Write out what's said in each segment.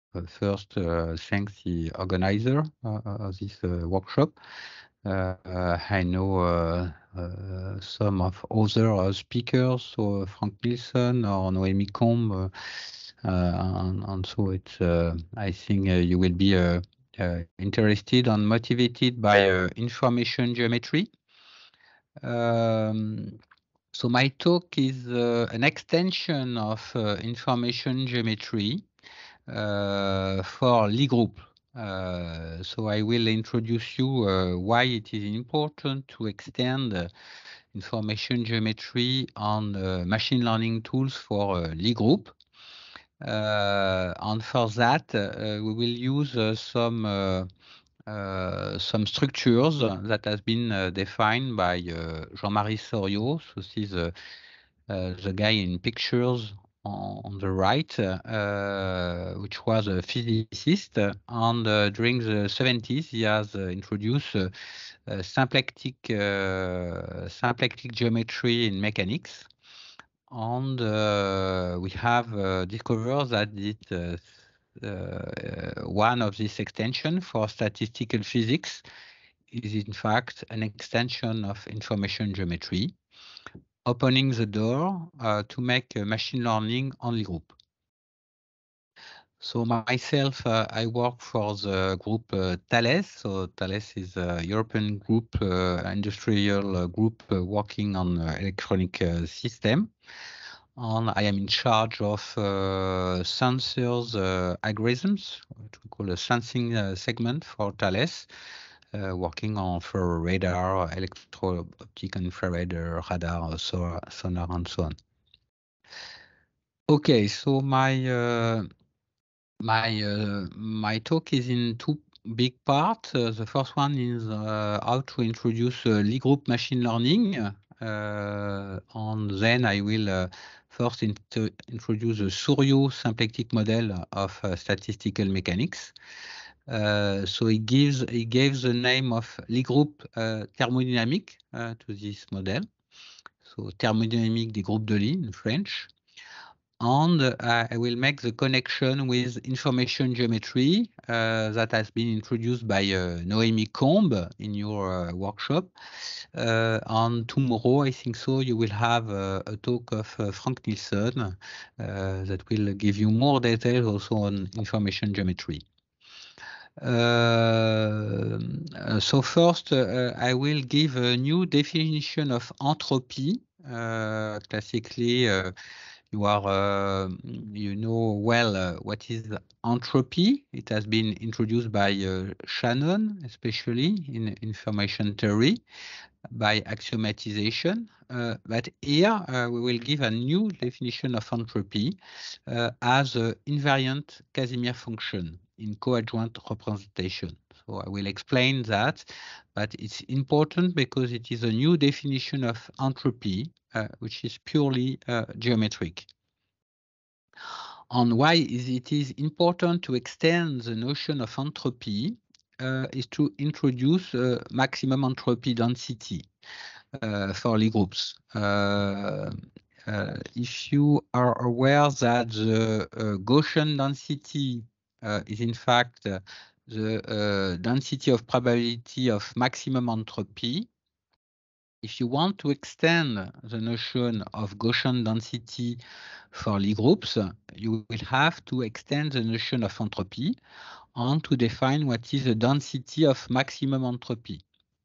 first thank the organizer of this workshop. I know some of other speakers, so Frank Nielsen or Noémie Combe, and so it's. I think you will be interested and motivated by information geometry. So my talk is an extension of information geometry for Lie group. So I will introduce you why it is important to extend information geometry on machine learning tools for Lie group. And for that, we will use some structures that has been defined by Jean-Marie Soriot. So this is the guy in pictures on the right, which was a physicist, and during the 70s he has introduced symplectic geometry in mechanics, and we have discovered that one of these extensions for statistical physics is in fact an extension of information geometry, opening the door to make machine learning on Lie group. So myself, I work for the group Thales. So Thales is a European group, industrial group working on electronic system. And I am in charge of sensors algorithms, what we call a sensing segment for Thales, working on for radar, electro-optic infrared radar, sonar, and so on. Okay, so my talk is in two big parts. The first one is how to introduce Lie group machine learning, and then I will first introduce the Soriot symplectic model of statistical mechanics. So he gave the name of Lie group thermodynamique to this model. So thermodynamique des groupes de Lie in French. And I will make the connection with information geometry that has been introduced by Noémie Combe in your workshop. And tomorrow, I think so, you will have a talk of Frank Nielsen that will give you more details also on information geometry. So first, I will give a new definition of entropy. Classically, you know well what is entropy. It has been introduced by Shannon, especially in information theory, by axiomatization. But here we will give a new definition of entropy as an invariant Casimir function in coadjoint representation. So I will explain that, but it's important because it is a new definition of entropy, which is purely geometric. And why it is important to extend the notion of entropy is to introduce maximum entropy density for Lie groups. If you are aware that the Gaussian density is in fact the density of probability of maximum entropy, if you want to extend the notion of Gaussian density for Lie groups, you will have to extend the notion of entropy and to define what is the density of maximum entropy.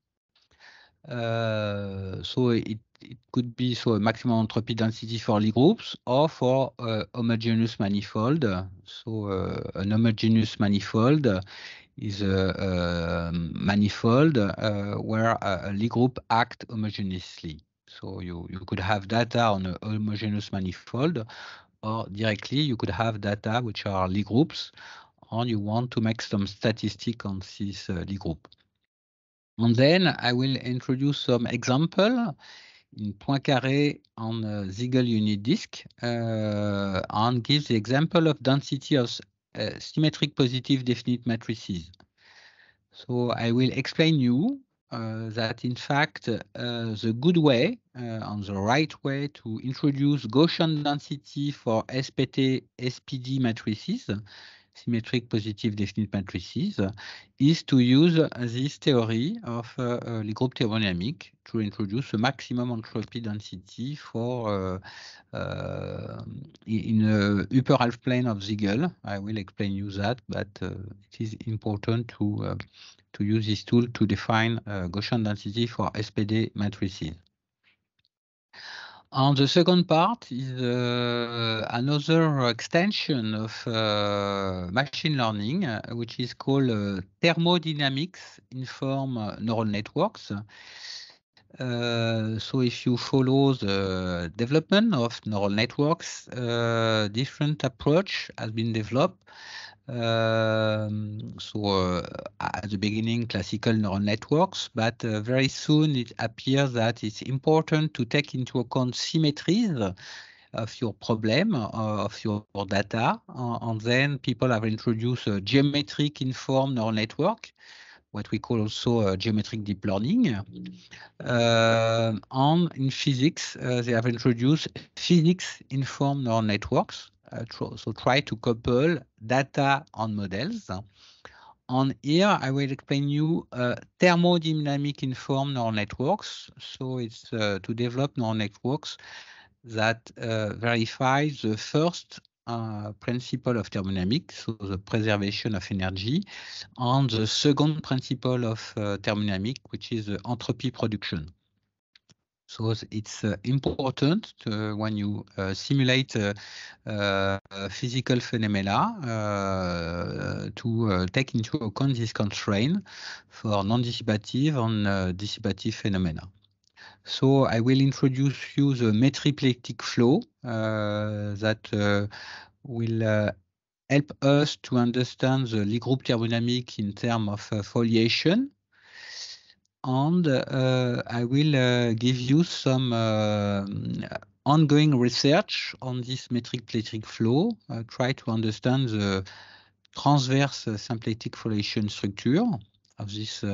So it could be a maximum entropy density for Lie groups or for homogeneous manifold. So an homogeneous manifold is a manifold where a Lie group acts homogeneously. So you could have data on a homogeneous manifold, or directly you could have data which are Lie groups, and you want to make some statistic on this Lie group. And then I will introduce some example in Poincaré on Siegel unit disk and give the example of density of symmetric positive definite matrices. So I will explain you that in fact the good way and the right way to introduce Gaussian density for SPT, SPD matrices symmetric positive definite matrices, is to use this theory of Lie group thermodynamic to introduce a maximum entropy density for in a upper half plane of Siegel. I will explain you that, but it is important to use this tool to define Gaussian density for SPD matrices. And the second part is another extension of machine learning, which is called thermodynamics informed neural networks. So if you follow the development of neural networks, different approach has been developed. At the beginning, classical neural networks, but very soon it appears that it's important to take into account symmetries of your problem, of your data, and then people have introduced a geometric informed neural network, what we call also geometric deep learning. And in physics, they have introduced physics-informed neural networks. So try to couple data and models. And here I will explain you thermodynamic informed neural networks. So it's to develop neural networks that verify the first principle of thermodynamics, so the preservation of energy, and the second principle of thermodynamics, which is the entropy production. So it's important when you simulate physical phenomena to take into account this constraint for non-dissipative and dissipative phenomena. So I will introduce you the metriplectic flow that will help us to understand the Lie group thermodynamic in terms of foliation. And I will give you some ongoing research on this metriplectic flow, try to understand the transverse symplectic foliation structure of this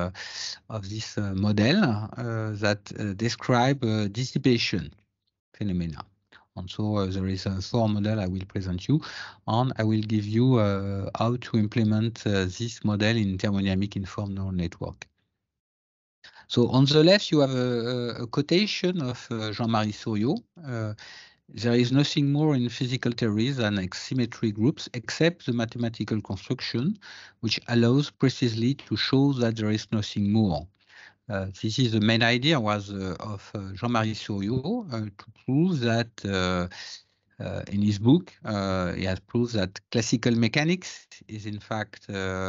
model that describe dissipation phenomena. And so there is a 4 model I will present you, and I will give you how to implement this model in thermodynamic informed neural network. So on the left, you have a quotation of Jean-Marie Souriau. There is nothing more in physical theories than symmetry groups except the mathematical construction, which allows precisely to show that there is nothing more. This is the main idea of Jean-Marie Souriau to prove that in his book, he has proved that classical mechanics is in fact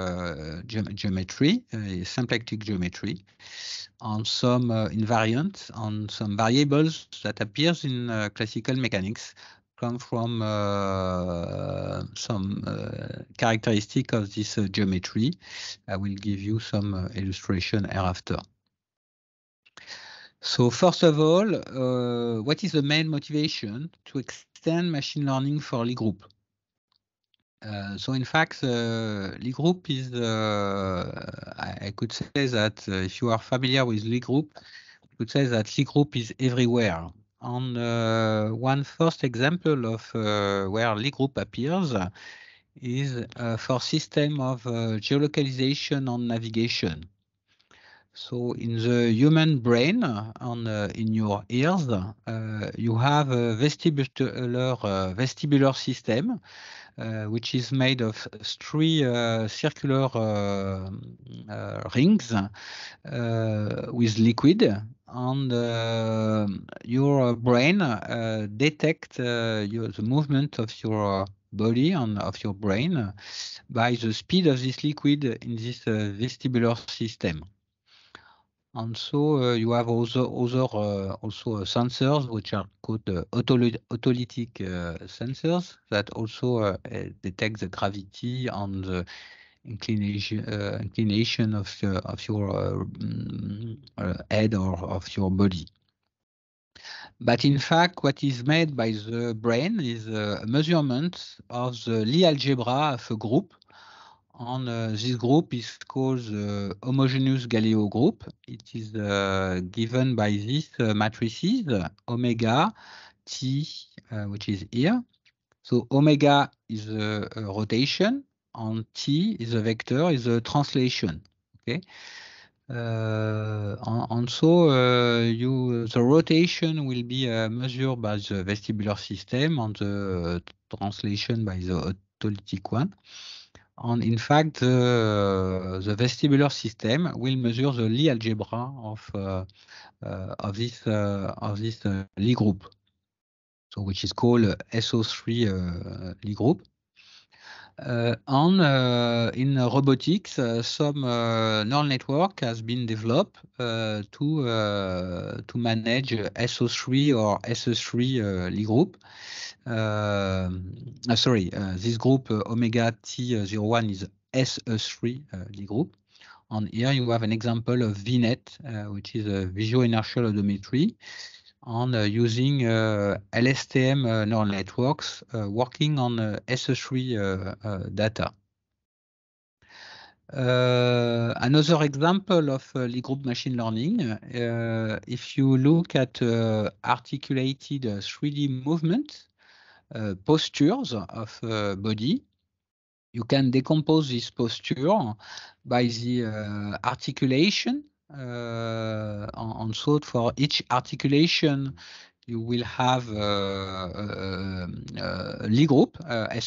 geometry, symplectic geometry, on some invariant, on some variables that appears in classical mechanics come from some characteristic of this geometry. I will give you some illustration hereafter. So first of all, what is the main motivation to extend machine learning for Lie group? So in fact, Lie group is, I could say that if you are familiar with Lie group, you could say that Lie group is everywhere. And one first example of where Lie group appears is for system of geolocalization and navigation. So in the human brain, in your ears, you have a vestibular system, which is made of 3 circular rings with liquid, and your brain detects the movement of your body and of your brain by the speed of this liquid in this vestibular system. And so you have also sensors which are called autolytic sensors that also detect the gravity and the inclination of your head or of your body. But in fact, what is made by the brain is a measurement of the Lie algebra of a group. And this group is called the homogeneous Galileo group. It is given by these matrices, omega, T, which is here, So omega is a rotation, and t is a vector, is a translation. Okay. And so the rotation will be measured by the vestibular system and the translation by the autolytic one. And in fact, the vestibular system will measure the Lie algebra of this Lie group, so which is called SO3 Lie group. In robotics, some neural network has been developed to manage SO3 or SO3 Lie group. Sorry, this group omega T01 is SO3 Lie group. And here you have an example of VNet, which is a visual inertial odometry, on using LSTM neural networks working on SO3 data. Another example of Lie group machine learning, if you look at articulated 3D movement, postures of body, you can decompose this posture by the articulation. And so for each articulation, you will have a Lie group,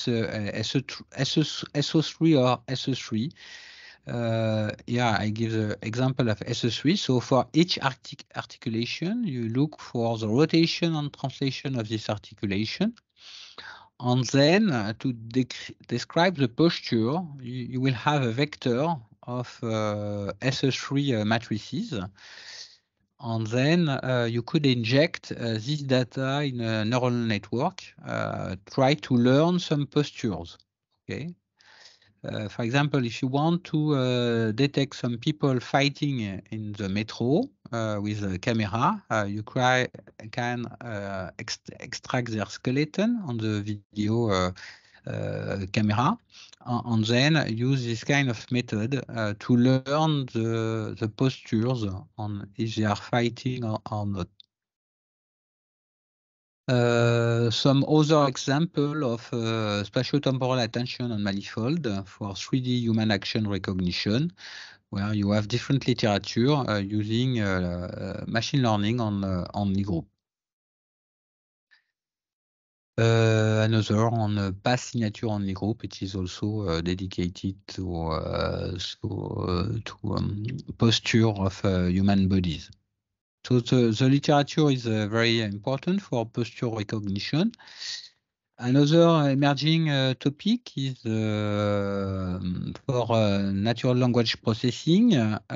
SO3 or SO3. Yeah, I give the example of SO3. So for each articulation, you look for the rotation and translation of this articulation. And then to describe the posture, you will have a vector of SO3 matrices. And then you could inject this data in a neural network, try to learn some postures. Okay. For example, if you want to detect some people fighting in the metro with a camera, you can extract their skeleton on the video camera, and then use this kind of method to learn the postures on if they are fighting or not. Some other example of spatiotemporal attention on manifold for 3D human action recognition, where you have different literature using machine learning on Lie group. Another on path signature on Lie group, it is also dedicated to posture of human bodies. So the literature is very important for posture recognition. Another emerging topic is for natural language processing.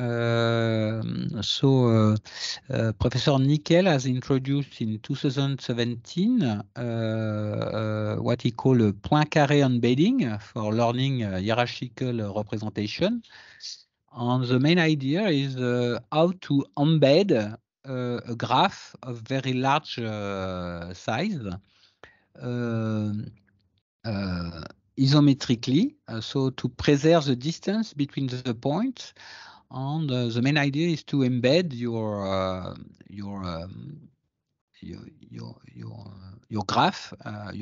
Professor Nickel has introduced in 2017 what he called Poincaré embedding for learning hierarchical representation. And the main idea is how to embed a graph of very large size isometrically, so to preserve the distance between the points. And the main idea is to embed your graph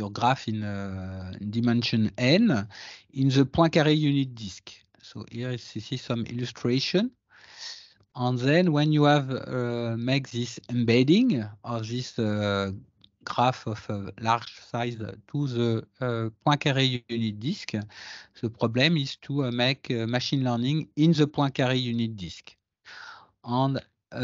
in dimension n in the Poincaré unit disk. So here you see some illustration. And then when you have make this embedding of this graph of large size to the Poincaré unit disk, the problem is to make machine learning in the Poincaré unit disk. And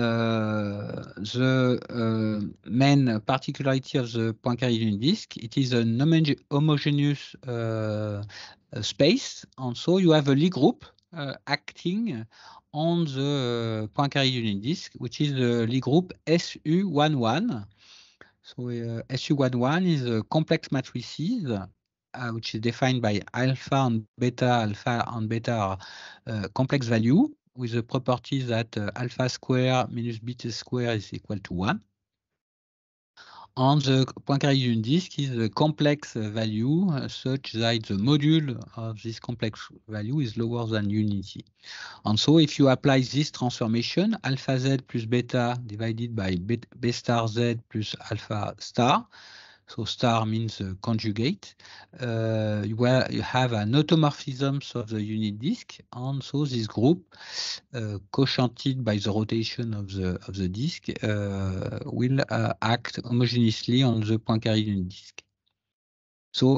the main particularity of the Poincaré unit disk, it is an homogeneous space, and so you have a Lie group acting on the Poincaré unit disk, which is the Lie group SU11. So SU11 is a complex matrices, which is defined by alpha and beta are complex value with the properties that alpha square minus beta square is equal to 1. And the Poincaré unit disk is a complex value such that the module of this complex value is lower than unity. And so if you apply this transformation, alpha z plus beta divided by b star z plus alpha star, So star means conjugate. Where you have an automorphism of the unit disk, and so this group, quotiented by the rotation of the disk, will act homogeneously on the Poincaré unit disk. So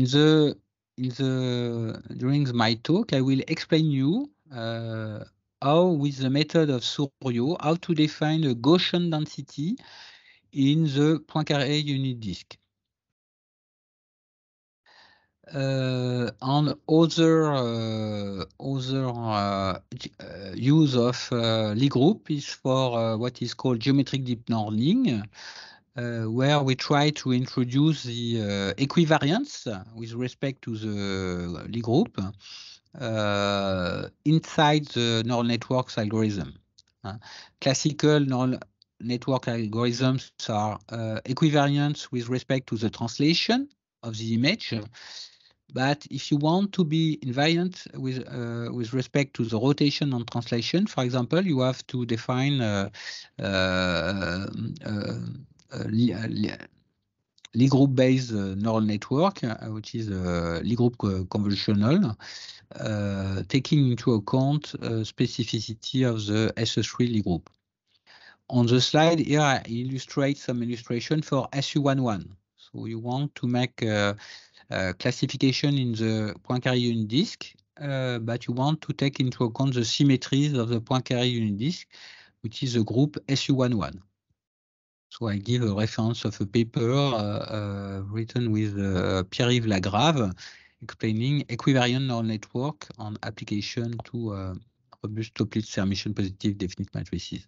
during my talk, I will explain you how, with the method of Souriau, how to define a Gaussian density in the Poincaré unit disk. On other use of Lie group is for what is called geometric deep learning, where we try to introduce the equivariance with respect to the Lie group inside the neural networks algorithm. Classical neural network algorithms are equivariant with respect to the translation of the image. But if you want to be invariant with respect to the rotation and translation, for example, you have to define Lie group-based neural network, which is Lie group convolutional, taking into account specificity of the SE3 Lie group. On the slide here, I illustrate some illustration for SU11. So you want to make classification in the Poincaré unit disk, but you want to take into account the symmetries of the Poincaré unit disk, which is the group SU11. So I give a reference of a paper written with Pierre-Yves Lagrave, explaining equivariant neural network on application to robust Toeplitz Hermitian positive definite matrices.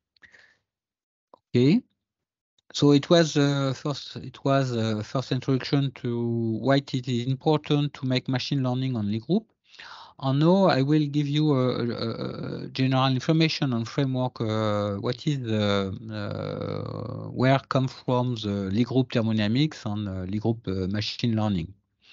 Okay. So it was first introduction to why it is important to make machine learning on Lie group. And now I will give you general information on framework. What is where come from the Lie group thermodynamics and Lie group machine learning.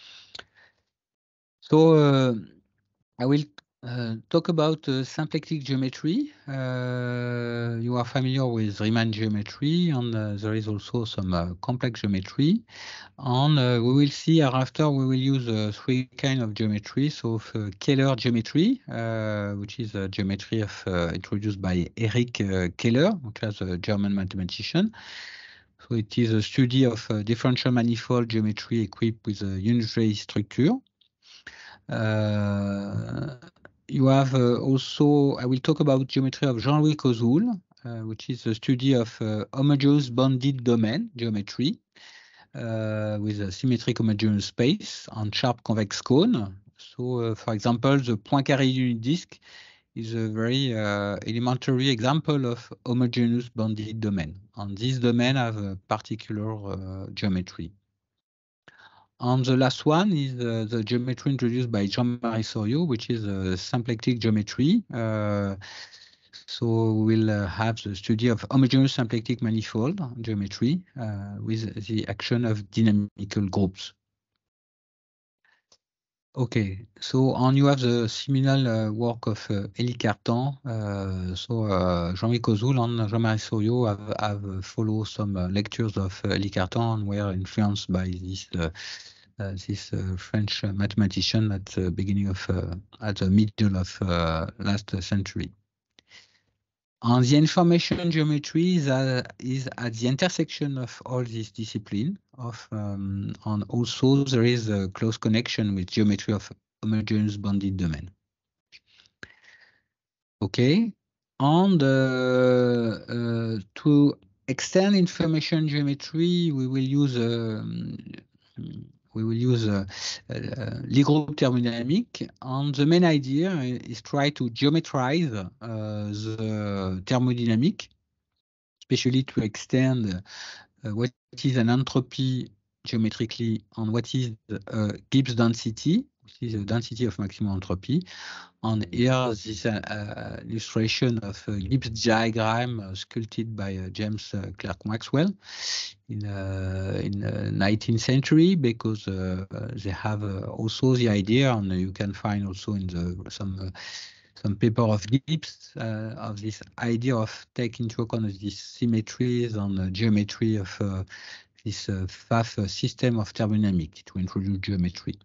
So I will talk about symplectic geometry. You are familiar with Riemann geometry, and there is also some complex geometry. And we will see after we will use three kinds of geometry. So Kähler geometry, which is a geometry introduced by Erich Kähler, which was a German mathematician. So it is a study of differential manifold geometry equipped with a unitary structure. You have also, I will talk about geometry of Jean-Louis Koszul, which is a study of homogeneous bounded domain geometry with a symmetric homogeneous space on sharp convex cone. So, for example, the Poincaré unit disk is a very elementary example of homogeneous bounded domain. And this domain have a particular geometry. And the last one is the geometry introduced by Jean-Marie Souriau, which is a symplectic geometry. So we'll have the study of homogeneous symplectic manifold geometry with the action of dynamical groups. Okay, so and you have the seminal work of Élie Cartan. Jean-Louis Koszul and Jean-Marie Souriau have followed some lectures of Élie Cartan and were influenced by this French mathematician at the beginning of at the middle of last century. And the information geometry is at the intersection of all these disciplines. And also there is a close connection with geometry of homogeneous bounded domain. Okay, and to extend information geometry, we will use Lie group thermodynamic, and the main idea is try to geometrize the thermodynamic, especially to extend what is an entropy geometrically and what is Gibbs density, which is the density of maximum entropy. And here this illustration of a Gibbs diagram sculpted by James Clerk Maxwell in 19th century, because they have also the idea, and you can find also in some paper of Gibbs of this idea of taking into account these symmetries and geometry of this FAF system of thermodynamics to introduce geometry.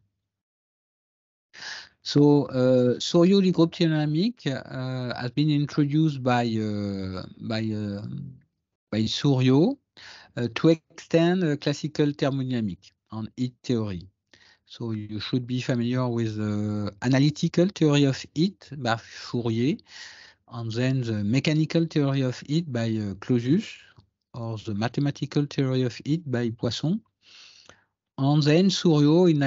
So Souriau Lie group dynamic has been introduced by Souriau to extend classical thermodynamics on heat theory. So you should be familiar with the analytical theory of heat by Fourier, and then the mechanical theory of heat by Clausius, or the mathematical theory of heat by Poisson. And then Souriau in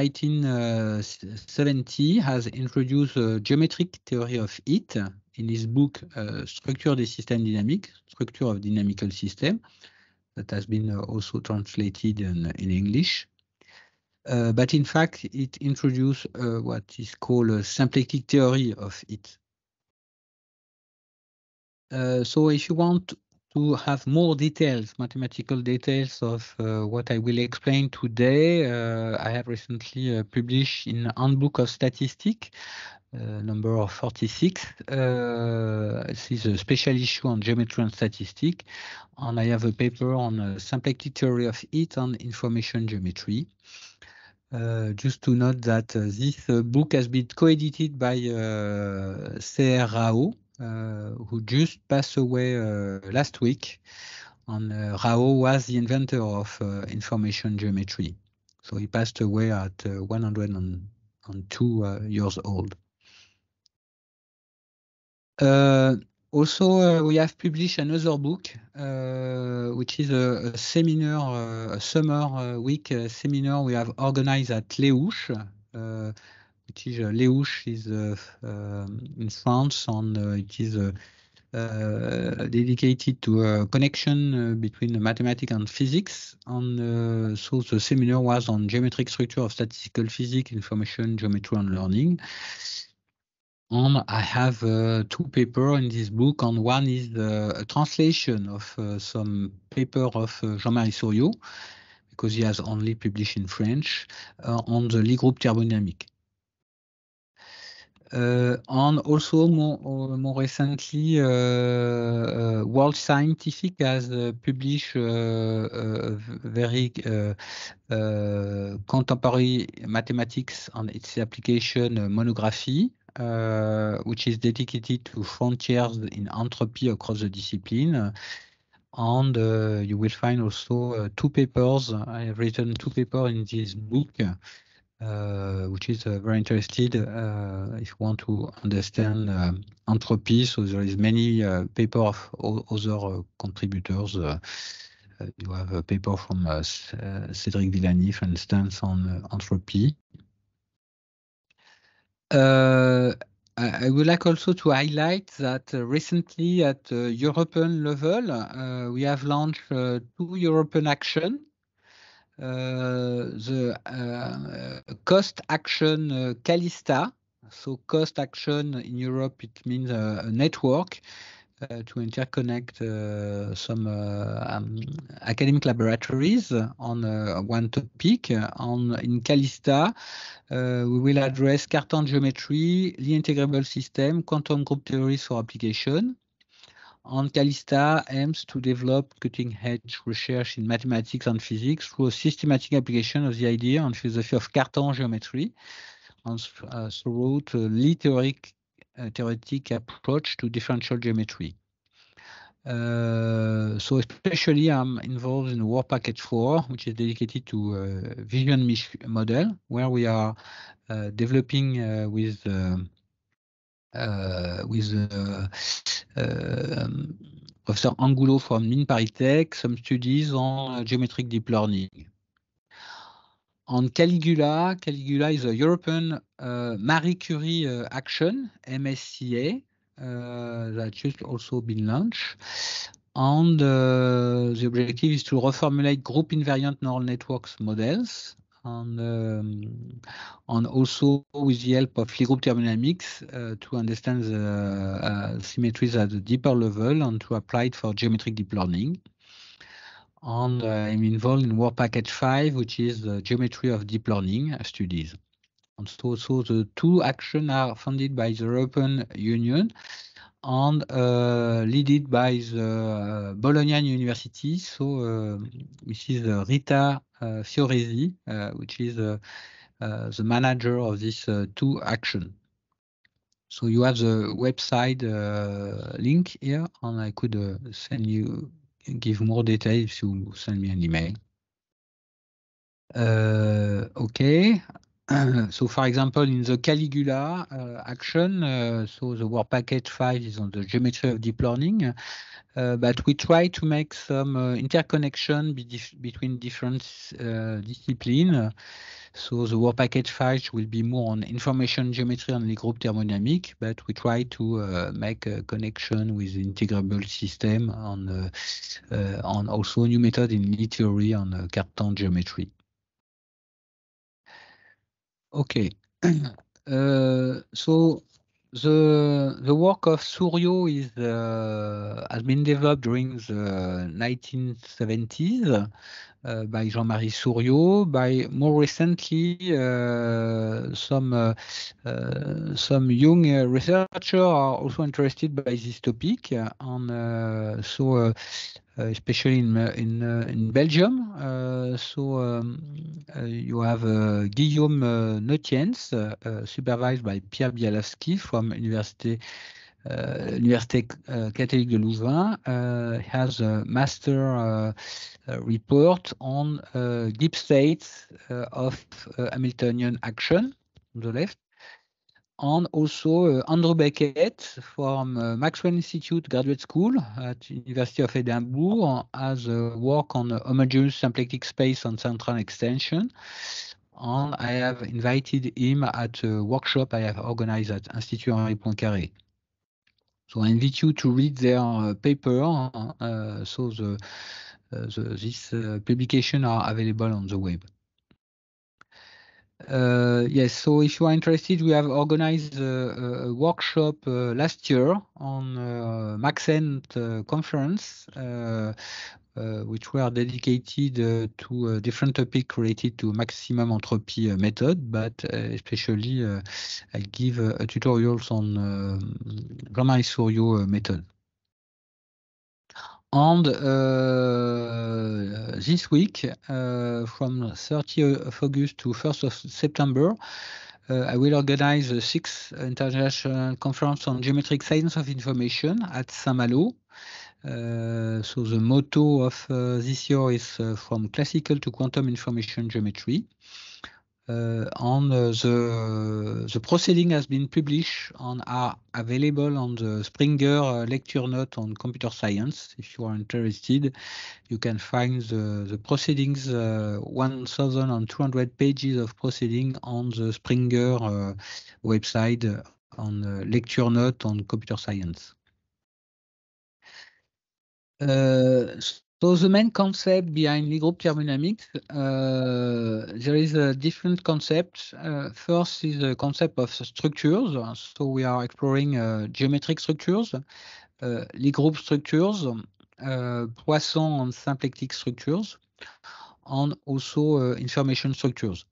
1970 has introduced a geometric theory of heat in his book Structure des systèmes dynamiques, Structure of Dynamical System, that has been also translated in English. But in fact, it introduced what is called a symplectic theory of heat. So if you want to have more details, mathematical details of what I will explain today, I have recently published in Handbook of Statistics, number 46. This is a special issue on geometry and statistics, and I have a paper on symplectic theory of heat and information geometry. Just to note that this book has been co-edited by C.R. Rao, who just passed away last week. And Rao was the inventor of information geometry. So he passed away at 102 years old. Also, we have published another book, which is a seminar, a summer week seminar we have organized at Les Houches, which is Les Houches is in France, and it is dedicated to a connection between mathematics and physics. And so the seminar was on geometric structure of statistical physics, information geometry, and learning. And I have two papers in this book, and one is a translation of some paper of Jean-Marie Souriau, because he has only published in French, on the Lie group thermodynamic. And also more recently, World Scientific has published a very contemporary mathematics and its application monography, which is dedicated to frontiers in entropy across the discipline. And you will find also two papers. I have written two papers in this book, which is very interested if you want to understand entropy. So there is many papers of other contributors. You have a paper from Cédric Villani, for instance, on entropy. I would like also to highlight that recently at European level, we have launched two European actions. The cost action Calista. So cost action in Europe, it means a network to interconnect some academic laboratories on one topic. In Calista, we will address Cartan geometry, Lie integrable system, quantum group theories for application. And Calista aims to develop cutting-edge research in mathematics and physics through a systematic application of the idea and philosophy of Cartan geometry, and through a Lie theoretic approach to differential geometry. So especially I'm involved in Work Package 4, which is dedicated to vision model, where we are developing with Professor Angulo from MinParisTech some studies on geometric deep learning. On Caligula is a European Marie Curie action, MSCA, that just also been launched. And the objective is to reformulate group invariant neural networks models, and also with the help of Lie group thermodynamics to understand the symmetries at a deeper level and to apply it for geometric deep learning. And I'm involved in Work Package 5, which is the geometry of deep learning studies. And so the two actions are funded by the European Union, and led by the Bologna University. So this is Rita Fioresi, which is the manager of this two action. So you have the website link here, and I could give more details if you send me an email. Okay. So for example, in the Caligula action, so the work package 5 is on the geometry of deep learning, but we try to make some interconnection between different disciplines. So the work package 5 will be more on information geometry and Lie group thermodynamic, but we try to make a connection with integrable system on also new method in Lie theory on Cartan geometry. Okay. So the work of Souriau has been developed during the 1970s by Jean-Marie Souriau. By more recently, some young researchers are also interested by this topic, and especially in Belgium. You have Guillaume Notiens, supervised by Pierre Bialawski from Université Catholique de Louvain, has a master report on deep states of Hamiltonian action on the left. And also Andrew Beckett from Maxwell Institute Graduate School at University of Edinburgh has work on homogeneous symplectic space on central extension. And I have invited him at a workshop I have organized at Institut Henri Poincaré. So I invite you to read their paper. These publications are available on the web. Yes, so if you are interested, we have organized a workshop last year on Maxent conference, which were dedicated to a different topic related to maximum entropy method, but especially I give tutorials on Jean-Marie Souriau method. And this week, from 30th of August to 1st of September, I will organize the 6th International Conference on Geometric Science of Information at Saint-Malo. So the motto of this year is from classical to quantum information geometry. The proceeding has been published and are available on the Springer lecture note on computer science. If you are interested, you can find the proceedings, 1,200 pages of proceeding on the Springer website on lecture note on computer science. So the main concept behind Lie group thermodynamics, there is a different concept. First is the concept of structures. So we are exploring geometric structures, Lie group structures, Poisson and symplectic structures, and also information structures.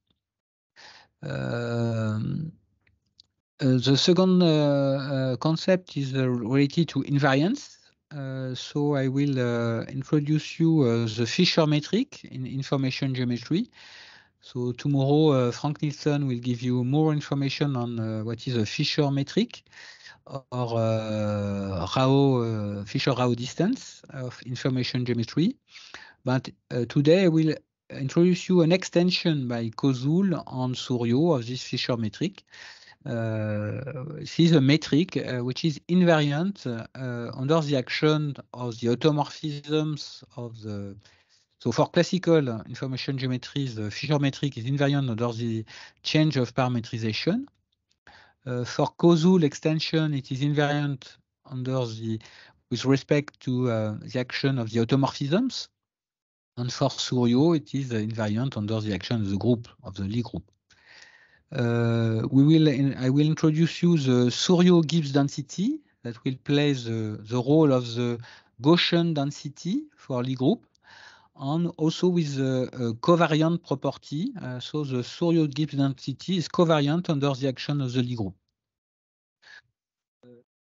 The second concept is related to invariance. So I will introduce you the Fisher metric in information geometry. So tomorrow, Frank Nilsson will give you more information on what is a Fisher metric or Fisher-Rao distance of information geometry. But today I will introduce you an extension by Koszul and Souriau of this Fisher metric. This is a metric which is invariant under the action of the automorphisms of the. So for classical information geometry, the Fisher metric is invariant under the change of parametrization. For Koszul extension, it is invariant under with respect to the action of the automorphisms. And for Souriau, it is invariant under the action of the group, of the Lie group. I will introduce you the Souriau-Gibbs density that will play the role of the Gaussian density for Lie group, and also with the covariant property. So the Souriau-Gibbs density is covariant under the action of the Lie group. I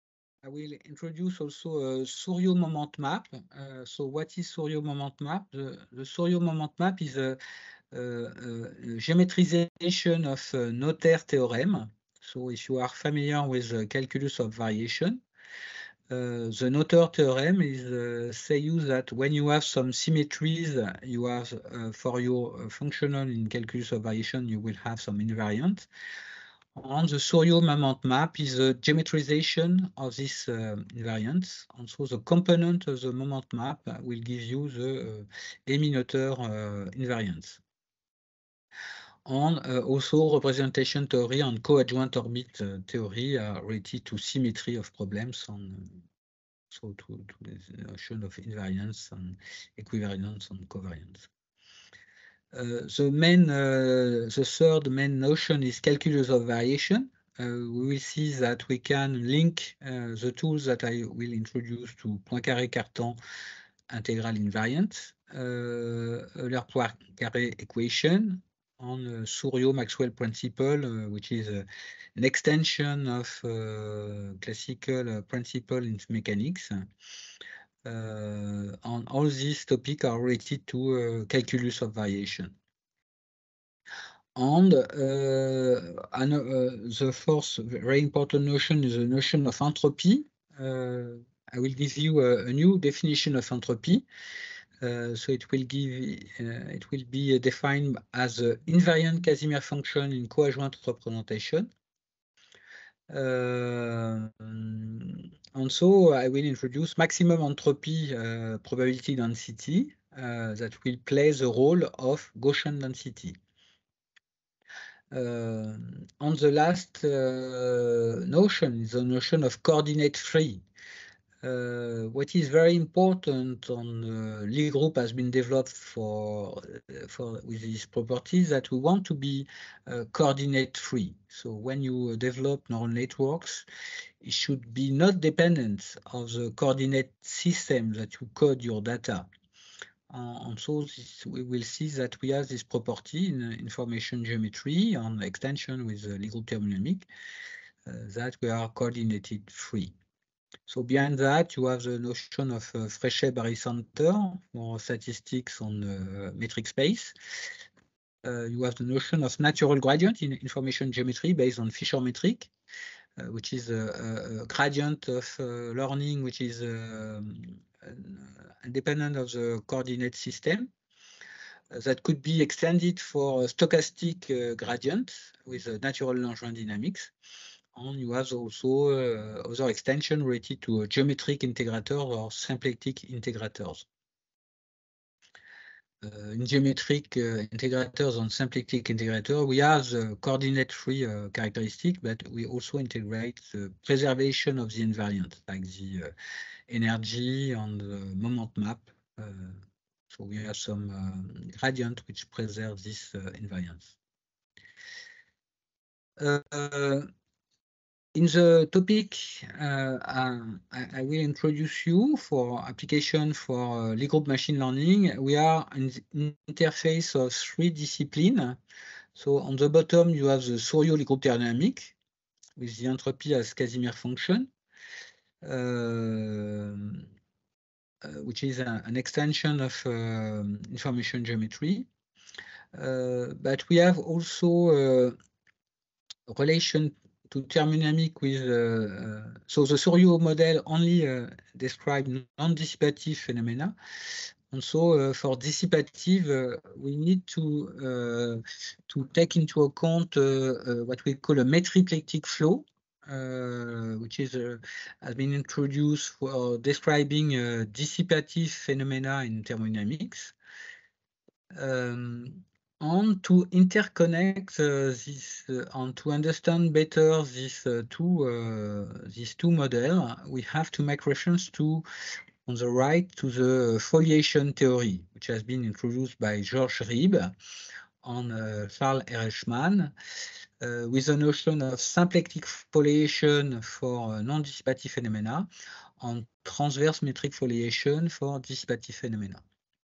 I will introduce also a Suryo moment map. So what is Suryo moment map? The Suryo moment map is a geometrization of Noether theorem. So if you are familiar with the calculus of variation, the Noether theorem is say you that when you have some symmetries, you have for your functional in calculus of variation, you will have some invariant. And the Suryo moment map is a geometrization of this invariance. And so the component of the moment map will give you the Emmy-Noether invariance. And also representation theory and coadjoint orbit theory are related to symmetry of problems and so to the notion of invariance and equivariance and covariance. The third main notion is calculus of variation. We will see that we can link the tools that I will introduce to Poincaré-Cartan integral invariant, Euler-Poincaré equation, on Suryo-Maxwell principle, which is an extension of classical principle in mechanics. And all these topics are related to calculus of variation. And the fourth very important notion is the notion of entropy. I will give you a new definition of entropy. So it will be defined as an invariant Casimir function in coadjoint representation. And so I will introduce maximum entropy probability density that will play the role of Gaussian density. On the last notion is the notion of coordinate free. What is very important on Lie group has been developed with these properties that we want to be coordinate free. So when you develop neural networks, it should be not dependent of the coordinate system that you code your data. And so we will see that we have this property in information geometry on extension with Lie group thermodynamic that we are coordinated free. So behind that, you have the notion of Frechet-Barycenter for statistics on metric space. You have the notion of natural gradient in information geometry based on Fisher metric, which is a gradient of learning, which is independent of the coordinate system. That could be extended for stochastic gradient with natural Langevin dynamics. And you have also other extension related to geometric integrators or symplectic integrators. In geometric integrators and symplectic integrators, we have the coordinate-free characteristic, but we also integrate the preservation of the invariant, like the energy and the moment map. So we have some gradient which preserve this invariance. In the topic, I will introduce you for application for Lie group machine learning. We are in the interface of three disciplines. So on the bottom, you have the Suryo Lie group thermodynamic with the entropy as Casimir function, which is an extension of information geometry. But we have also a relation to thermodynamic with so the Suryo model only describe non-dissipative phenomena, and so for dissipative we need to take into account what we call a metriplectic flow, which is has been introduced for describing dissipative phenomena in thermodynamics. And to interconnect this and to understand better these two models, we have to make reference to, on the right, to the foliation theory, which has been introduced by George Rieb and Charles Ereshman, with the notion of symplectic foliation for non-dissipative phenomena and transverse metric foliation for dissipative phenomena.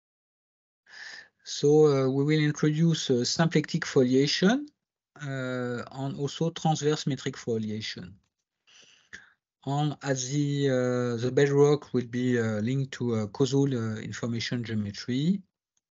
So we will introduce symplectic foliation and also transverse metric foliation. And as the bedrock will be linked to causal information geometry.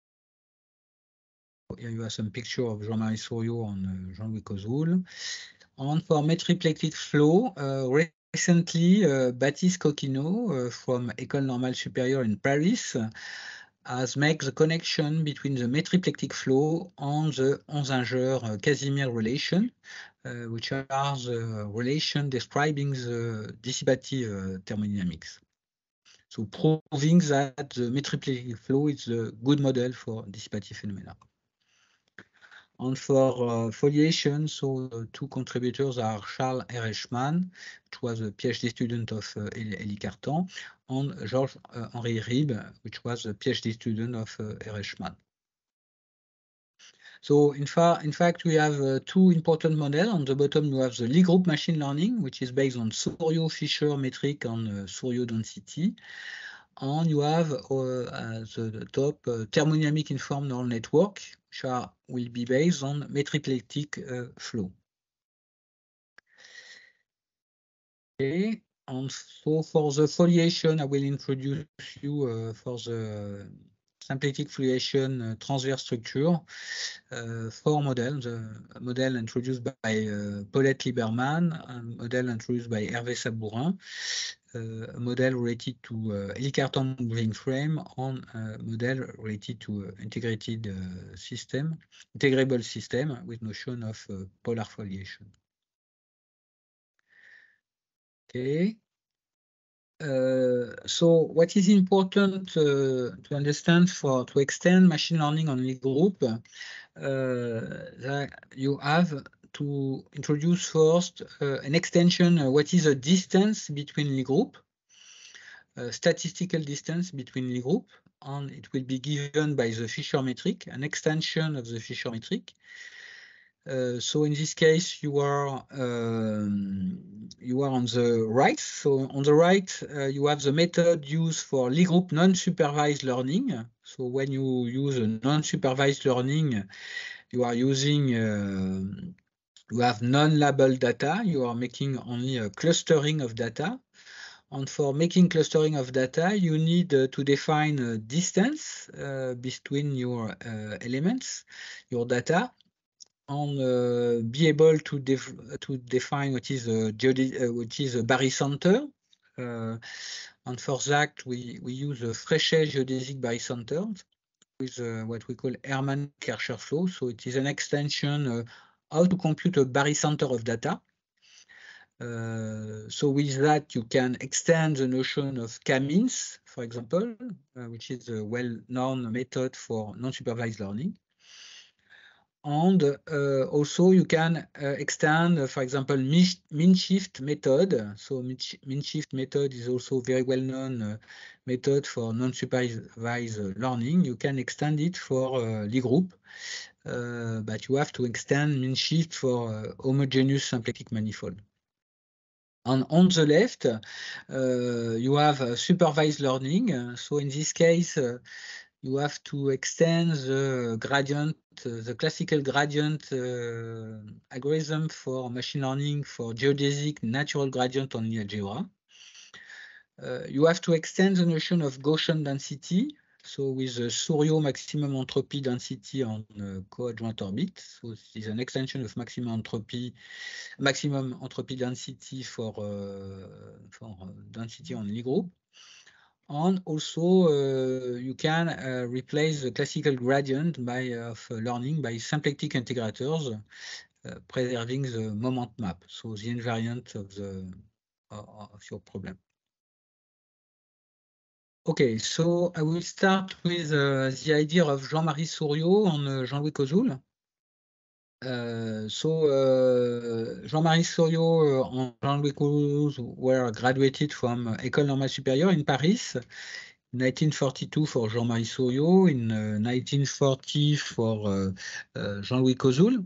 Here you have some picture of Jean-Marie Souriau and Jean-Louis Causoul. And for metriplectic flow, recently Baptiste Coquinot from École Normale Supérieure in Paris has made the connection between the metriplectic flow and the Onzinger-Casimir relation, which are the relation describing the dissipative thermodynamics. So proving that the metriplectic flow is a good model for dissipative phenomena. And for foliation, so the two contributors are Charles Erechman, which was a PhD student of Élie Cartan, and Georges-Henri Ribes, which was a PhD student of Erechman. So in fact, we have two important models. On the bottom, you have the Lie group machine learning, which is based on Souriau-Fisher metric and Souriau density. And you have at the top thermodynamic informed neural network, which will be based on metriplectic flow. Okay, and so for the foliation, I will introduce you for the symplectic foliation transverse structure. Four models: a model introduced by Paulette Lieberman, a model introduced by Hervé Sabourin, a model related to Élie Cartan moving frame, and a model related to integrated integrable system with notion of polar foliation. Okay. So what is important to understand to extend machine learning on Lie group, that you have to introduce first an extension, what is the distance between Lie group, statistical distance between Lie group, and it will be given by the Fisher metric, an extension of the Fisher metric. So in this case, you are on the right. So on the right, you have the method used for Lie group non-supervised learning. So when you use a non-supervised learning, you are using, you have non-labeled data. You are making only a clustering of data. And for making clustering of data, you need to define a distance between your elements, your data, and be able to define what is a barycenter. And for that, we use a Frechet geodesic barycenter with what we call Hermann-Kircher flow. So it is an extension how to compute a barycenter of data. So with that, you can extend the notion of k-means, for example, which is a well-known method for non-supervised learning. And also you can extend, for example, mean shift method. So mean shift method is also very well-known method for non-supervised learning. You can extend it for Lie group, but you have to extend mean shift for homogeneous symplectic manifold. And on the left, you have supervised learning. So in this case, you have to extend the gradient, the classical gradient algorithm for machine learning for geodesic natural gradient on Lie algebra. You have to extend the notion of Gaussian density, so with the Souriau maximum entropy density on coadjoint orbit. So this is an extension of maximum entropy density for density on Lie group. And also, you can replace the classical gradient of learning by symplectic integrators, preserving the moment map, so the invariant of your problem. Okay, so I will start with the idea of Jean-Marie Souriau and Jean-Louis Causoul. Jean-Marie Souriau and Jean-Louis Causoul were graduated from École Normale Supérieure in Paris. 1942 for Jean-Marie Souriau, in 1940 for Jean-Louis Causoul.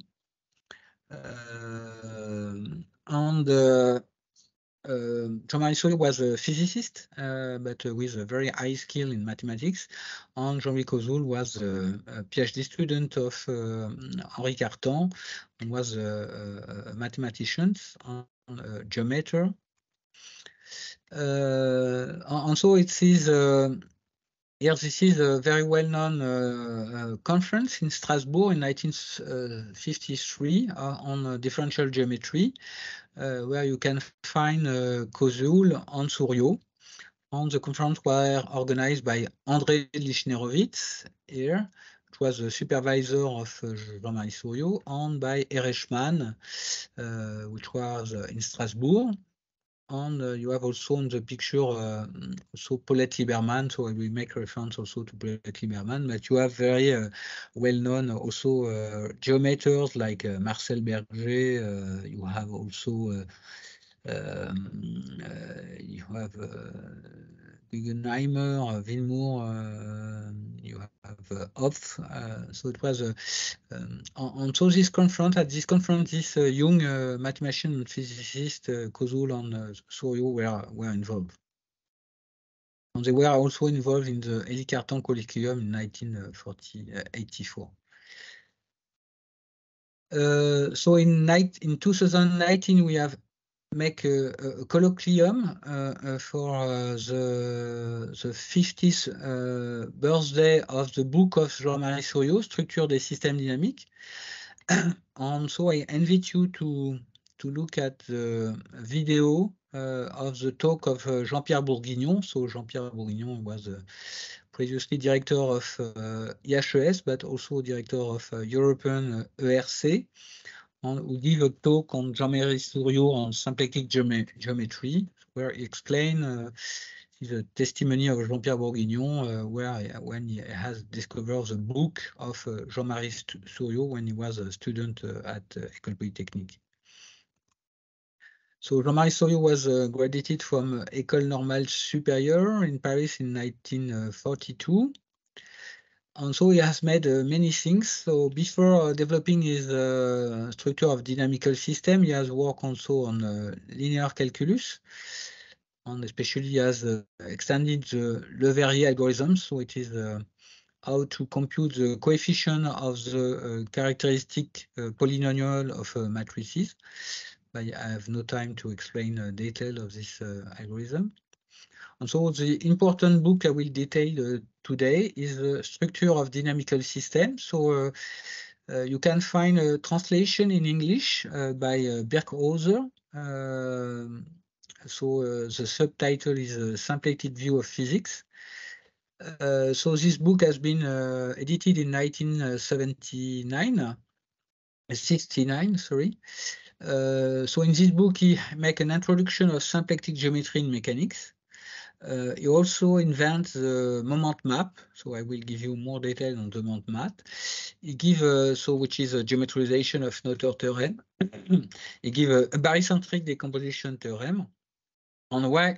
Jean-Marie Souriau was a physicist, but with a very high skill in mathematics. And Jean-Louis Causoul was a PhD student of Henri Cartan and was a mathematician and a geometer. And so it is here. This is a very well-known conference in Strasbourg in 1953 on differential geometry, where you can find Koszul and Souriau. And the conference was organized by André Lichnerowitz here, which was the supervisor of Jean-Marie Souriau, and by Erechman, which was in Strasbourg. And you have also in the picture also Paulette Lieberman, so I will make reference also to Paulette Lieberman, but you have very well-known also geometers like Marcel Berger, you have also you have Guggenheimer, Villemur, you have Hopf. So it was and so this conference, at this conference, this young mathematician and physicist Koszul and Souriau were involved. And they were also involved in the Élie-Cartan Colloquium in 1984. So in 2019, we have make a colloquium for the 50th birthday of the book of Jean-Marie Souriau, Structure des systèmes dynamiques. And so I invite you to look at the video of the talk of Jean-Pierre Bourguignon. So Jean-Pierre Bourguignon was previously director of IHES, but also director of European ERC. Who give a talk on Jean-Marie Souriau on symplectic geometry, where he explained the testimony of Jean-Pierre Bourguignon, when he has discovered the book of Jean-Marie Souriau when he was a student at École Polytechnique. So Jean-Marie Souriau was graduated from École Normale Supérieure in Paris in 1942. And so he has made many things. So before developing his structure of dynamical system, he has worked also on linear calculus, and especially he has extended the Le Verrier algorithm. So it is how to compute the coefficient of the characteristic polynomial of matrices. But I have no time to explain the detail of this algorithm. And so the important book I will detail today is the Structure of Dynamical Systems. So you can find a translation in English by Birkhäuser. So the subtitle is A Symplectic View of Physics. So this book has been edited in 1969, sorry. So in this book, he makes an introduction of symplectic geometry in mechanics. He also invents the moment map, so I will give you more detail on the moment map. He gives which is a geometrization of Noether theorem. He gives a barycentric decomposition theorem. And why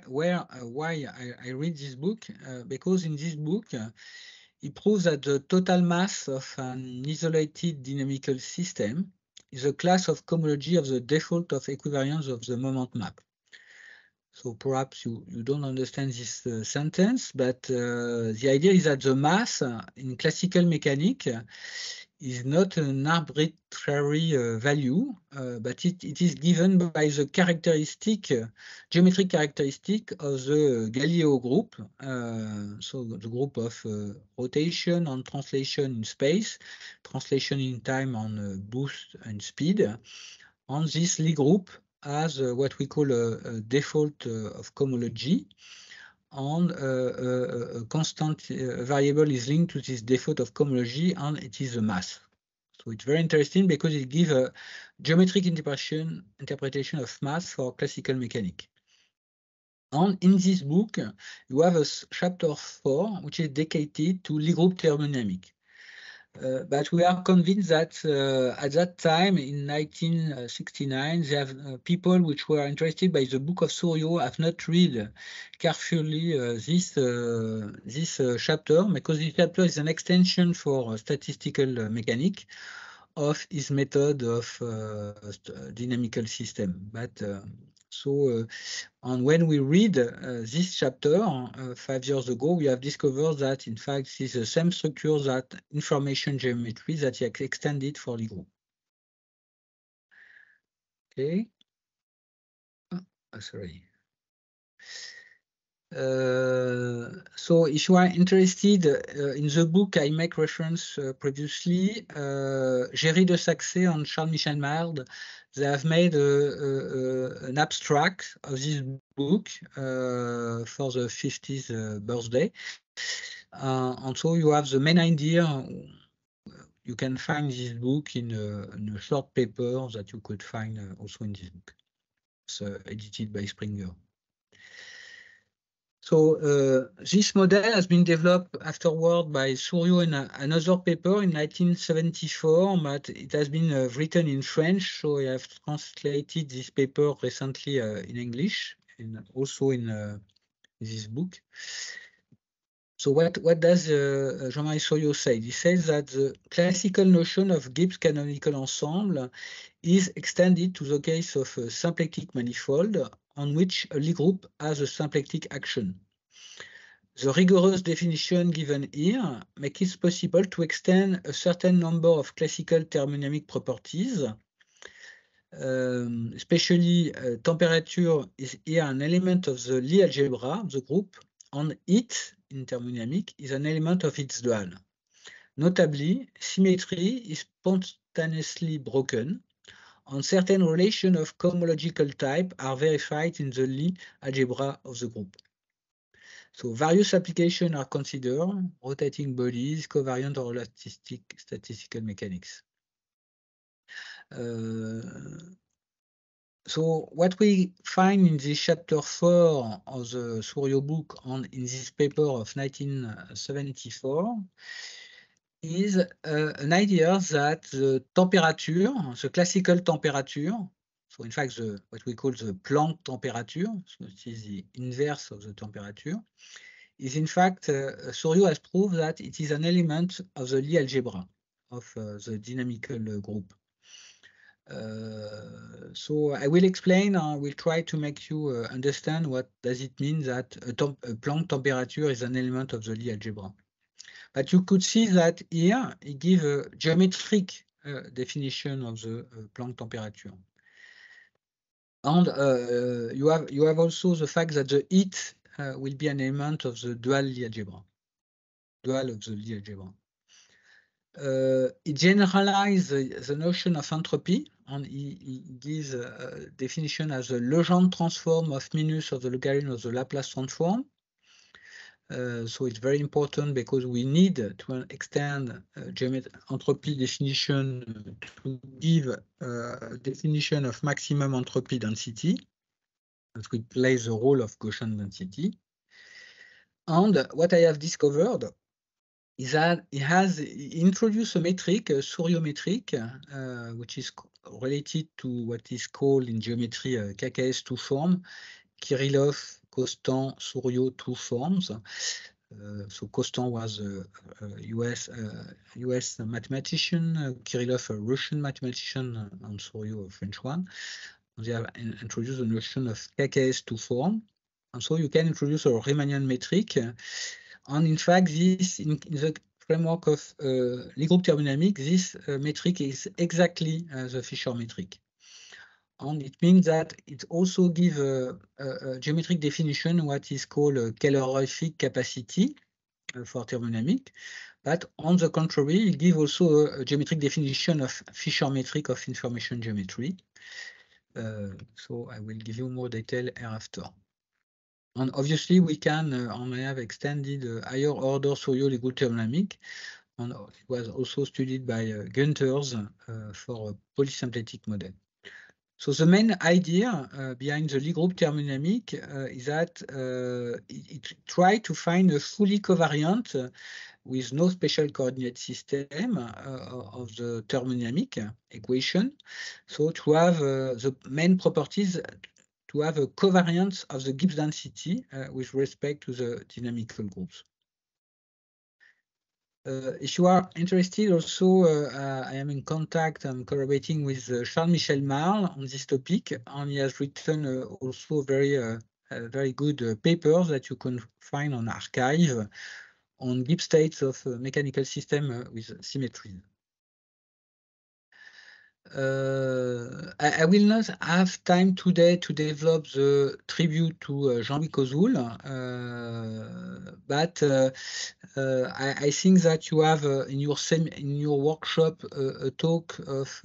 I read this book? Because in this book, he proves that the total mass of an isolated dynamical system is a class of cohomology of the default of equivariance of the moment map. So perhaps you don't understand this sentence, but the idea is that the mass in classical mechanics is not an arbitrary value, but it is given by the geometric characteristic of the Galileo group. So the group of rotation and translation in space, translation in time on boost and speed. And this Lie group has what we call a default of cohomology, and a constant variable is linked to this default of cohomology, and it is a mass. So it's very interesting because it gives a geometric interpretation of mass for classical mechanics. And in this book, you have a chapter 4, which is dedicated to Lie group thermodynamics. But we are convinced that at that time, in 1969, there have people which were interested by the book of Souriau have not read carefully this chapter, because this chapter is an extension for statistical mechanics of his method of dynamical system. But and when we read this chapter 5 years ago, we have discovered that in fact it's the same structure that information geometry that he extended for Lie group. Okay. Sorry. So if you are interested in the book I make reference previously, Géry de Saxé and Charles-Michel Mailde, they have made an abstract of this book for the 50th birthday. And so you have the main idea. You can find this book in a short paper that you could find also in this book. It's edited by Springer. So this model has been developed afterward by Souriau in another paper in 1974, but it has been written in French, so I have translated this paper recently in English and also in this book. So what does Jean-Marie Souriau say? He says that the classical notion of Gibbs canonical ensemble is extended to the case of a symplectic manifold on which a Lie group has a symplectic action. The rigorous definition given here makes it possible to extend a certain number of classical thermodynamic properties, especially temperature is here an element of the Lie algebra of the group, and it, in thermodynamic, is an element of its dual. Notably, symmetry is spontaneously broken, and certain relations of cohomological type are verified in the Lie algebra of the group. So various applications are considered: rotating bodies, covariant or elastic statistical mechanics. So what we find in this chapter 4 of the Souriau book and in this paper of 1974 is an idea that the temperature, the classical temperature, so in fact what we call the Planck temperature, so it is the inverse of the temperature, is in fact, Souriau has proved that it is an element of the Lie algebra of the dynamical group. So I will explain, I will try to make you understand what does it mean that a Planck temperature is an element of the Lie algebra. But you could see that here, it gives a geometric definition of the Planck temperature. And you have also the fact that the heat will be an element of the dual Lie algebra. Dual of the Lie algebra. It generalizes the notion of entropy, and he gives a definition as a Legendre transform of minus of the logarithm of the Laplace transform. So it's very important because we need to extend entropy definition to give a definition of maximum entropy density, that will play the role of Gaussian density. And what I have discovered is that he introduced a metric, a Souriau metric, which is related to what is called in geometry KKS2 form, Kirillov, Constant, Souriau 2 forms. So Constant was a US mathematician, Kirillov a Russian mathematician, and Souriau a French one. They have introduced the notion of KKS2 form. And so you can introduce a Riemannian metric. And in fact, this in the framework of Lie group thermodynamics, this metric is exactly the Fisher metric. And it means that it also gives a geometric definition, what is called a calorific capacity for thermodynamic. But on the contrary, it gives also a geometric definition of Fisher metric of information geometry. So I will give you more detail hereafter. And obviously, we can, and I have extended higher order Souriau Lie group thermodynamic, and it was also studied by Günters for a polysymplectic model. So the main idea behind the Lie group thermodynamic is that it tried to find a fully covariant with no special coordinate system of the thermodynamic equation. So to have the main properties, to have a covariance of the Gibbs density with respect to the dynamical groups. If you are interested also, I am in contact, I'm collaborating with Charles-Michel Mailde on this topic, and he has written also very good papers that you can find on arXiv on Gibbs states of mechanical system with symmetry. I will not have time today to develop the tribute to Jean-Louis Cozoul, but I think that you have in your workshop a talk of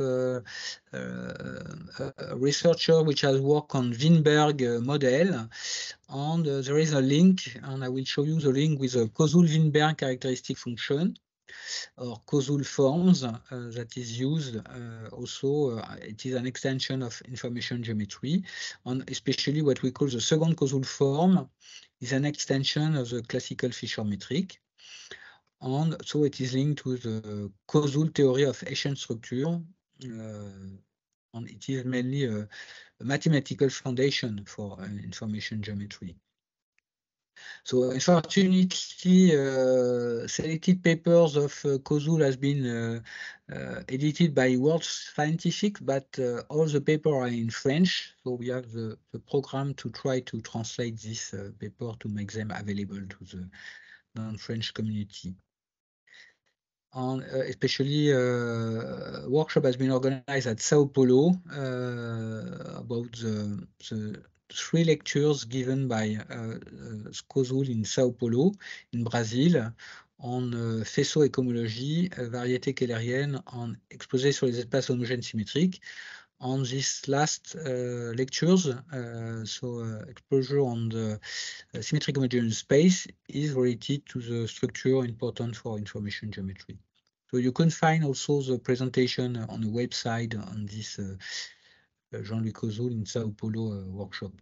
a researcher which has worked on Weinberg model, and there is a link, and I will show you the link with a Cozoul-Weinberg characteristic function, or Cozoul forms that is used also. It is an extension of information geometry, and especially what we call the second Cozoul form is an extension of the classical Fisher metric. And so it is linked to the Cozoul theory of Hessian structure, and it is mainly a mathematical foundation for information geometry. So unfortunately, selected papers of Cozoul has been edited by World Scientific, but all the papers are in French. So we have the program to try to translate this paper to make them available to the non-French community. And especially workshop has been organized at Sao Paulo about the 3 lectures given by Cozoul in Sao Paulo, in Brazil, en faisceau-écomologie, variété keylerienne, en exposé sur les espaces homogènes symétriques. On these last lectures, exposure on the symmetric homogeneous space is related to the structure important for information geometry. So you can find also the presentation on the website on this Jean-Louis Cozoul in Sao Paulo workshop.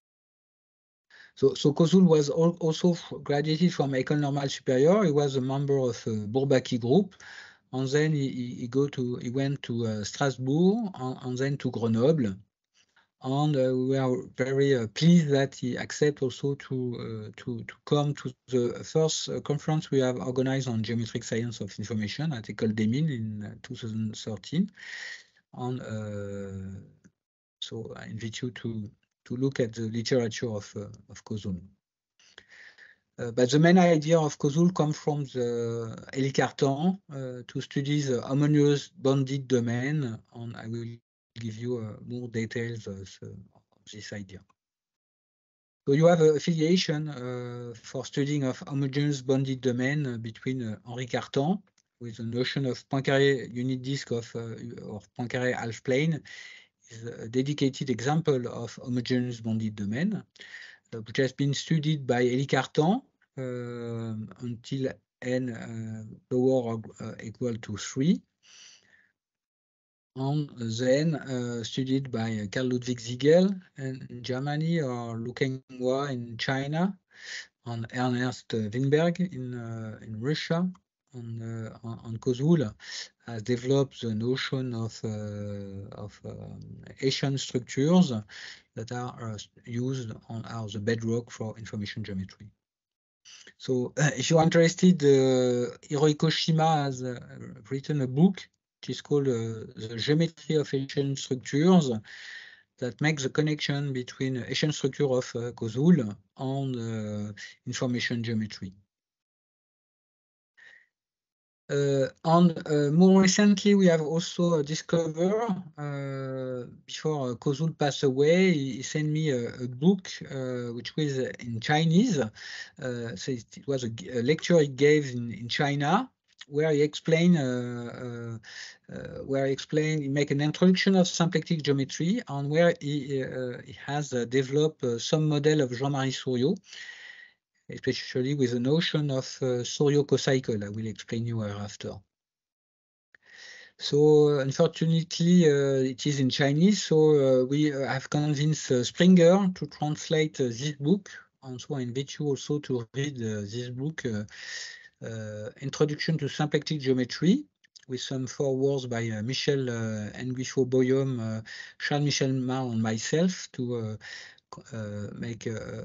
So Cozoul was also graduated from École Normale Supérieure. He was a member of Bourbaki group, and then he went to Strasbourg and then to Grenoble. And we are very pleased that he accepted also to come to the first conference we have organized on geometric science of information at École des Mines in 2013. And so I invite you to look at the literature of Cozoul. But the main idea of Cozoul comes from the Élie Cartan to study the homogeneous bounded domain, and I will give you more details of this idea. So you have an affiliation for studying of homogeneous bounded domain between Henri Cartan, with the notion of Poincaré unit disk of or Poincaré half plane, is a dedicated example of homogeneous bounded domain, which has been studied by Élie Cartan until n power equal to 3. And then studied by Karl Ludwig Siegel in Germany, or Lu Kenghua in China, and Ernst Weinberg in Russia. And Cozoul has developed the notion of Hessian structures that are used on the bedrock for information geometry. So if you're interested, Hirohiko Shima has written a book which is called The Geometry of Hessian Structures, that makes the connection between Hessian structure of Cozoul and information geometry. And more recently, we have also discovered, before Cozoul passed away, he sent me a book which was in Chinese. So it was a lecture he gave in China, where he explained, he make an introduction of symplectic geometry, and where he has developed some model of Jean-Marie Souriau, especially with the notion of Souriau cocycle. I will explain you hereafter. So unfortunately, it is in Chinese. So we have convinced Springer to translate this book. And so I invite you also to read this book, Introduction to Symplectic Geometry, with some forewords by Michel Nguifo-Boyom, Charles-Michel Mar, and myself to make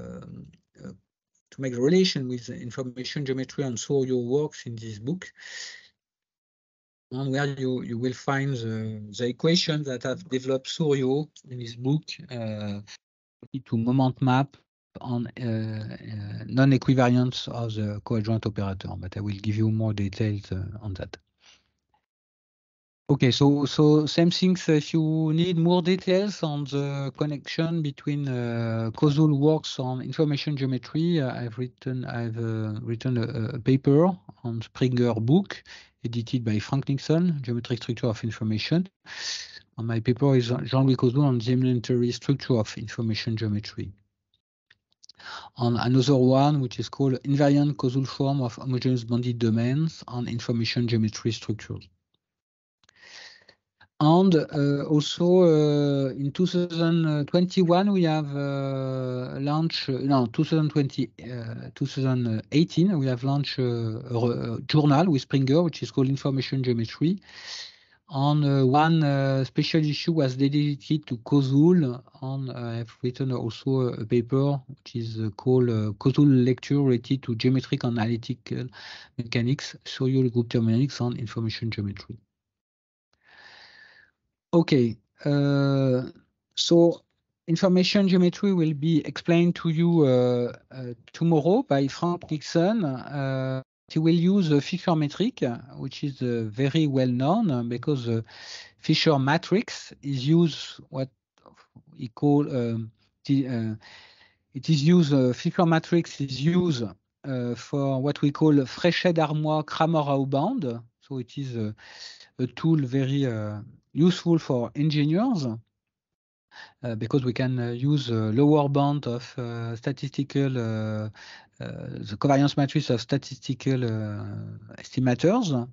the relation with information geometry and Souriau works in this book, and where you will find the equations that have developed Souriau in this book to moment map on non-equivariance of the coadjoint operator, but I will give you more details on that. Okay, so same things. If you need more details on the connection between causal works on information geometry, I've written a paper on Springer book, edited by Frank Nixon, Geometric Structure of Information. And my paper is Jean-Louis Causal on the elementary structure of information geometry. On another one, which is called Invariant Causal Form of Homogeneous Bounded Domains on Information Geometry Structures. And also in 2021, we have launched, 2018, we have launched a journal with Springer, which is called Information Geometry. And one special issue was dedicated to causal, and I've written also a paper which is called Causal Lecture related to Geometric and Analytical Mechanics, Serial Group Thermodynamics, and Information Geometry. Okay, so information geometry will be explained to you tomorrow by Frank Nixon. He will use a Fisher metric, which is very well known because Fisher matrix is used what we call it is used. Fisher matrix is used for what we call Frechet-Darmois Kramer-Rao bound. So it is a tool very useful for engineers because we can use lower bound of statistical, the covariance matrix of statistical estimators.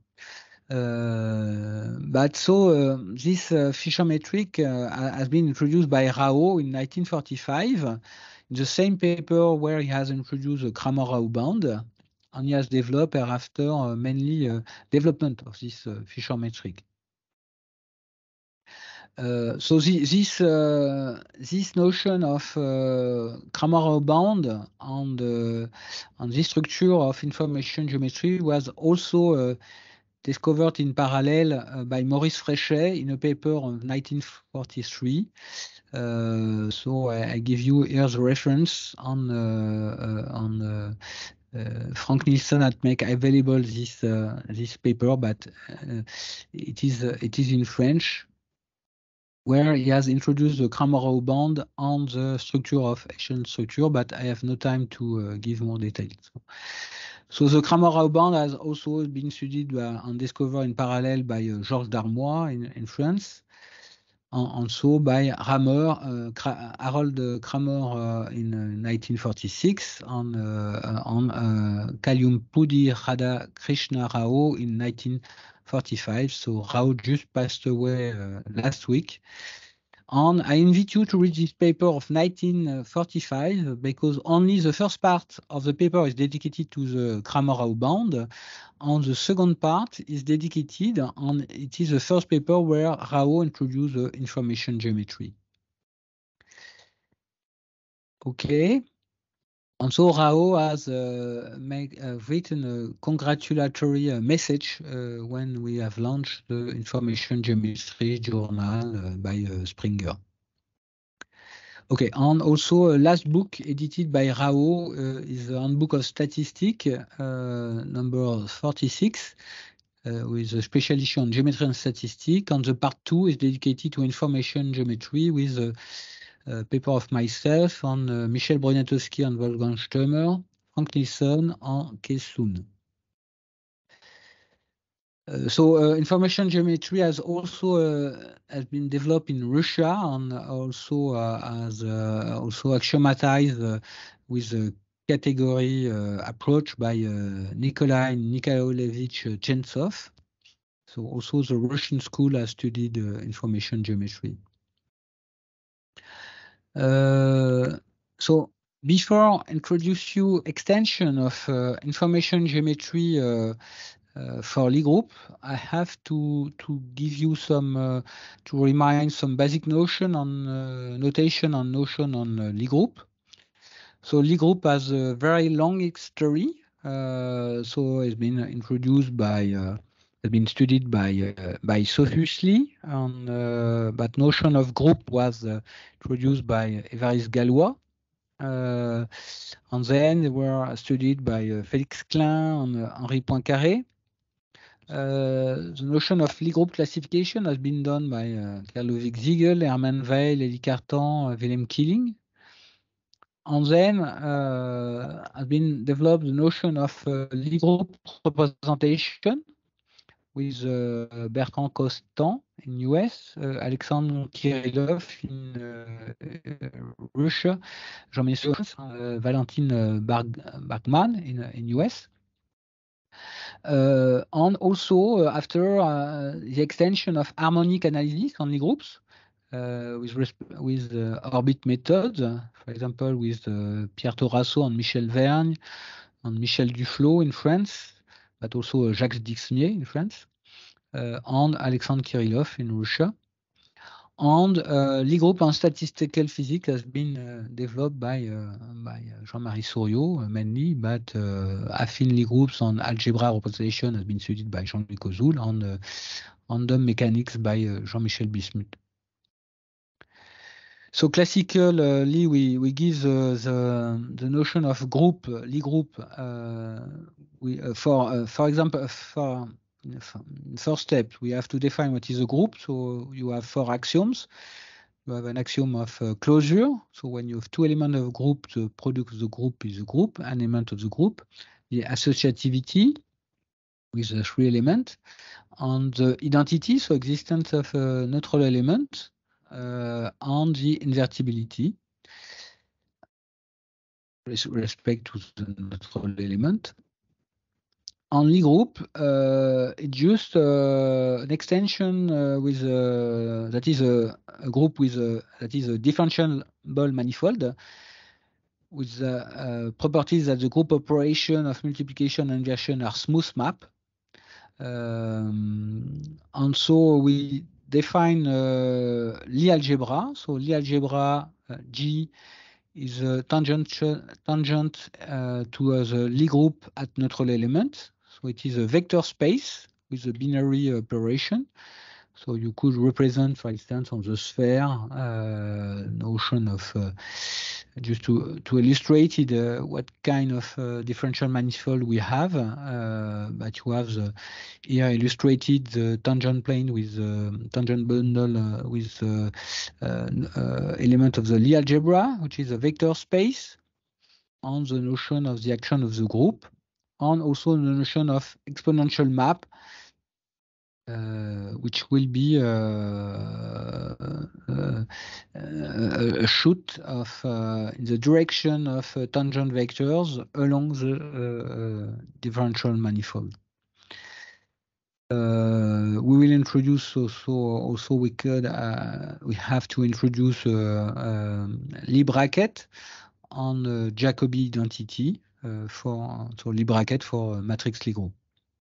But so this Fisher metric has been introduced by Rao in 1945 in the same paper where he has introduced the Kramer-Rao bound, and he has developed thereafter mainly development of this Fisher metric. So this notion of Kramer-Rao bound on the structure of information geometry was also discovered in parallel by Maurice Frechet in a paper of 1943. So I give you here the reference on Frank Nixon had make available this paper, but it is in French, where he has introduced the Kramer-Rao bound on the structure of action structure, but I have no time to give more details. So the Kramer-Rao bound has also been studied and discovered in parallel by Georges Darmois in France, and also by Harold Kramer in 1946, and on Kalliampudi Radhakrishna Rao in 1945. So Rao just passed away last week. And I invite you to read this paper of 1945 because only the first part of the paper is dedicated to the Kramer-Rao bound, and the second part is dedicated, and it is the first paper where Rao introduced the information geometry. Okay. And so Rao has written a congratulatory message when we have launched the Information Geometry Journal by Springer. Okay, and also last book edited by Rao is the Handbook of Statistics, number 46, with a special issue on geometry and statistics. And the part 2 is dedicated to information geometry with a paper of myself and Michel Broniatowski and Wolfgang Stömer, Frank Nixon, and Kees Soon. So information geometry has also has been developed in Russia and also has also axiomatized with a category approach by Nikolai Nikolaevich Chentsov. So also the Russian school has studied information geometry. So before introduce you extension of information geometry for Lie group, I have to give you some to remind some basic notion on notation and notion on Lie group. So Lie group has a very long history. So it's been introduced by has been studied by Sophus Lie, and but notion of group was introduced by Évariste Galois. And then they were studied by Félix Klein and Henri Poincaré. The notion of Lie group classification has been done by Karl Ludwig Siegel, Hermann Weil, Elie Cartan, Wilhelm Killing. And then has been developed the notion of Lie group representation with Bertrand Constant in US, Alexandre Kirillov in Russia, Jean-Michel Valentin Bergman in US. And also after the extension of harmonic analysis on Lie groups with orbit methods, for example, with Pierre Torasso and Michel Vergne and Michel Duflo in France, but also Jacques Dixmier in France, and Alexandre Kirillov in Russia. And Lie group and statistical physics has been developed by Jean-Marie Souriau mainly, but affine Lie groups and algebra representation has been studied by Jean-Louis Cozoul, and random mechanics by Jean-Michel Bismuth. So classical Lie, we give the notion of group, Lie group, for example, first step, we have to define what is a group. So you have 4 axioms. You have an axiom of closure. So when you have 2 elements of a group, the product of the group is a group, an element of the group. The associativity with the 3 elements. And the identity, so existence of a neutral element. And the invertibility with respect to the neutral element. On Lie group, it's just an extension with that is a group with that is a differentiable manifold with properties that the group operation of multiplication and inversion are smooth map. And so we define Lie algebra. So Lie algebra G is a tangent to the Lie group at neutral element. So it is a vector space with a binary operation. So you could represent, for instance, on the sphere, notion of just to illustrate it, what kind of differential manifold we have. But you have here illustrated the tangent plane with tangent bundle with element of the Lie algebra, which is a vector space, on the notion of the action of the group, and also the notion of exponential map, which will be a shoot of in the direction of tangent vectors along the differential manifold. We will introduce also we have to introduce Lie bracket on Jacobi identity for Lie bracket for matrix Lie group.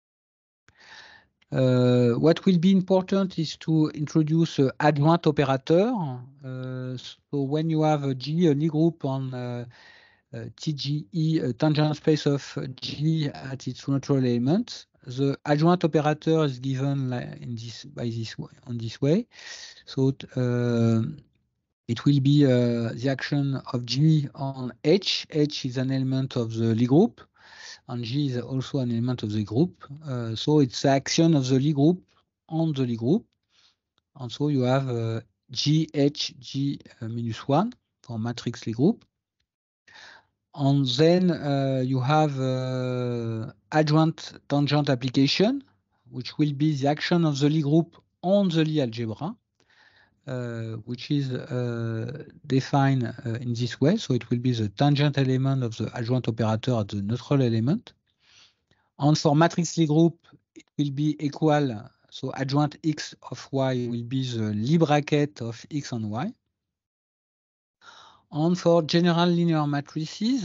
What will be important is to introduce adjoint operator. So when you have a G, a Lie group on TGE, a tangent space of G at its neutral element, the adjoint operator is given on this way. So it will be the action of G on H. H is an element of the Lie group, and G is also an element of the group. So it's the action of the Lie group on the Lie group. And so you have GH, G minus 1 for matrix Lie group. And then you have adjoint tangent application, which will be the action of the Lie group on the Lie algebra, which is defined in this way. So it will be the tangent element of the adjoint operator at the neutral element. And for matrix Lie group, it will be equal. So adjoint X of Y will be the Lie bracket of X and Y. And for general linear matrices,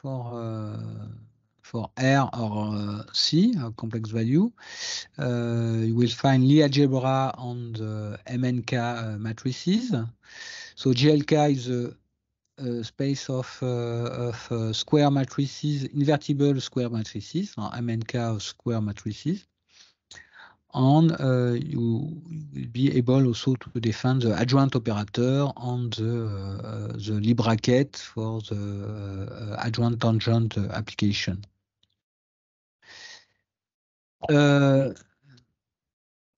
for R or C, a complex value, you will find Lie algebra on the MNK matrices. So GLK is a space of square matrices, invertible square matrices, or MNK of square matrices. And you will be able also to define the adjoint operator on the Lie bracket for the adjoint tangent application.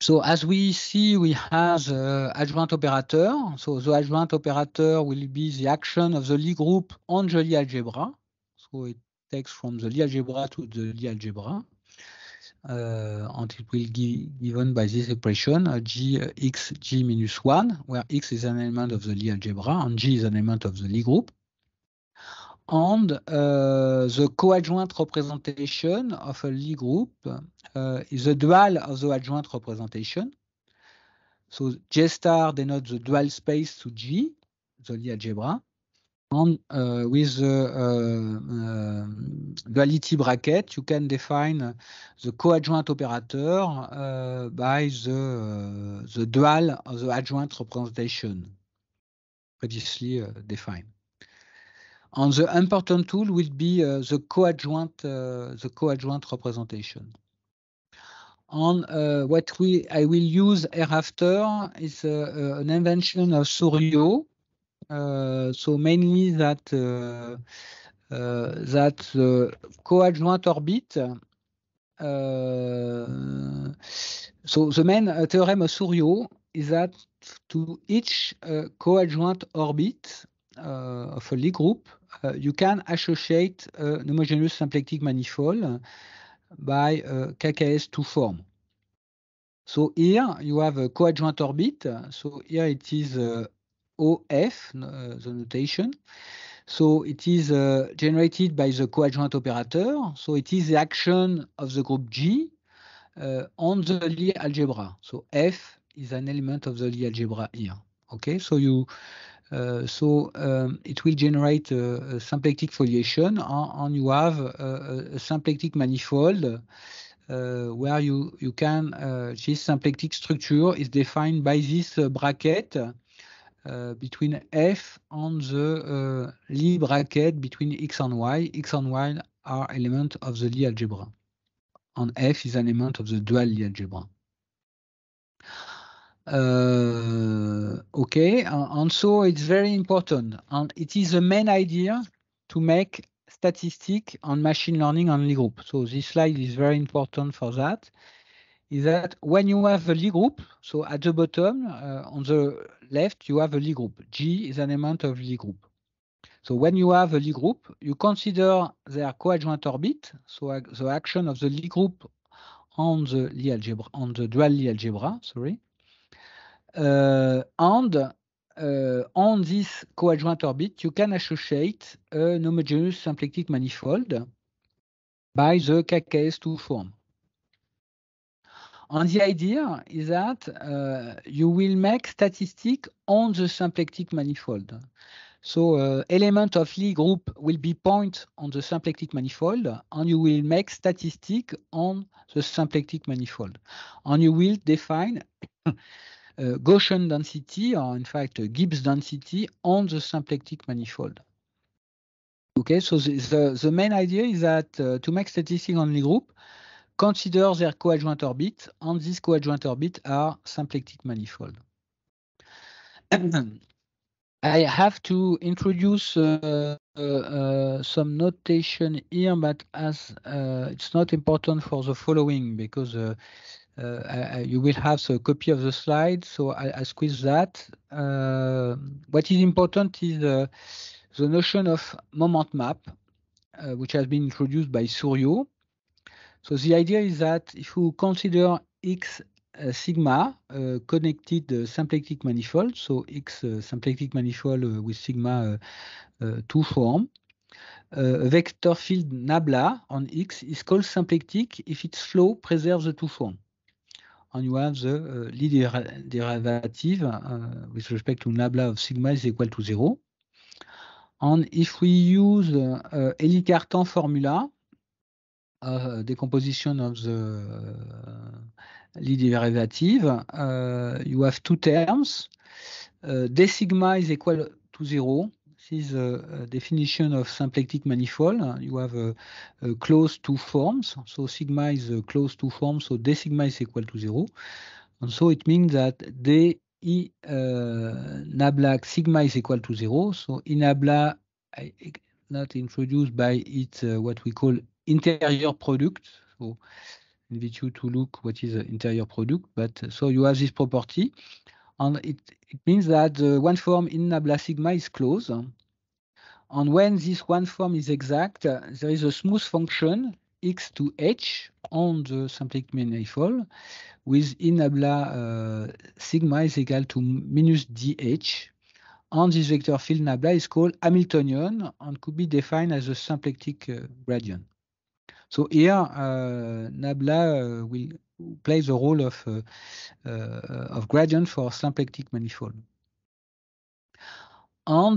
So as we see, we have adjoint operator. So the adjoint operator will be the action of the Lie group on the Lie algebra. So it takes from the Lie algebra to the Lie algebra. And it will be given by this expression, G x G minus 1, where x is an element of the Lie algebra and G is an element of the Lie group. And the coadjoint representation of a Lie group is the dual of the adjoint representation. So J star denotes the dual space to G, the Lie algebra. And with the duality bracket, you can define the coadjoint operator by the dual of the adjoint representation previously defined. And the important tool will be the coadjoint representation. And what I will use hereafter is an invention of Souriau. So mainly that coadjoint orbit. So the main theorem of Souriau is that to each coadjoint orbit of a Lie group, you can associate an homogeneous symplectic manifold by KKS2 form. So here you have a coadjoint orbit. So here it is OF, the notation. So it is generated by the coadjoint operator. So it is the action of the group G on the Lie algebra. So F is an element of the Lie algebra here. Okay, so it will generate a symplectic foliation, and you have a symplectic manifold where you can this symplectic structure is defined by this bracket between F and the Lie bracket between X and Y. X and Y are elements of the Lie algebra, and F is an element of the dual Lie algebra. Okay, and so it's very important, and it is the main idea to make statistics on machine learning on Lie group. So this slide is very important for that. Is that when you have a Lie group, so at the bottom on the left you have a Lie group. G is an element of Lie group. So when you have a Lie group, you consider their coadjoint orbit, so the action of the Lie group on the Lie algebra, on the dual Lie algebra, sorry. And on this coadjoint orbit, you can associate an homogeneous symplectic manifold by the KKS2 form. And the idea is that you will make statistics on the symplectic manifold. So element of Lie group will be point on the symplectic manifold, and you will make statistics on the symplectic manifold. And you will define Gaussian density, or in fact Gibbs density on the symplectic manifold. Okay, so the main idea is that to make statistics on Lie group, consider their coadjoint orbit, and these coadjoint orbits are symplectic manifold. I have to introduce some notation here, but as it's not important for the following, because you will have a copy of the slide, so I squeeze that. What is important is the notion of moment map, which has been introduced by Souriau. So the idea is that if you consider X sigma connected symplectic manifold, so X symplectic manifold with sigma 2 form, a vector field nabla on X is called symplectic if its flow preserves the 2 form. And you have the Lie derivative with respect to nabla of sigma is equal to 0. And if we use Élie-Cartan formula, decomposition of the Lie derivative, you have two terms. D sigma is equal to 0. This is a definition of symplectic manifold. You have closed two forms. So sigma is a closed two forms. So D sigma is equal to 0. And so it means that D I nabla sigma is equal to 0. So I nabla not introduced by its what we call interior product. So invite you to look what is the interior product. But so you have this property, and it means that the one form in nabla sigma is closed. And when this one form is exact, there is a smooth function x to h on the symplectic manifold with in nabla sigma is equal to minus dh. And this vector field nabla is called Hamiltonian and could be defined as a symplectic gradient. So here, nabla will play the role of gradient for symplectic manifold. And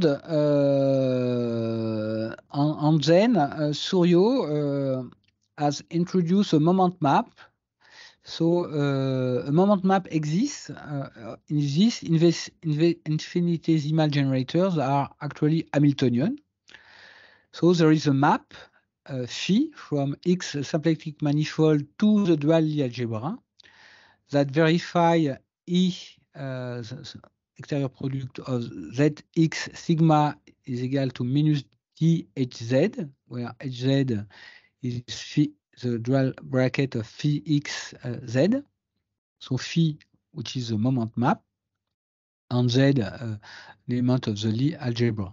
then Suryo has introduced a moment map. So a moment map exists. In this, infinitesimal generators are actually Hamiltonian. So there is a map phi from X symplectic manifold to the dual Lie algebra that verify E, the exterior product of Zx sigma is equal to minus DHZ, where HZ is phi, the dual bracket of phi X Z. So phi, which is the moment map, and Z, the element of the Lie algebra.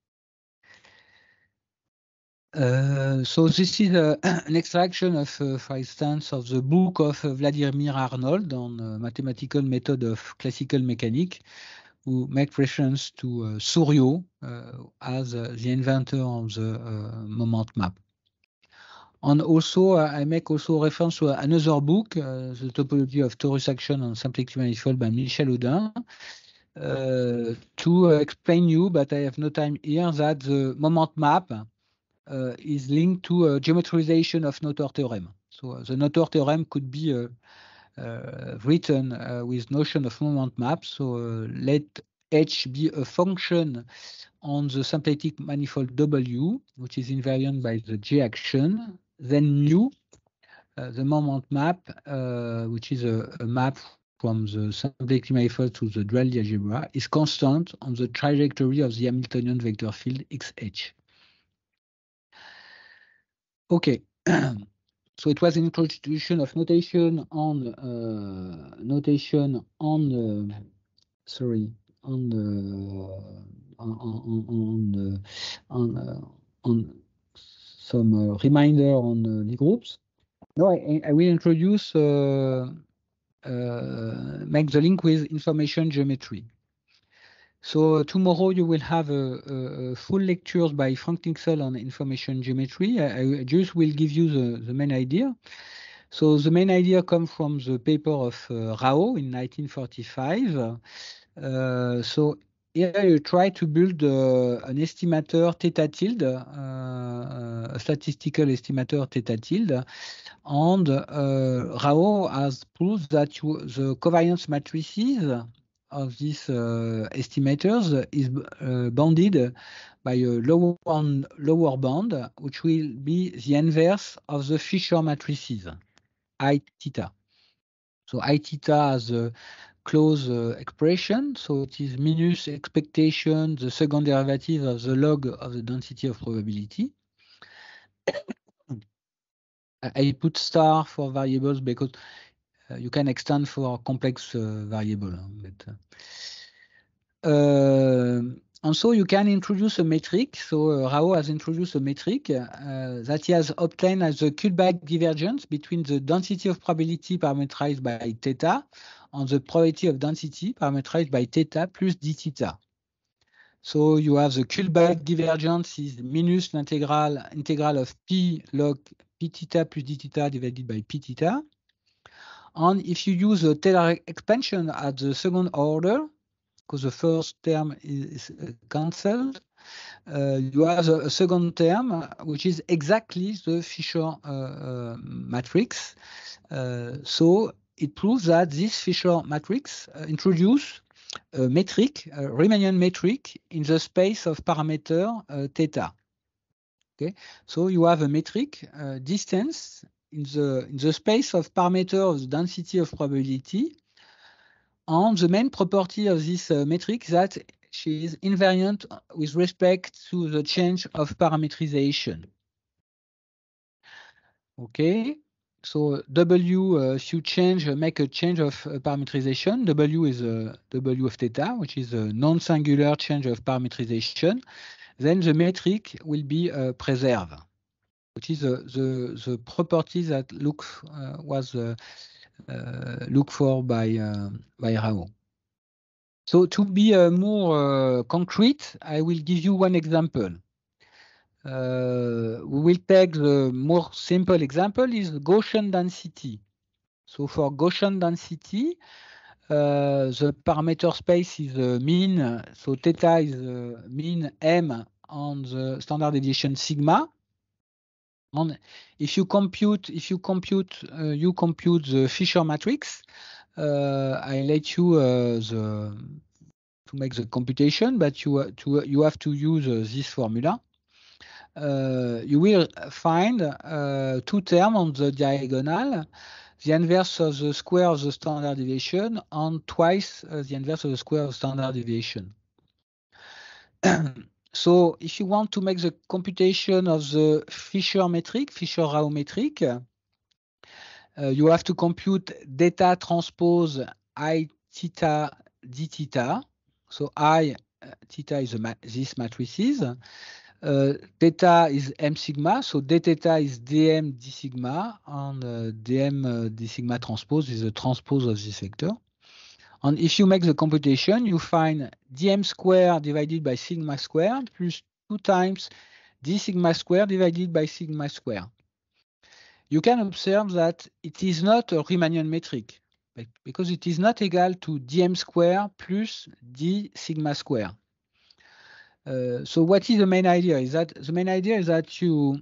So this is an extraction of, for instance, of the book of Vladimir Arnold on mathematical method of classical mechanics, who make reference to Suryo as the inventor of the moment map. And also, I make also reference to another book, The Topology of Torus Action on Symplectic Manifold by Michel Audin, to explain you, but I have no time here, that the moment map is linked to a geometrization of Noether theorem. So the Noether theorem could be written with notion of moment map. So let H be a function on the symplectic manifold W, which is invariant by the J action. Then mu, the moment map, which is a map from the symplectic manifold to the dual Lie algebra, is constant on the trajectory of the Hamiltonian vector field XH. Okay, so it was an introduction of notation on some reminder on Lie groups. Now I will introduce make the link with information geometry. So tomorrow you will have a full lectures by Frank Nixel on information geometry. I just will give you the main idea. So the main idea comes from the paper of Rao in 1945. So here you try to build an estimator theta tilde, a statistical estimator theta tilde, and Rao has proved that the covariance matrices of these estimators is bounded by a lower bound, which will be the inverse of the Fisher matrices, I theta. So I theta has a closed expression, so it is minus expectation, the second derivative of the log of the density of probability. I put star for variables because you can extend for complex variable. And so you can introduce a metric. So Rao has introduced a metric that he has obtained as a Kullback divergence between the density of probability parameterized by theta and the probability of density parameterized by theta plus d theta. So you have the Kullback divergence is minus integral of p log p theta plus d theta divided by p theta. And if you use a Taylor expansion at the second order, because the first term is cancelled, you have a second term, which is exactly the Fisher matrix. So it proves that this Fisher matrix introduces a metric, a Riemannian metric, in the space of parameter theta. Okay, so you have a metric distance in the space of parameter of the density of probability. And the main property of this metric is that she is invariant with respect to the change of parametrization. Okay, So W, if you make a change of parameterization, W is W of theta, which is a non-singular change of parameterization, then the metric will be preserved, which is the property that was looked for by Rao. So to be more concrete, I will give you one example. We will take the more simple example is Gaussian density. So for Gaussian density, the parameter space is mean. So theta is mean M on the standard deviation sigma. And if you compute the Fisher matrix, I let you to make the computation, but you have to use this formula. You will find two terms on the diagonal, the inverse of the square of the standard deviation and twice the inverse of the square of the standard deviation. So if you want to make the computation of the Fisher metric, Fisher-Rao metric, you have to compute data transpose I theta d theta. So I theta is this matrices. Theta is m sigma, so d theta is dm d sigma, and dm d sigma transpose is the transpose of this vector. And if you make the computation, you find dm square divided by sigma square plus 2 times d sigma square divided by sigma square. You can observe that it is not a Riemannian metric because it is not equal to dm square plus d sigma square. So what is the main idea? Is that you,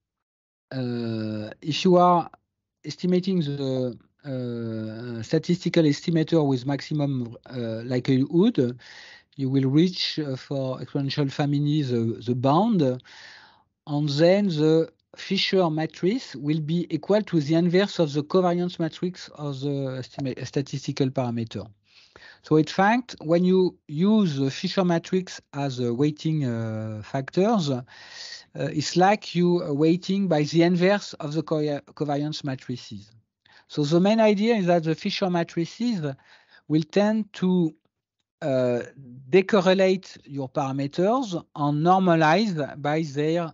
if you are estimating the statistical estimator with maximum likelihood, you will reach for exponential family the bound, and then the Fisher matrix will be equal to the inverse of the covariance matrix of the statistical parameter. So in fact, when you use the Fisher matrix as a weighting factors, it's like you weighting by the inverse of the covariance matrices. So the main idea is that the Fisher matrices will tend to decorrelate your parameters and normalize by their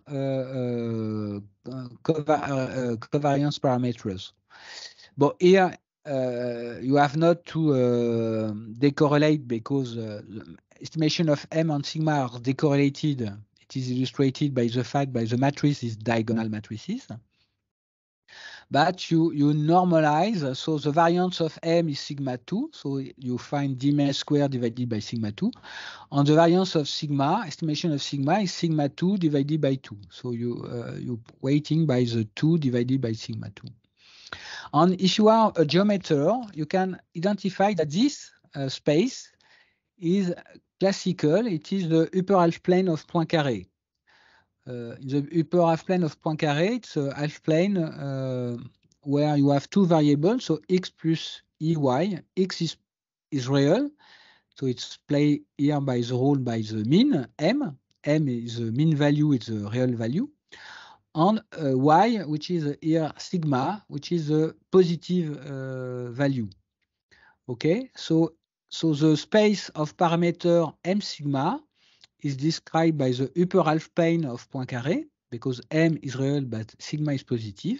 covariance parameters. But here, you have not to decorrelate because the estimation of M and sigma are decorrelated. It is illustrated by the fact by the matrix is diagonal matrices. But you normalize, so the variance of M is sigma 2, so you find dm squared divided by sigma 2. And the variance of sigma, estimation of sigma is sigma 2 divided by 2. So you weighting by the 2 divided by sigma 2. And if you are a geometer, you can identify that this space is classical. It is the upper half plane of Poincaré. In the upper half plane of Poincaré, it's a half plane where you have two variables, so x plus ey. X is real, so it's played here by the rule by the mean, m. M is the mean value, it's the real value. And y, which is here sigma, which is a positive value. Okay, so the space of parameter m sigma is described by the upper half plane of Poincaré because m is real but sigma is positive.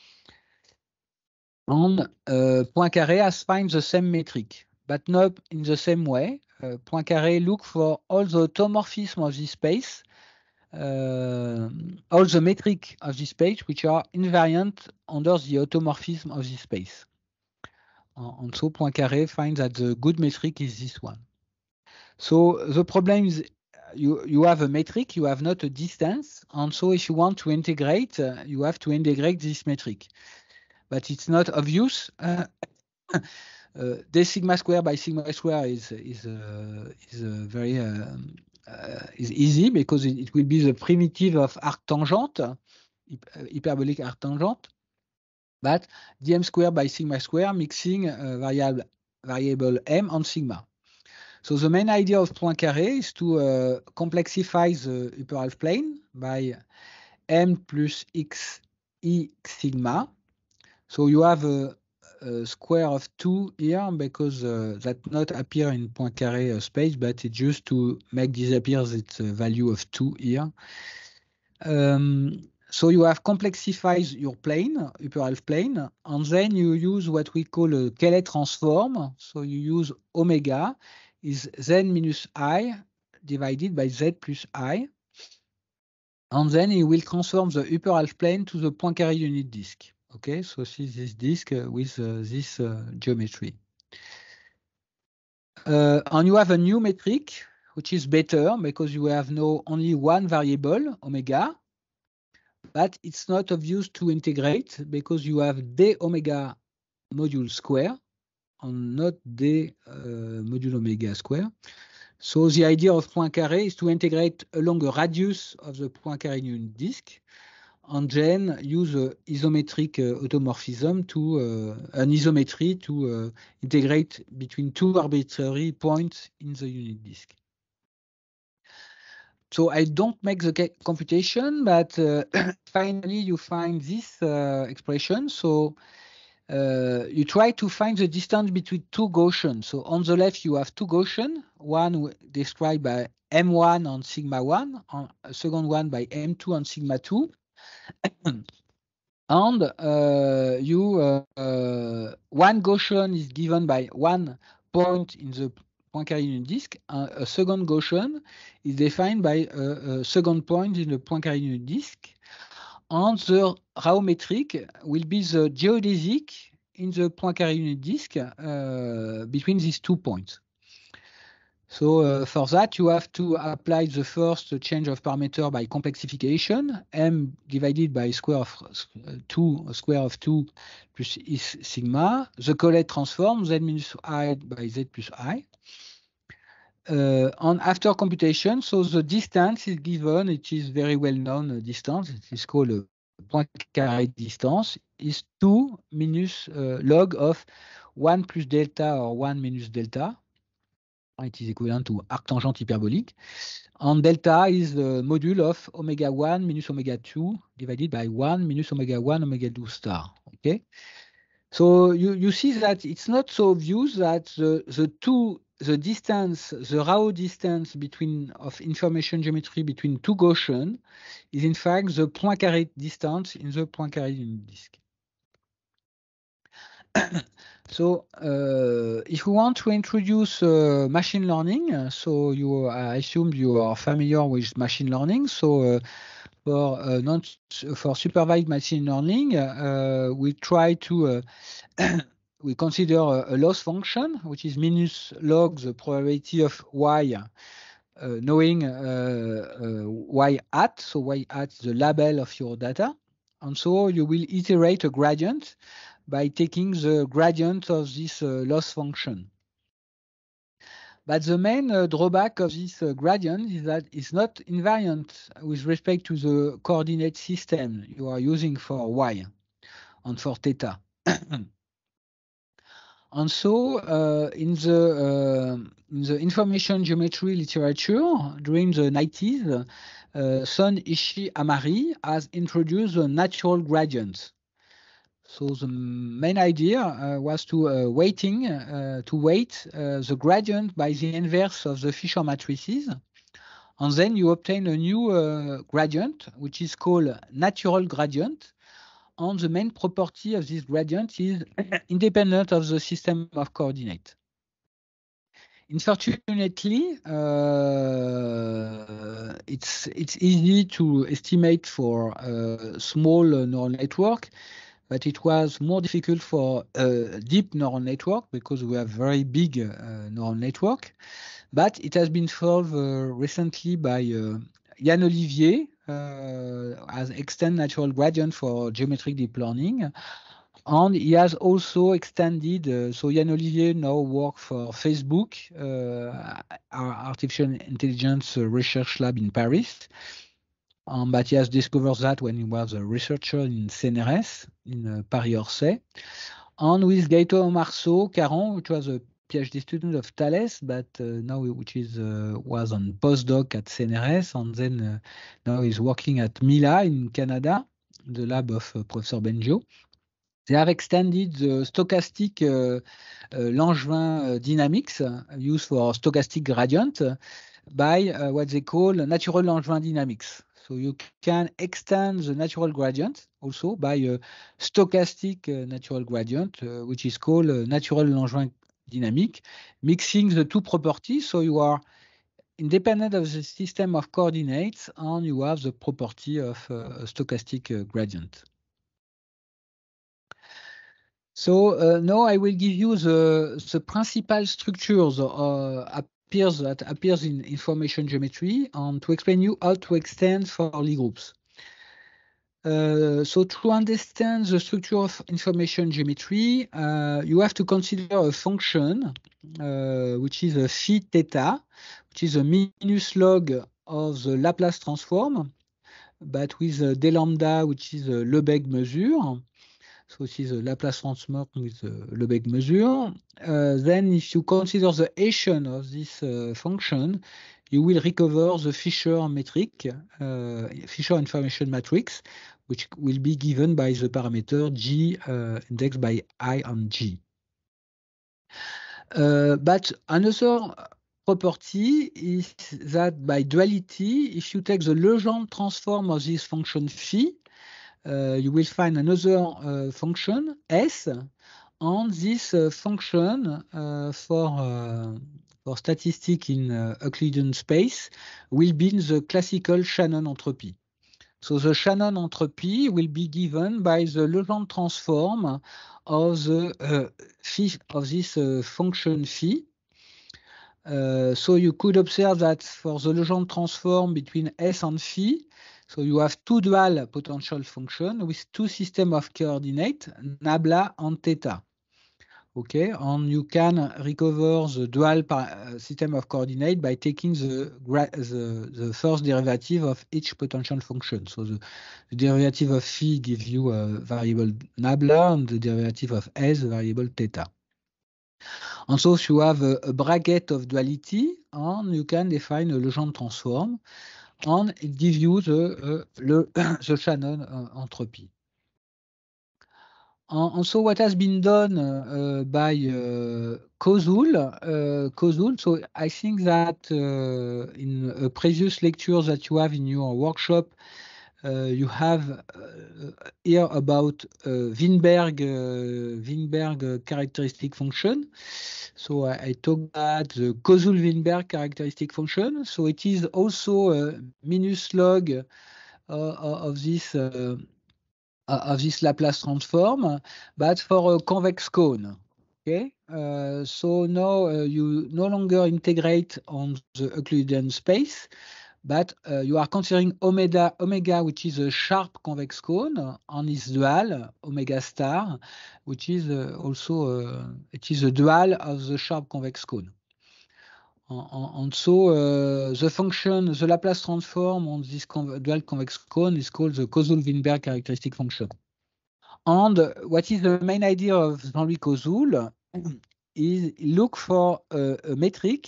And Poincaré has found the same metric, but not in the same way. Poincaré look for all the automorphism of this space, all the metric of this space which are invariant under the automorphism of this space. And so Poincaré finds that the good metric is this one. So the problem is you have a metric, you have not a distance, and so if you want to integrate, you have to integrate this metric. But it's not obvious. D sigma square by sigma square is very easy because it will be the primitive of arctangent, hyperbolic arctangent. But dm square by sigma square mixing variable m and sigma. So the main idea of Poincaré is to complexify the upper half plane by m plus x e sigma. So you have a square of 2 here because that not appear in Poincaré space, but it's just to make disappear its value of 2 here. So you have complexified your plane, upper half plane, and then you use what we call a Cayley transform. So you use omega is z minus I divided by z plus I. And then you will transform the upper half plane to the Poincaré unit disk. Okay, so see this disk with this geometry. And you have a new metric, which is better because you have now only one variable, omega, but it's not obvious to integrate because you have d omega module square and not d module omega square. So the idea of Poincaré is to integrate along a radius of the Poincaré unit disk and then use isometric automorphism to an isometry to integrate between two arbitrary points in the unit disk. So I don't make the computation, but finally you find this expression. So you try to find the distance between two Gaussians. So on the left you have two Gaussians, one described by M1 and sigma 1, and a second one by M2 and sigma 2. And one Gaussian is given by one point in the Poincaré unit disk. A second Gaussian is defined by a second point in the Poincaré unit disk. And the Rao metric will be the geodesic in the Poincaré unit disk between these 2 points. So for that, you have to apply the first change of parameter by complexification, m divided by square of 2 plus is sigma, the Cayley transform, z minus I by z plus I. And after computation, so the distance is given, it is very well known distance, it is called a Poincaré distance, is 2 minus log of 1 plus delta or 1 minus delta. It is equivalent to arctangent hyperbolique. And delta is the module of omega 1 minus omega 2 divided by 1 minus omega 1 omega 2 star. Okay. So you see that it's not so obvious that the distance, the Rao distance between of information geometry between two Gaussians is in fact the Poincaré distance in the Poincaré unit disk. So if we want to introduce machine learning, so I assume you are familiar with machine learning. So for supervised machine learning, we try to we consider a loss function, which is minus log the probability of y, knowing y hat. So y hat is the label of your data. And so you will iterate a gradient by taking the gradient of this loss function. But the main drawback of this gradient is that it's not invariant with respect to the coordinate system you are using for y and for theta. And so in the information geometry literature during the 90s, Son Ishii Amari has introduced a natural gradient. So the main idea was to weight the gradient by the inverse of the Fisher matrices. And then you obtain a new gradient, which is called natural gradient. And the main property of this gradient is independent of the system of coordinates. Unfortunately, it's easy to estimate for a small neural network, but it was more difficult for a deep neural network because we have very big neural network. But it has been solved recently by Yann Olivier as extend natural gradient for geometric deep learning. And he has also extended, so Yann Olivier now works for Facebook, our artificial intelligence research lab in Paris. But he has discovered that when he was a researcher in CNRS, in Paris-Orsay. And with Gaëtan Marceau-Caron, which was a PhD student of Thales, but now which was on postdoc at CNRS, and then now he's working at Mila in Canada, the lab of Professor Benjo. they have extended the stochastic Langevin dynamics used for stochastic gradient by what they call natural Langevin dynamics. So you can extend the natural gradient also by a stochastic natural gradient, which is called natural Langevin dynamic, mixing the two properties. So you are independent of the system of coordinates, and you have the property of a stochastic gradient. So now I will give you the principal structures that appears in information geometry, and to explain you how to extend for Lie groups. So to understand the structure of information geometry, you have to consider a function which is a phi theta, which is a minus log of the Laplace transform, but with d lambda, which is a Lebesgue measure. So this is a Laplace transform with a Lebesgue measure. Then if you consider the Hessian of this function, you will recover the Fisher metric, Fisher information matrix, which will be given by the parameter G indexed by I and G. But another property is that by duality, if you take the Legendre transform of this function phi, you will find another function S, and this function for statistic in Euclidean space will be in the classical Shannon entropy. So the Shannon entropy will be given by the Legendre transform of the phi of this function phi. So you could observe that for the Legendre transform between S and phi, so you have two dual potential functions with two systems of coordinates, nabla and theta. Okay, and you can recover the dual system of coordinates by taking the first derivative of each potential function. So the derivative of phi gives you a variable nabla, and the derivative of S, a variable theta. And so if you have a bracket of duality, and you can define a Legendre transform, and it gives you the Shannon entropy. And so what has been done by Kozul, so I think that in a previous lecture that you have in your workshop, you have here about Weinberg characteristic function. So I talked about the Kozul-Weinberg characteristic function. So it is also a minus log of this Laplace transform, but for a convex cone. Okay, so now you no longer integrate on the Euclidean space, but you are considering omega, which is a sharp convex cone, and its dual, omega star, which is also it is a dual of the sharp convex cone. And so the function, the Laplace transform on this dual convex cone is called the Kozul-Weinberg characteristic function. And what is the main idea of Jean-Louis Kozul is look for a metric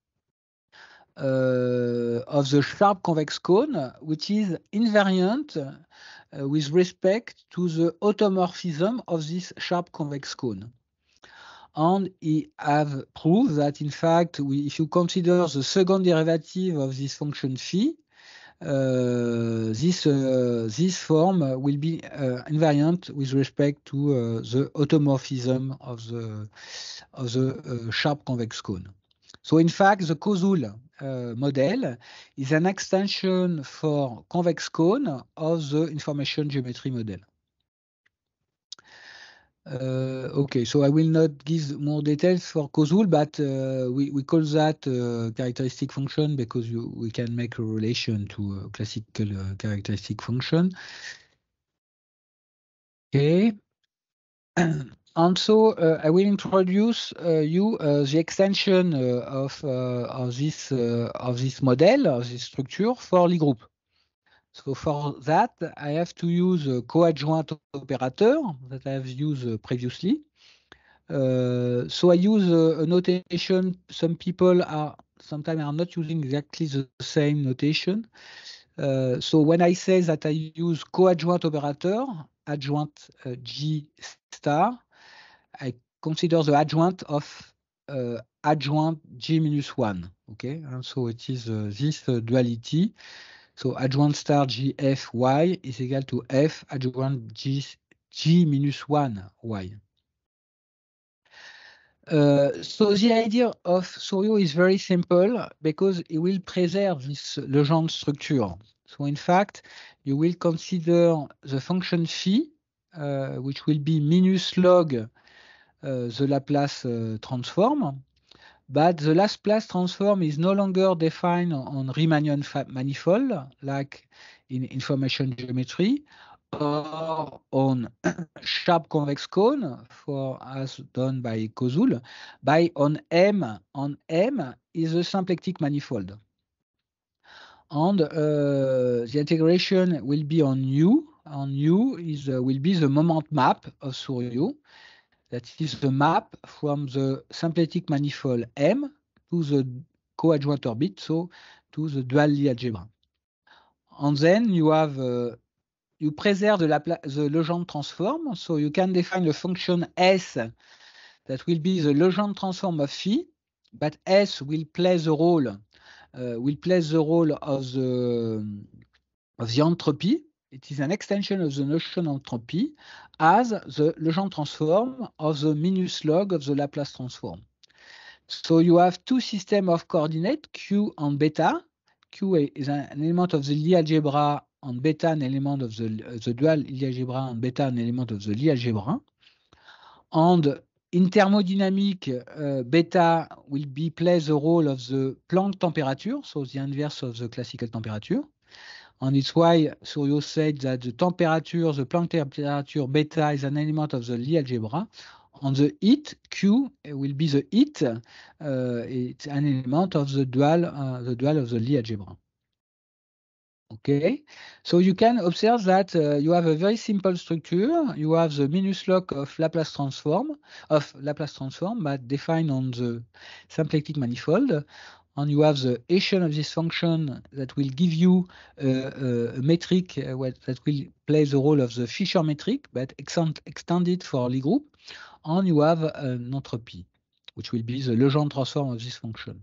of the sharp convex cone, which is invariant with respect to the automorphism of this sharp convex cone. And he have proved that, in fact, if you consider the second derivative of this function phi, this form will be invariant with respect to the automorphism of the sharp convex cone. So in fact, the Kozul model is an extension for convex cone of the information geometry model. Okay, so I will not give more details for Kozul, but we call that characteristic function because we can make a relation to a classical characteristic function. Okay. And so I will introduce you the extension of this model, of this structure for Lie group. So for that, I have to use a coadjoint operator that I have used previously. So I use a notation. Some people sometimes are not using exactly the same notation. So when I say that I use coadjoint operator, adjoint G star, I consider the adjoint of adjoint G minus 1. Okay, and so it is this duality. So adjoint star G F Y is equal to F adjoint G minus 1 Y. So the idea of Souriau is very simple because it will preserve this Legendre structure. So in fact, you will consider the function phi, which will be minus log the Laplace transform, but the Laplace transform is no longer defined on Riemannian manifold, like in information geometry, or on sharp convex cone, for as done by Koszul, by on M. On M is a symplectic manifold. And the integration will be on U. On U is will be the moment map of Souriau. That is the map from the symplectic manifold M to the coadjoint orbit, so to the dual Lie algebra. And then you have you preserve the Legendre transform, so you can define the function S that will be the Legendre transform of phi, but S will play the role of the entropy. It is an extension of the notion of entropy as the Legendre transform of the minus log of the Laplace transform. So you have two systems of coordinates, Q and beta. Q is an element of the Lie algebra and beta an element of the dual Lie algebra and beta an element of the Lie algebra. And in thermodynamic, beta will be play the role of the Planck temperature, so the inverse of the classical temperature. And it's why Souriau said that the temperature, the Planck temperature beta is an element of the Lie algebra. And the heat, Q, will be the heat. It's an element of the dual of the Lie algebra. Okay, so you can observe that you have a very simple structure. You have the minus log of Laplace transform, but defined on the symplectic manifold. And you have the Hessian of this function that will give you a metric that will play the role of the Fisher metric, but extended for Lie group. And you have an entropy, which will be the Legendre transform of this function.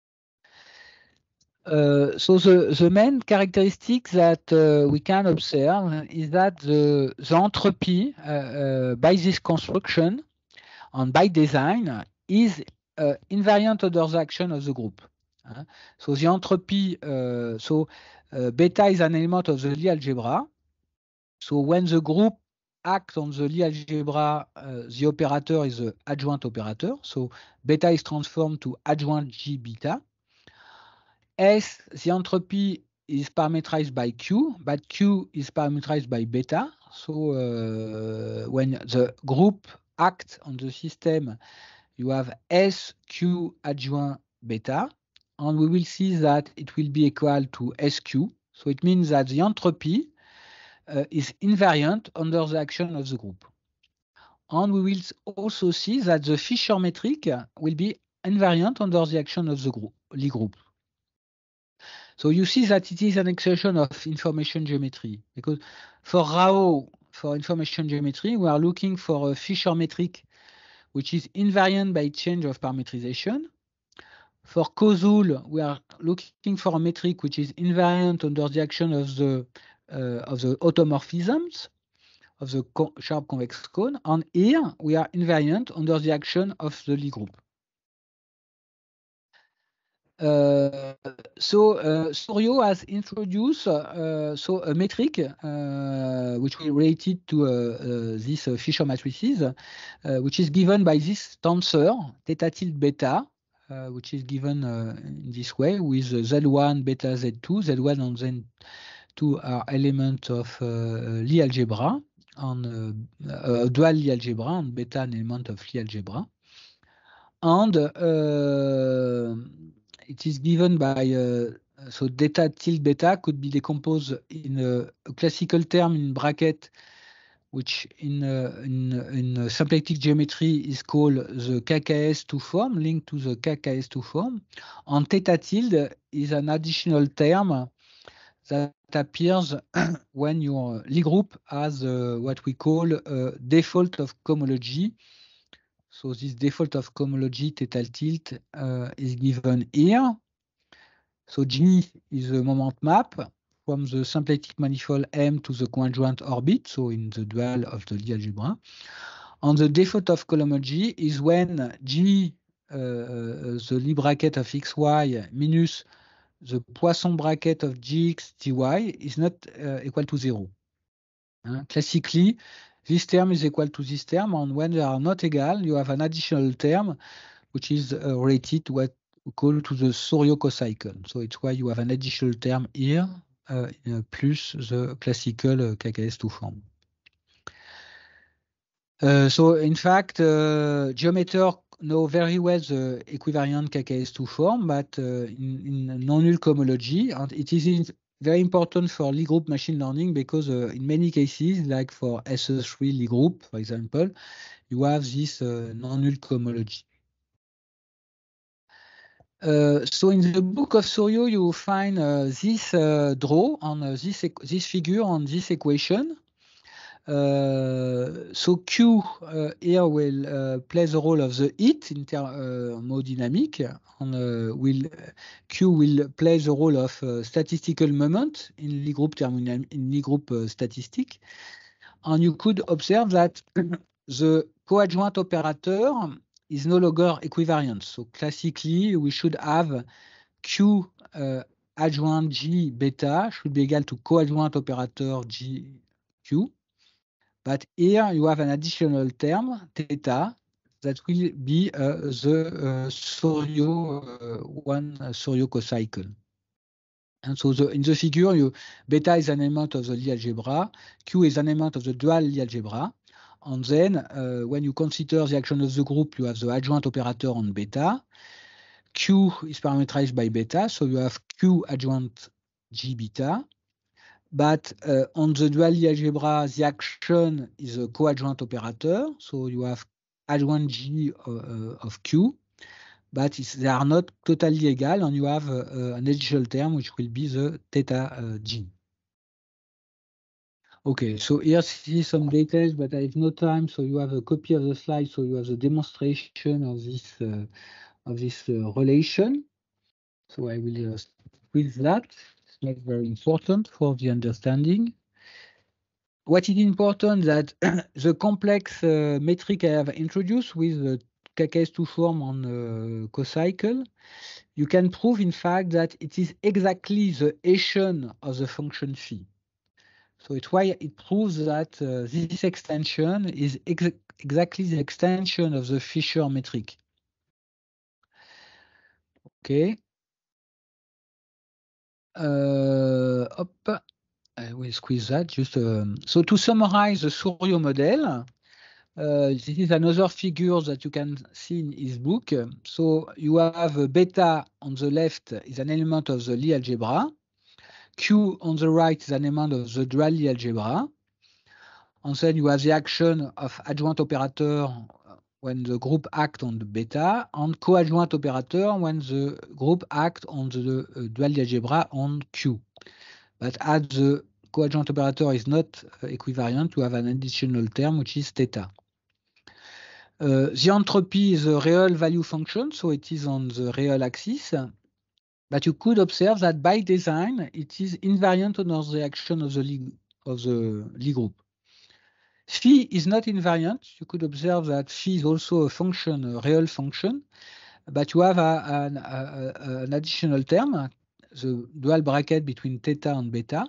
So the main characteristic that we can observe is that the entropy by this construction and by design is invariant under the action of the group. So the entropy, beta is an element of the Lie algebra. So when the group acts on the Lie algebra, the operator is the adjoint operator. So beta is transformed to adjoint G beta. S, the entropy is parameterized by Q, but Q is parameterized by beta. So when the group acts on the system, you have S, Q adjoint beta, and we will see that it will be equal to SQ. So it means that the entropy is invariant under the action of the group. And we will also see that the Fisher metric will be invariant under the action of the group, Lie group. So you see that it is an extension of information geometry, because for Rao, for information geometry, we are looking for a Fisher metric which is invariant by change of parametrization. For Koszul, we are looking for a metric which is invariant under the action of the automorphisms of the sharp convex cone, and here we are invariant under the action of the Lie group. Souriau has introduced a metric which we related to these Fisher matrices, which is given by this tensor theta tilde beta, which is given in this way with Z1 beta Z2. Z1 and Z2 are elements of Lie algebra, and dual Lie algebra, and beta an element of Lie algebra. And it is given by, so theta tilde beta could be decomposed in a classical term in bracket, which in symplectic geometry is called the KKS2 form, linked to the KKS2 form. And theta tilde is an additional term that appears when your Lie group has what we call default of cohomology. So this default of cohomology theta tilt is given here. So G is a moment map from the symplectic manifold M to the coadjoint orbit, so in the dual of the Lie algebra. And the default of cohomology is when G, the Lie bracket of xy minus the Poisson bracket of gx dy is not equal to 0. Classically, this term is equal to this term, and when they are not equal, you have an additional term which is related to what we call to the Souriau cocycle. So it's why you have an additional term here plus the classical KKS2 form. So in fact, geometers know very well the equivariant KKS2 form, but in non-null cohomology, and it is very important for Lie group machine learning because in many cases, like for SE3 Lie group, for example, you have this non-null cohomology. So in the book of Souriau, you find this draw on this figure on this equation. So Q here will play the role of the heat in thermodynamic, and Q will play the role of statistical moment in Lie group statistic. And you could observe that the coadjoint operator is no longer equivariant. So classically, we should have Q adjoint G beta should be equal to coadjoint operator G Q. But here you have an additional term, theta, that will be the Souriau cocycle. And so in the figure, beta is an element of the Lie algebra, Q is an element of the dual Lie algebra. And then when you consider the action of the group, you have the adjoint operator on beta. Q is parameterized by beta, so you have Q adjoint G beta. But on the dual Lie algebra, the action is a coadjoint operator, so you have adjoint G of Q, but they are not totally equal, and you have an additional term which will be the theta G. Okay, so here see some details, but I have no time, so you have a copy of the slide, so you have the demonstration of this relation. So I will with that. It's not very important for the understanding. What is important that the complex metric I have introduced with the KKS2 form on cocycle, you can prove in fact that it is exactly the Hessian of the function phi. So it's why it proves that this extension is exactly the extension of the Fisher metric. Okay. I will squeeze that. Just so to summarize the Souriau model, this is another figure that you can see in his book. So you have beta on the left is an element of the Lie algebra. Q on the right is an element of the dual Lie algebra. And then you have the action of adjoint operator when the group acts on the beta, and coadjoint operator when the group acts on the dual Lie algebra on Q. But as the coadjoint operator is not equivariant, you have an additional term which is theta. The entropy is a real value function, so it is on the real axis. But you could observe that by design, it is invariant under the action of the Lie group. Phi is not invariant. You could observe that phi is also a function, a real function, but you have an additional term, the dual bracket between theta and beta.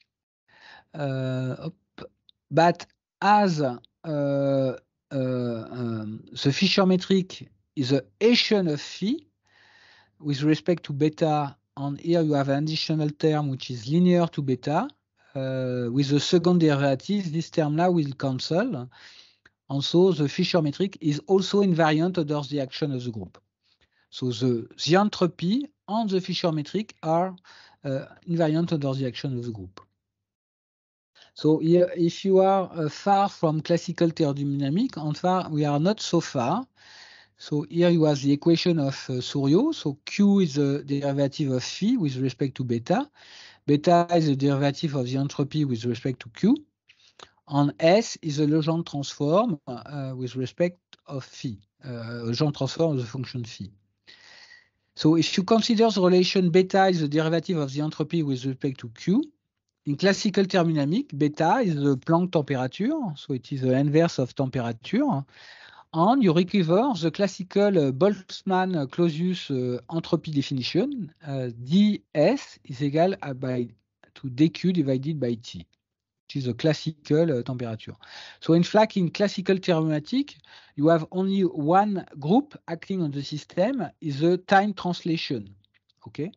But as the Fisher metric is a Hessian of phi with respect to beta, and here you have an additional term which is linear to beta. With the second derivative, this term now will cancel. And so the Fisher metric is also invariant under the action of the group. So the entropy and the Fisher metric are invariant under the action of the group. So here, if you are far from classical thermodynamics, and far we are not so far, So here you have the equation of Souriau. So Q is the derivative of phi with respect to beta. Beta is the derivative of the entropy with respect to Q. And S is the Legendre transform with respect of phi, Legendre transform of the function phi. So if you consider the relation beta is the derivative of the entropy with respect to Q, in classical thermodynamics, beta is the Planck temperature, so it is the inverse of temperature. And you recover the classical Boltzmann-Clausius entropy definition. ds is equal to dq divided by t, which is a classical temperature. So in fact, in classical thermodynamics, you have only one group acting on the system, is the time translation. Okay.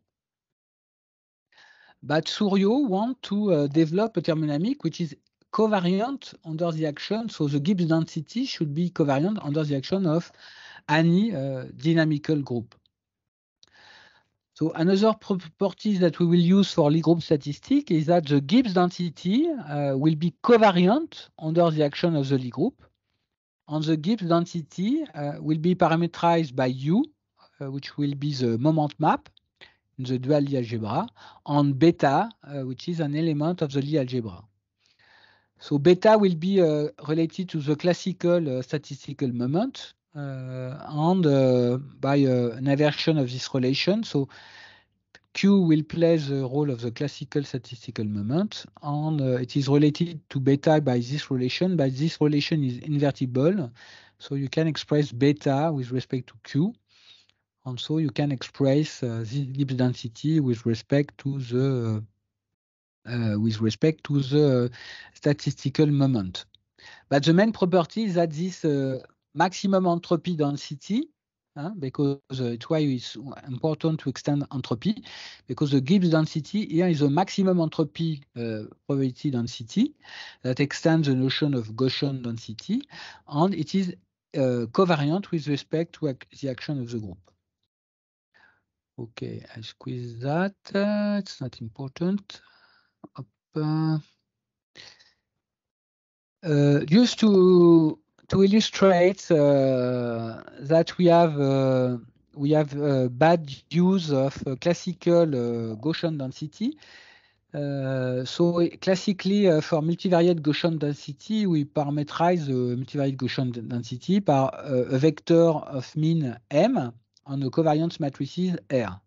But Souriau want to develop a thermodynamic which is covariant under the action. So the Gibbs density should be covariant under the action of any dynamical group. So another property that we will use for Lie group statistics is that the Gibbs density will be covariant under the action of the Lie group. And the Gibbs density will be parameterized by U, which will be the moment map in the dual Lie algebra, and beta, which is an element of the Lie algebra. So beta will be related to the classical statistical moment and by an inversion of this relation. So Q will play the role of the classical statistical moment, and it is related to beta by this relation, but this relation is invertible. So you can express beta with respect to Q. And so you can express this Gibbs density with respect to the statistical moment. But the main property is that this maximum entropy density, because it's why it's important to extend entropy, because the Gibbs density here is a maximum entropy probability density that extends the notion of Gaussian density, and it is covariant with respect to the action of the group. Okay, I squeeze that. It's not important. Just to illustrate that we have bad use of classical Gaussian density. So classically, for multivariate Gaussian density, we parameterize the multivariate Gaussian density par a vector of mean M on a covariance matrices R.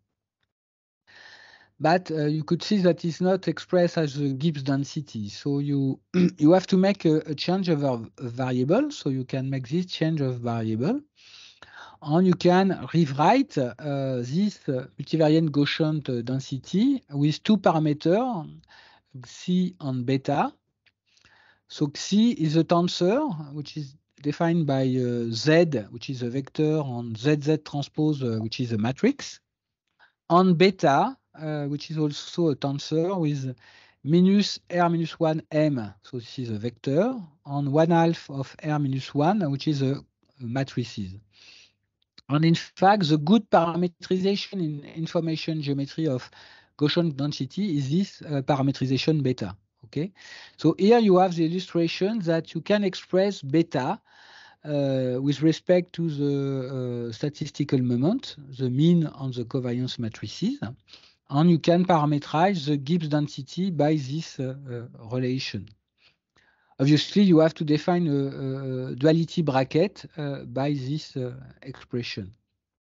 But you could see that it's not expressed as a Gibbs density. So you have to make a change of a variable. So you can make this change of variable. And you can rewrite this multivariate Gaussian density with two parameters, xi and beta. So xi is a tensor, which is defined by z, which is a vector, and zz transpose, which is a matrix. And beta, which is also a tensor with minus r minus 1 m, so this is a vector, and 1/2 of r minus 1, which is a matrices. And in fact, the good parametrization in information geometry of Gaussian density is this parametrization beta. Okay, so here you have the illustration that you can express beta with respect to the statistical moment, the mean on the covariance matrices, and you can parameterize the Gibbs density by this relation. Obviously, you have to define a duality bracket by this expression.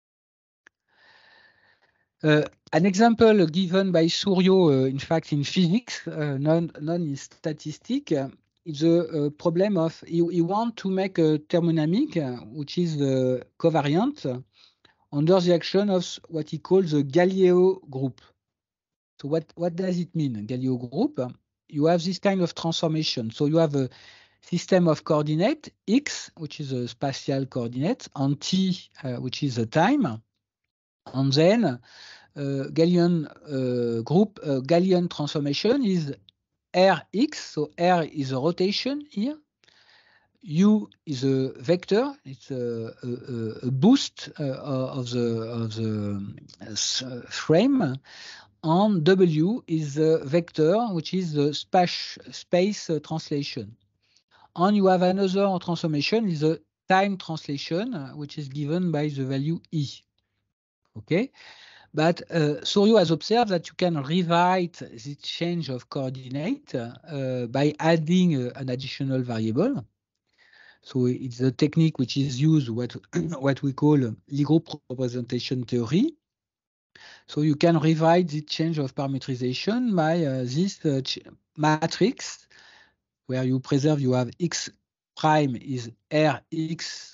An example given by Souriau, in fact, in physics, non in statistics, is a problem of you want to make a thermodynamic which is covariant under the action of what he calls the Galileo group. So what does it mean, Galileo group? You have this kind of transformation. So you have a system of coordinate, x, which is a spatial coordinate, and t, which is a time. And then Galilean group, Galilean transformation is Rx, so R is a rotation here. U is a vector, it's a boost of the frame, and W is a vector, which is the space translation. And you have another transformation, is a time translation, which is given by the value E. Okay, but Suryo has observed that you can rewrite the change of coordinate by adding an additional variable. So it's a technique which is used what we call Lie group representation theory. So you can rewrite the change of parameterization by this matrix where you preserve, you have X prime is Rx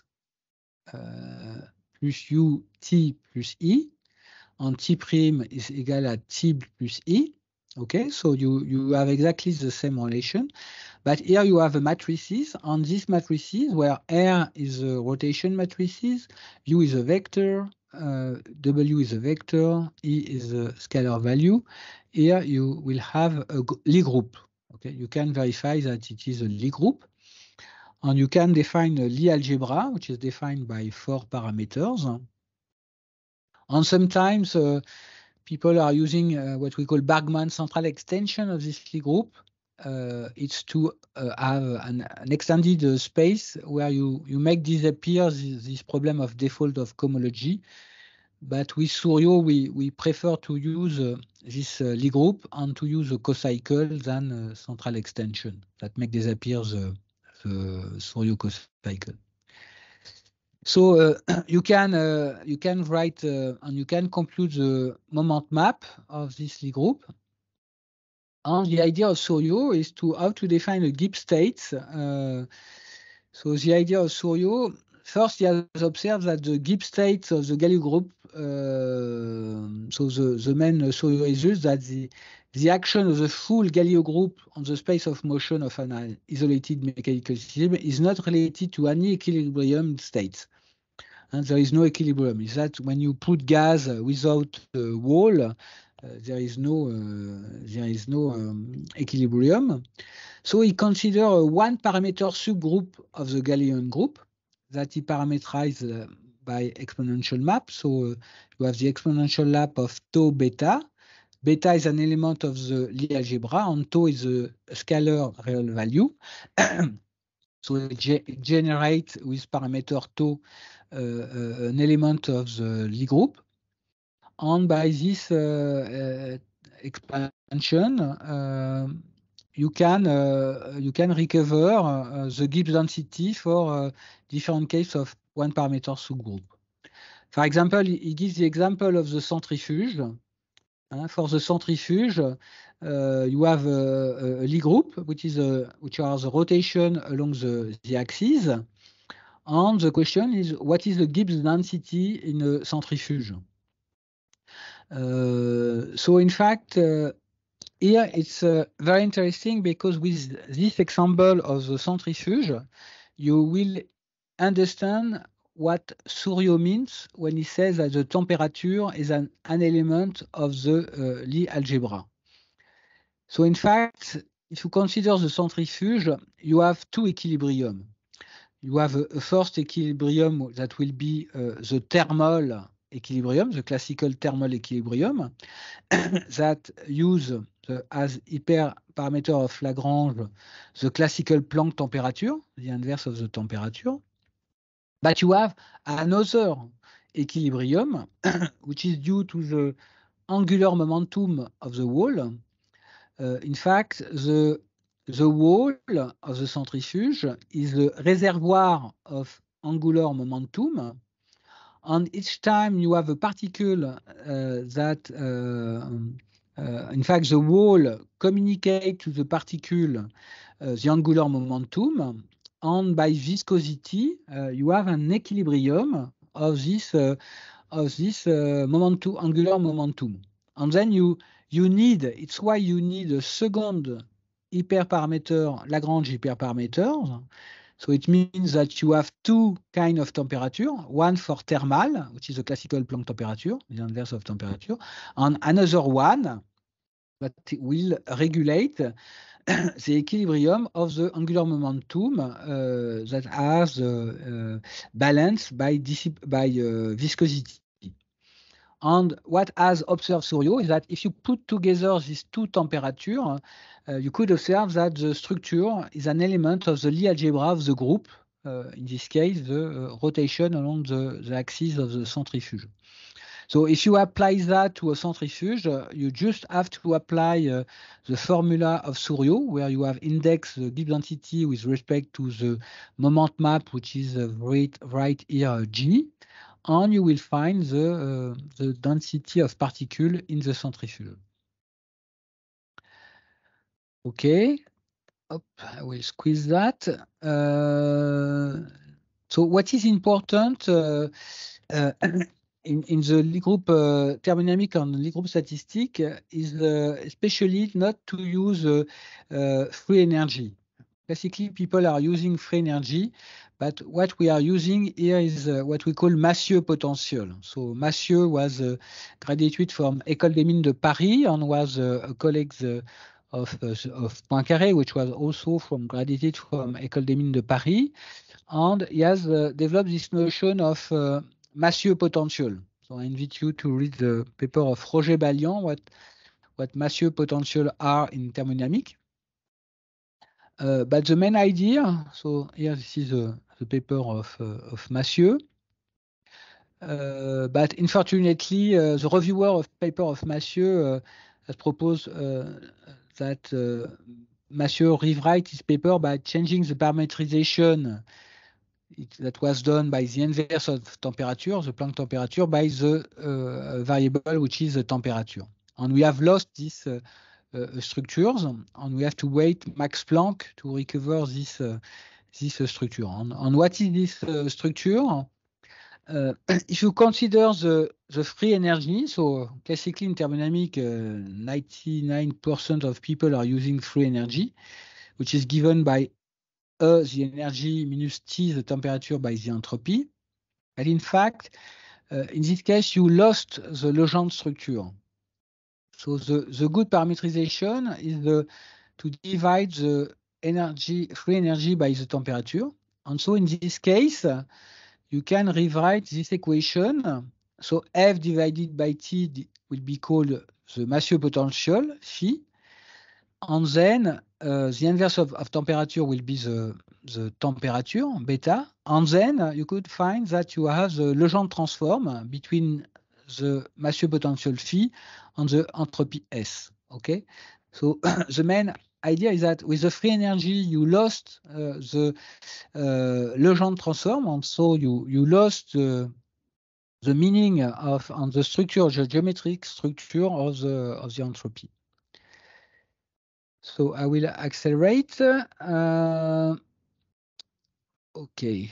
plus U T plus I, and T prime is equal à T plus I. Okay, so you have exactly the same relation, but here you have a matrices. On these matrices, where R is a rotation matrices, U is a vector, W is a vector, E is a scalar value. Here you will have a Lie group. Okay, you can verify that it is a Lie group, and you can define a Lie algebra, which is defined by 4 parameters. And sometimes people are using what we call Bargmann central extension of this Lie group. It's to have an extended space where you make disappear this problem of default of cohomology. But with Suryo, we prefer to use this Lie group and to use a cocycle than central extension that make disappear the Suryo cocycle. So you can write and you can compute the moment map of this Lie group. And the idea of Suryo is how to define a Gibbs state. So the idea of Suryo, first he has observed that the Gibbs state of the Galileo group, so the main Suryo result that the action of the full Galileo group on the space of motion of an isolated mechanical system is not related to any equilibrium state. And there is no equilibrium. Is that when you put gas without a wall, there is no equilibrium. So he considers a one parameter subgroup of the Galilean group that he parameterized by exponential map. So you have the exponential map of tau beta. Beta is an element of the Lie algebra, and tau is a scalar real value. So it generates with parameter tau an element of the Lie group. And by this expansion, you can recover the Gibbs density for different cases of one parameter subgroup. For example, he gives the example of the centrifuge. For the centrifuge, you have a Lie group, which are the rotation along the axis. And the question is, what is the Gibbs density in a centrifuge? So in fact, here it's very interesting because with this example of the centrifuge, you will understand what Suryo means when he says that the temperature is an element of the Lie algebra. So in fact, if you consider the centrifuge, you have two equilibrium. You have a first equilibrium that will be the thermal equilibrium, the classical thermal equilibrium, that use as hyperparameter of Lagrange the classical Planck temperature, the inverse of the temperature. But you have another equilibrium, which is due to the angular momentum of the wall. In fact, the wall of the centrifuge is a reservoir of angular momentum. And each time you have a particle that, in fact, the wall communicates to the particle the angular momentum, and by viscosity, you have an equilibrium of this momentum, angular momentum. And then it's why you need a second hyperparameter, Lagrange hyperparameters. So it means that you have two kinds of temperature, one for thermal, which is the classical Planck temperature, the inverse of temperature, and another one that will regulate the equilibrium of the angular momentum that has balanced by viscosity. And what has observed Suryo is that if you put together these two temperatures, you could observe that the structure is an element of the Lie algebra of the group in this case, the rotation along the axis of the centrifuge. So if you apply that to a centrifuge, you just have to apply the formula of Souriau, where you have indexed the Gibbs density with respect to the moment map, which is right here, G, and you will find the density of particle in the centrifuge. Okay, I will squeeze that. So what is important in the Lie group thermodynamic and Lie group statistic is especially not to use free energy. Classically, people are using free energy, but what we are using here is what we call Massieu potential. So Massieu was a graduate from École des Mines de Paris and was a colleague of Poincaré, which was also graduated from École des Mines de Paris. And he has developed this notion of Massieu potential. So I invite you to read the paper of Roger Ballian, what Massieu potential are in thermodynamic. But the main idea, so here this is the paper of Massieu. But unfortunately, the reviewer of paper of Massieu has proposed that Massieu rewrite his paper by changing the parametrization that was done by the inverse of temperature, the Planck temperature, by the variable which is the temperature. And we have lost these structures, and we have to wait Max Planck to recover this structure. And what is this structure? If you consider the free energy, so classically in thermodynamic, 99% of people are using free energy, which is given by the energy minus T, the temperature, by the entropy. But in fact, in this case, you lost the Legendre structure. So the good parametrization is to divide the free energy by the temperature. And so in this case, you can rewrite this equation. So F divided by T will be called the Massieu potential, phi. And then the inverse of temperature will be the temperature, beta. And then you could find that you have the Legendre transform between the Massieu potential phi and the entropy S. Okay, so the main idea is that with the free energy, you lost the Legendre transform, and so you lost the meaning of and the structure, the geometric structure of the entropy. So I will accelerate. Okay.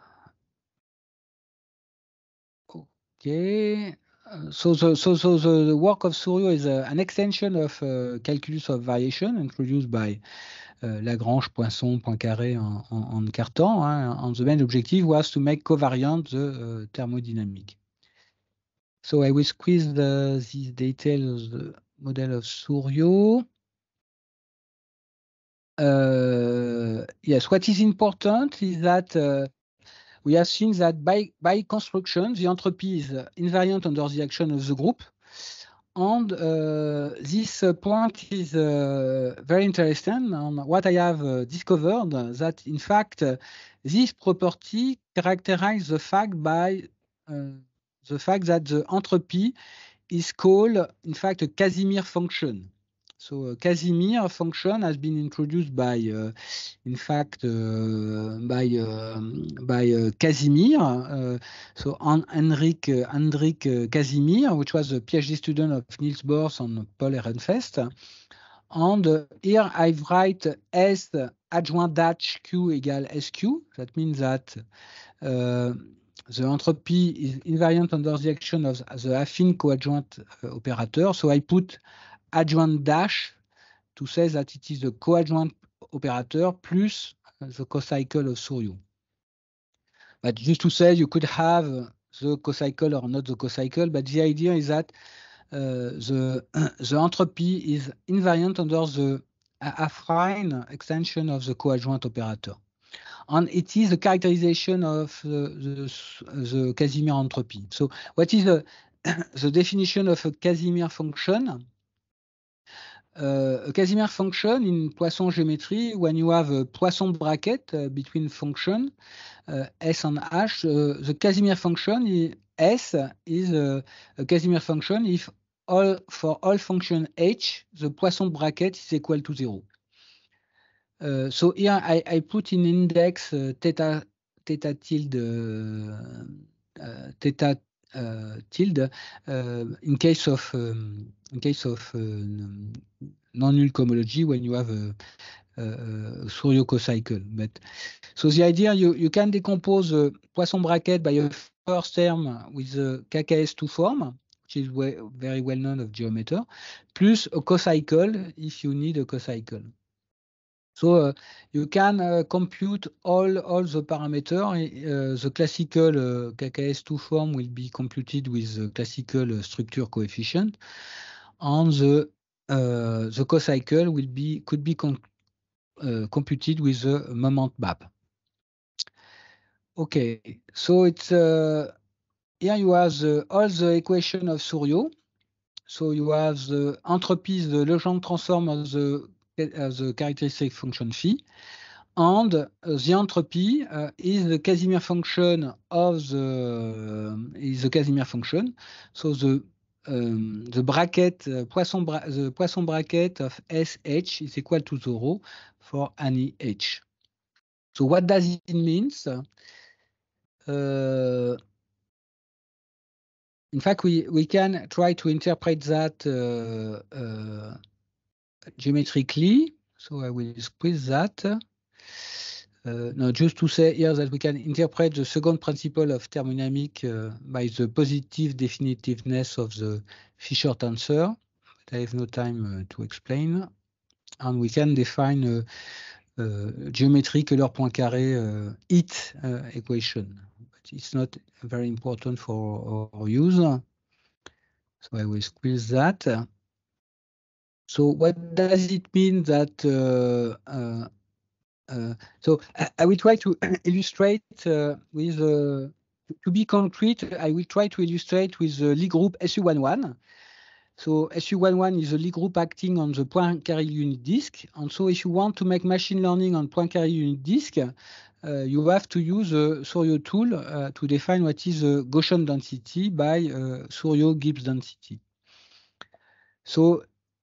Okay. So the work of Souriau is an extension of calculus of variation introduced by Lagrange, Poisson, Poincaré, and Cartan. And the main objective was to make covariant the thermodynamic. So I will squeeze these details of the model of Souriau. Yes, what is important is that we have seen that by construction, the entropy is invariant under the action of the group. And this point is very interesting. And what I have discovered that, in fact, this property characterizes the fact by the fact that the entropy is called, in fact, a Casimir function. So a Casimir function has been introduced by, in fact, by Casimir. So Hendrik Casimir, which was a PhD student of Niels Bohr and Paul Ehrenfest. And here I write S adjoint dash Q equal SQ. That means that the entropy is invariant under the action of the affine coadjoint operator. So I put adjoint dash to say that it is the coadjoint operator plus the cocycle of Souriau. But just to say, you could have the cocycle or not the cocycle, but the idea is that the entropy is invariant under the affine extension of the coadjoint operator. And it is a characterization of the Casimir entropy. So what is the definition of a Casimir function? a Casimir function in Poisson geometry, when you have a Poisson bracket between function S and H, the Casimir function S is a Casimir function if for all function H, the Poisson bracket is equal to 0. So here I put in index theta tilde theta tilde in case of non-null cohomology when you have a Souriau cocycle. But so the idea you can decompose a Poisson bracket by a first term with the KKS2 form, which is very well known of geometer, plus a cocycle if you need a cocycle. So you can compute all the parameters. The classical KKS2 form will be computed with the classical structure coefficient, and the cocycle could be computed with the moment map. Okay, so it's here you have all the equation of Souriau. So you have the entropy, the Legendre transform of the characteristic function phi, and the entropy is the Casimir function of the Casimir function. So the bracket the Poisson bracket of SH is equal to 0 for any H. So what does it mean? In fact, we can try to interpret that geometrically. So I will squeeze that. Now, just to say here that we can interpret the second principle of thermodynamics by the positive definitiveness of the Fisher tensor. But I have no time to explain. And we can define geometric Euler Poincaré heat equation. But it's not very important for our use. So I will squeeze that. So what does it mean that so I will try to illustrate with to be concrete, I will try to illustrate with the Lie group SU11. So SU11 is a Lie group acting on the Poincaré unit disk. And so if you want to make machine learning on Poincaré unit disk, you have to use a Souriau tool to define what is the Gaussian density by Souriau-Gibbs density. So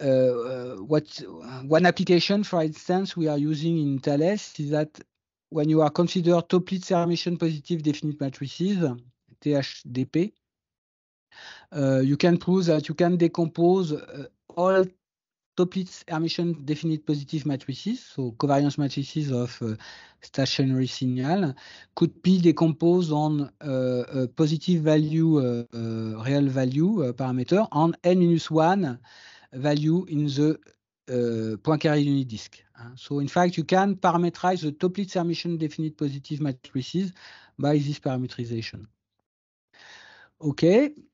one application, for instance, we are using in Thales is that when you are consider Toeplitz-Hermitian positive definite matrices, THDP, you can prove that you can decompose all Toeplitz-Hermitian definite positive matrices, so covariance matrices of stationary signal, could be decomposed on a positive value, real value parameter on n-1 value in the Poincaré unit disk. So in fact, you can parameterize the Toeplitz-Hermitian definite positive matrices by this parameterization. Okay.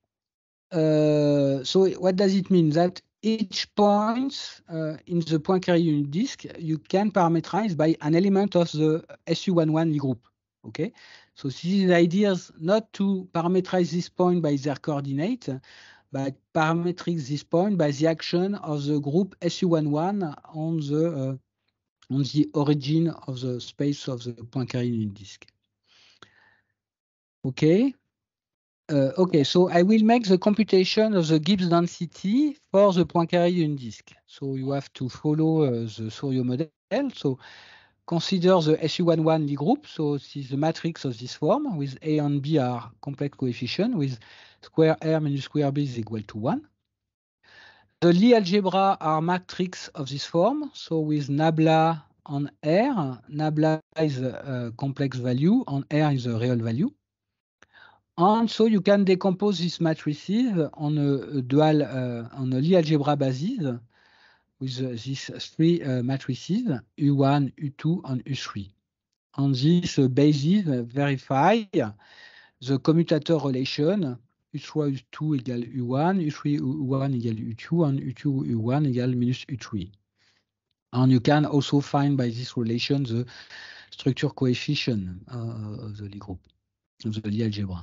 So what does it mean? That each point in the Poincaré unit disk, you can parameterize by an element of the SU11 Lie group. Okay. So this is the idea not to parameterize this point by their coordinate, but parametrize this point by the action of the group SU11 on the origin of the space of the Poincaré unit disk. Okay. Okay, so I will make the computation of the Gibbs density for the Poincaré unit disk. So you have to follow the Souriau model. So consider the SU11 Lie group. So this is the matrix of this form with A and B are complex coefficients with square R minus square B is equal to 1. The Lie algebra are matrix of this form. So with nabla on R, nabla is a complex value and R is a real value. And so you can decompose these matrices on a dual, on a Lie algebra basis with these three matrices, U1, U2, and U3. On this basis, verify the commutator relation, U3, U2 égale U1, U3, U1 égale U2, and U2, U1 égale minus U3. And you can also find by this relation the structure coefficient of the Lie group, of the Lie algebra.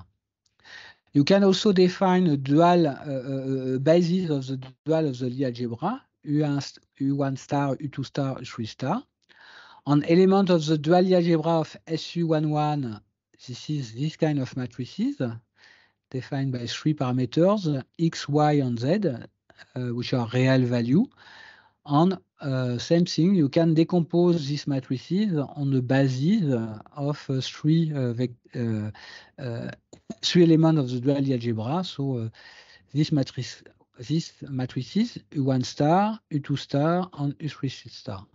You can also define a dual basis of the dual of the Lie algebra, U1 star, U2 star, U3 star. On element of the dual algebra of SU11, this is this kind of matrices defined by 3 parameters, X, Y, and Z, which are real value. And same thing, you can decompose these matrices on the basis of 3 elements of the dual algebra. So this matrices, U1 star, U2 star, and U3 star.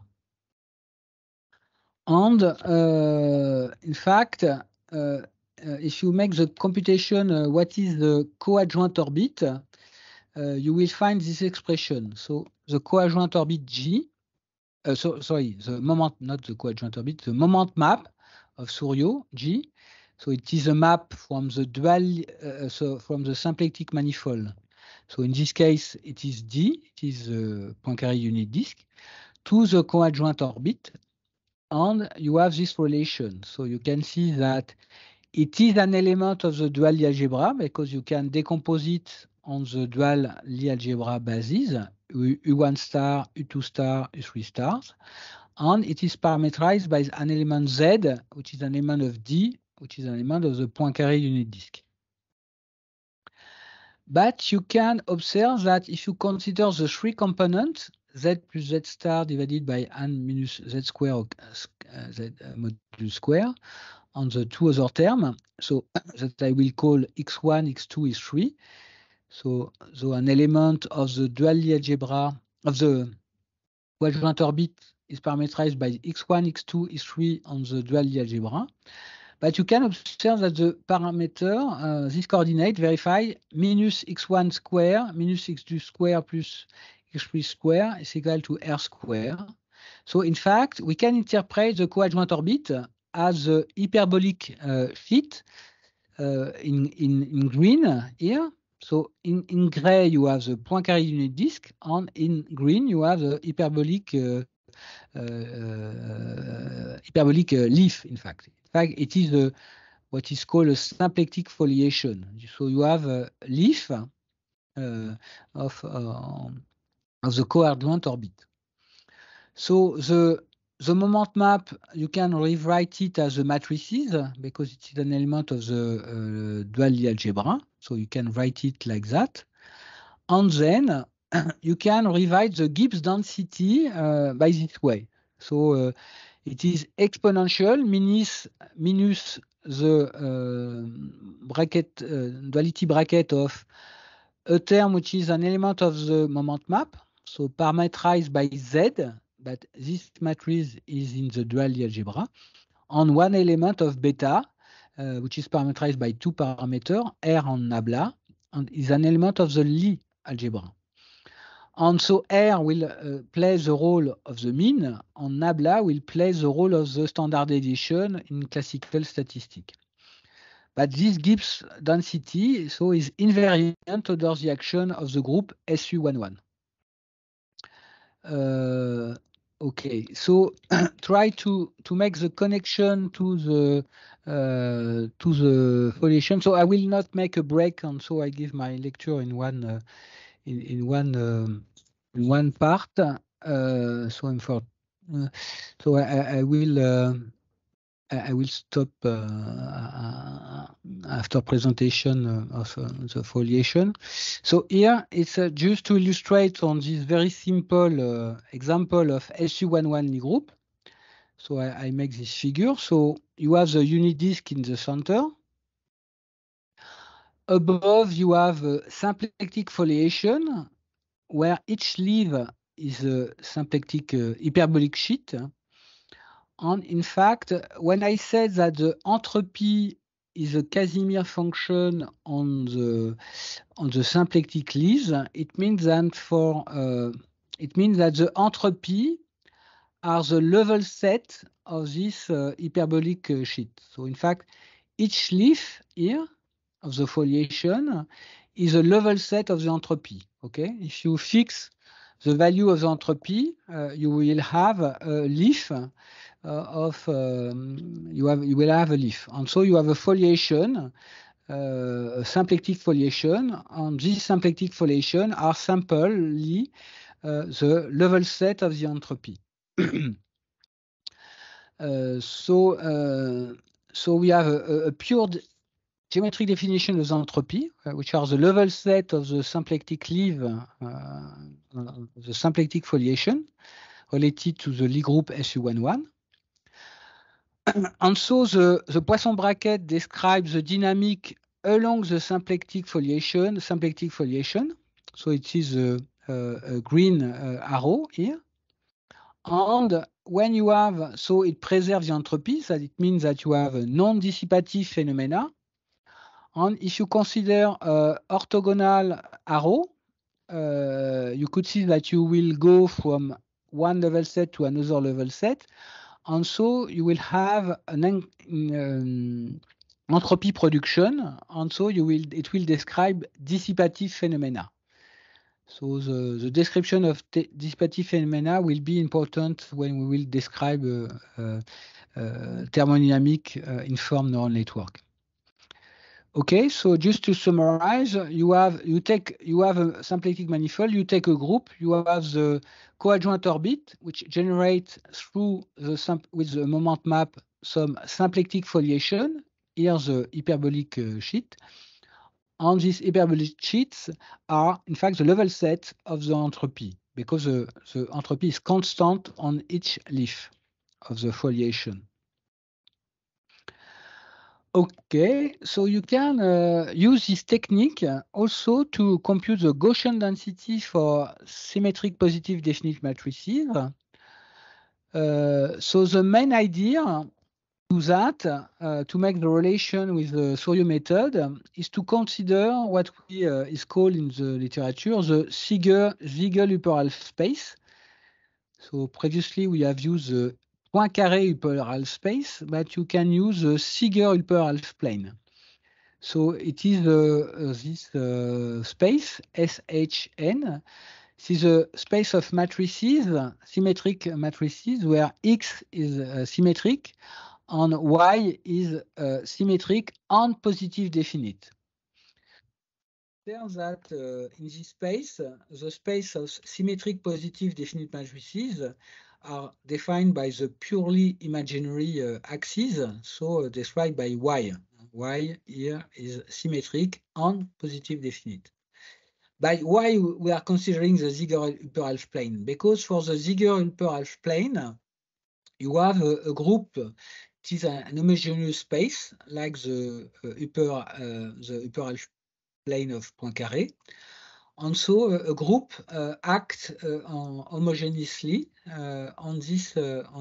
And in fact, if you make the computation, what is the coadjoint orbit, you will find this expression. So the coadjoint orbit G, the moment, not the coadjoint orbit, the moment map of Souriau G. So it is a map from the dual, from the symplectic manifold. So in this case, it is D, it is a Poincaré unit disk, to the coadjoint orbit, and you have this relation. So you can see that it is an element of the dual Lie algebra because you can decompose it on the dual Lie algebra basis, U1 star, U2 star, U3 stars, and it is parameterized by an element Z, which is an element of D, which is an element of the Poincaré unit disk. But you can observe that if you consider the 3 components, Z plus Z star divided by n minus Z square, Z modulus square, on the 2 other terms, so that I will call X1, X2, X3. So an element of the dual Lie algebra of the coadjoint orbit is parameterized by X1, X2, X3 on the dual Lie algebra. But you can observe that the parameter, this coordinate verify minus X1 square, minus X2 square plus X3 square is equal to R square. So in fact, we can interpret the coadjoint orbit as a hyperbolic sheet in green here. So in gray, you have the Poincaré unit disk, and in green, you have the hyperbolic leaf, in fact. In fact, it is what is called a symplectic foliation. So you have a leaf of the coadjoint orbit. So the moment map, you can rewrite it as a matrices because it is an element of the dual Lie algebra. So you can write it like that. And then you can rewrite the Gibbs density by this way. So it is exponential minus the bracket, duality bracket of a term which is an element of the moment map, so parameterized by Z, but this matrix is in the dual Lie algebra, on one element of beta, which is parameterized by 2 parameters, R and nabla, and is an element of the Lie algebra. And so R will play the role of the mean, and nabla will play the role of the standard deviation in classical statistics. But this Gibbs density so is invariant under the action of the group SU11. Okay, so try to make the connection to the foliation. So I will not make a break, and so I give my lecture in one one part. So I will stop after presentation of the foliation. So here it's just to illustrate on this very simple example of SU11 Lie group. So I make this figure. So you have the unit disk in the center. Above you have a symplectic foliation where each leaf is a symplectic hyperbolic sheet. And in fact, when I said that the entropy is a Casimir function on the symplectic leaves, it means that the entropy are the level set of this hyperbolic sheet. So in fact, each leaf here of the foliation is a level set of the entropy. Okay, if you fix the value of the entropy, you will have a leaf you will have a leaf, and so you have a foliation, a symplectic foliation, and this symplectic foliation are simply the level set of the entropy. So we have a pure geometric definition of the entropy, which are the level set of the symplectic leaf, the symplectic foliation related to the Lie group SU11. And so the Poisson bracket describes the dynamic along the symplectic foliation. So it is a green arrow here. And when you have, so it preserves the entropy, so it means that you have a non-dissipative phenomena. And if you consider orthogonal arrow, you could see that you will go from one level set to another level set. And so you will have an entropy production, and so it will describe dissipative phenomena. So the description of dissipative phenomena will be important when we will describe thermodynamic informed neural network. Okay, so just to summarize, you have a symplectic manifold. You take a group. You have the coadjoint orbit, which generates through with the moment map some symplectic foliation. Here's the hyperbolic sheet. And these hyperbolic sheets are, in fact, the level set of the entropy, because the entropy is constant on each leaf of the foliation. Okay, so you can use this technique also to compute the Gaussian density for symmetric positive definite matrices. So the main idea to that, to make the relation with the Souriau method, is to consider what is called in the literature the Siegel-Upper-Half space. So previously we have used the Poincaré upper-half space, but you can use the Siegel upper-half plane. So it is this space, SHN. This is a space of matrices, symmetric matrices, where X is symmetric and Y is symmetric and positive definite. It turns that in this space, the space of symmetric positive definite matrices are defined by the purely imaginary axis, so described by Y. Y here is symmetric and positive definite. By why we are considering the Ziegler upper-half plane? Because for the Ziegler upper-half plane, you have a group. It is an homogeneous space, like the upper-half plane of Poincaré. And so a group acts homogeneously on this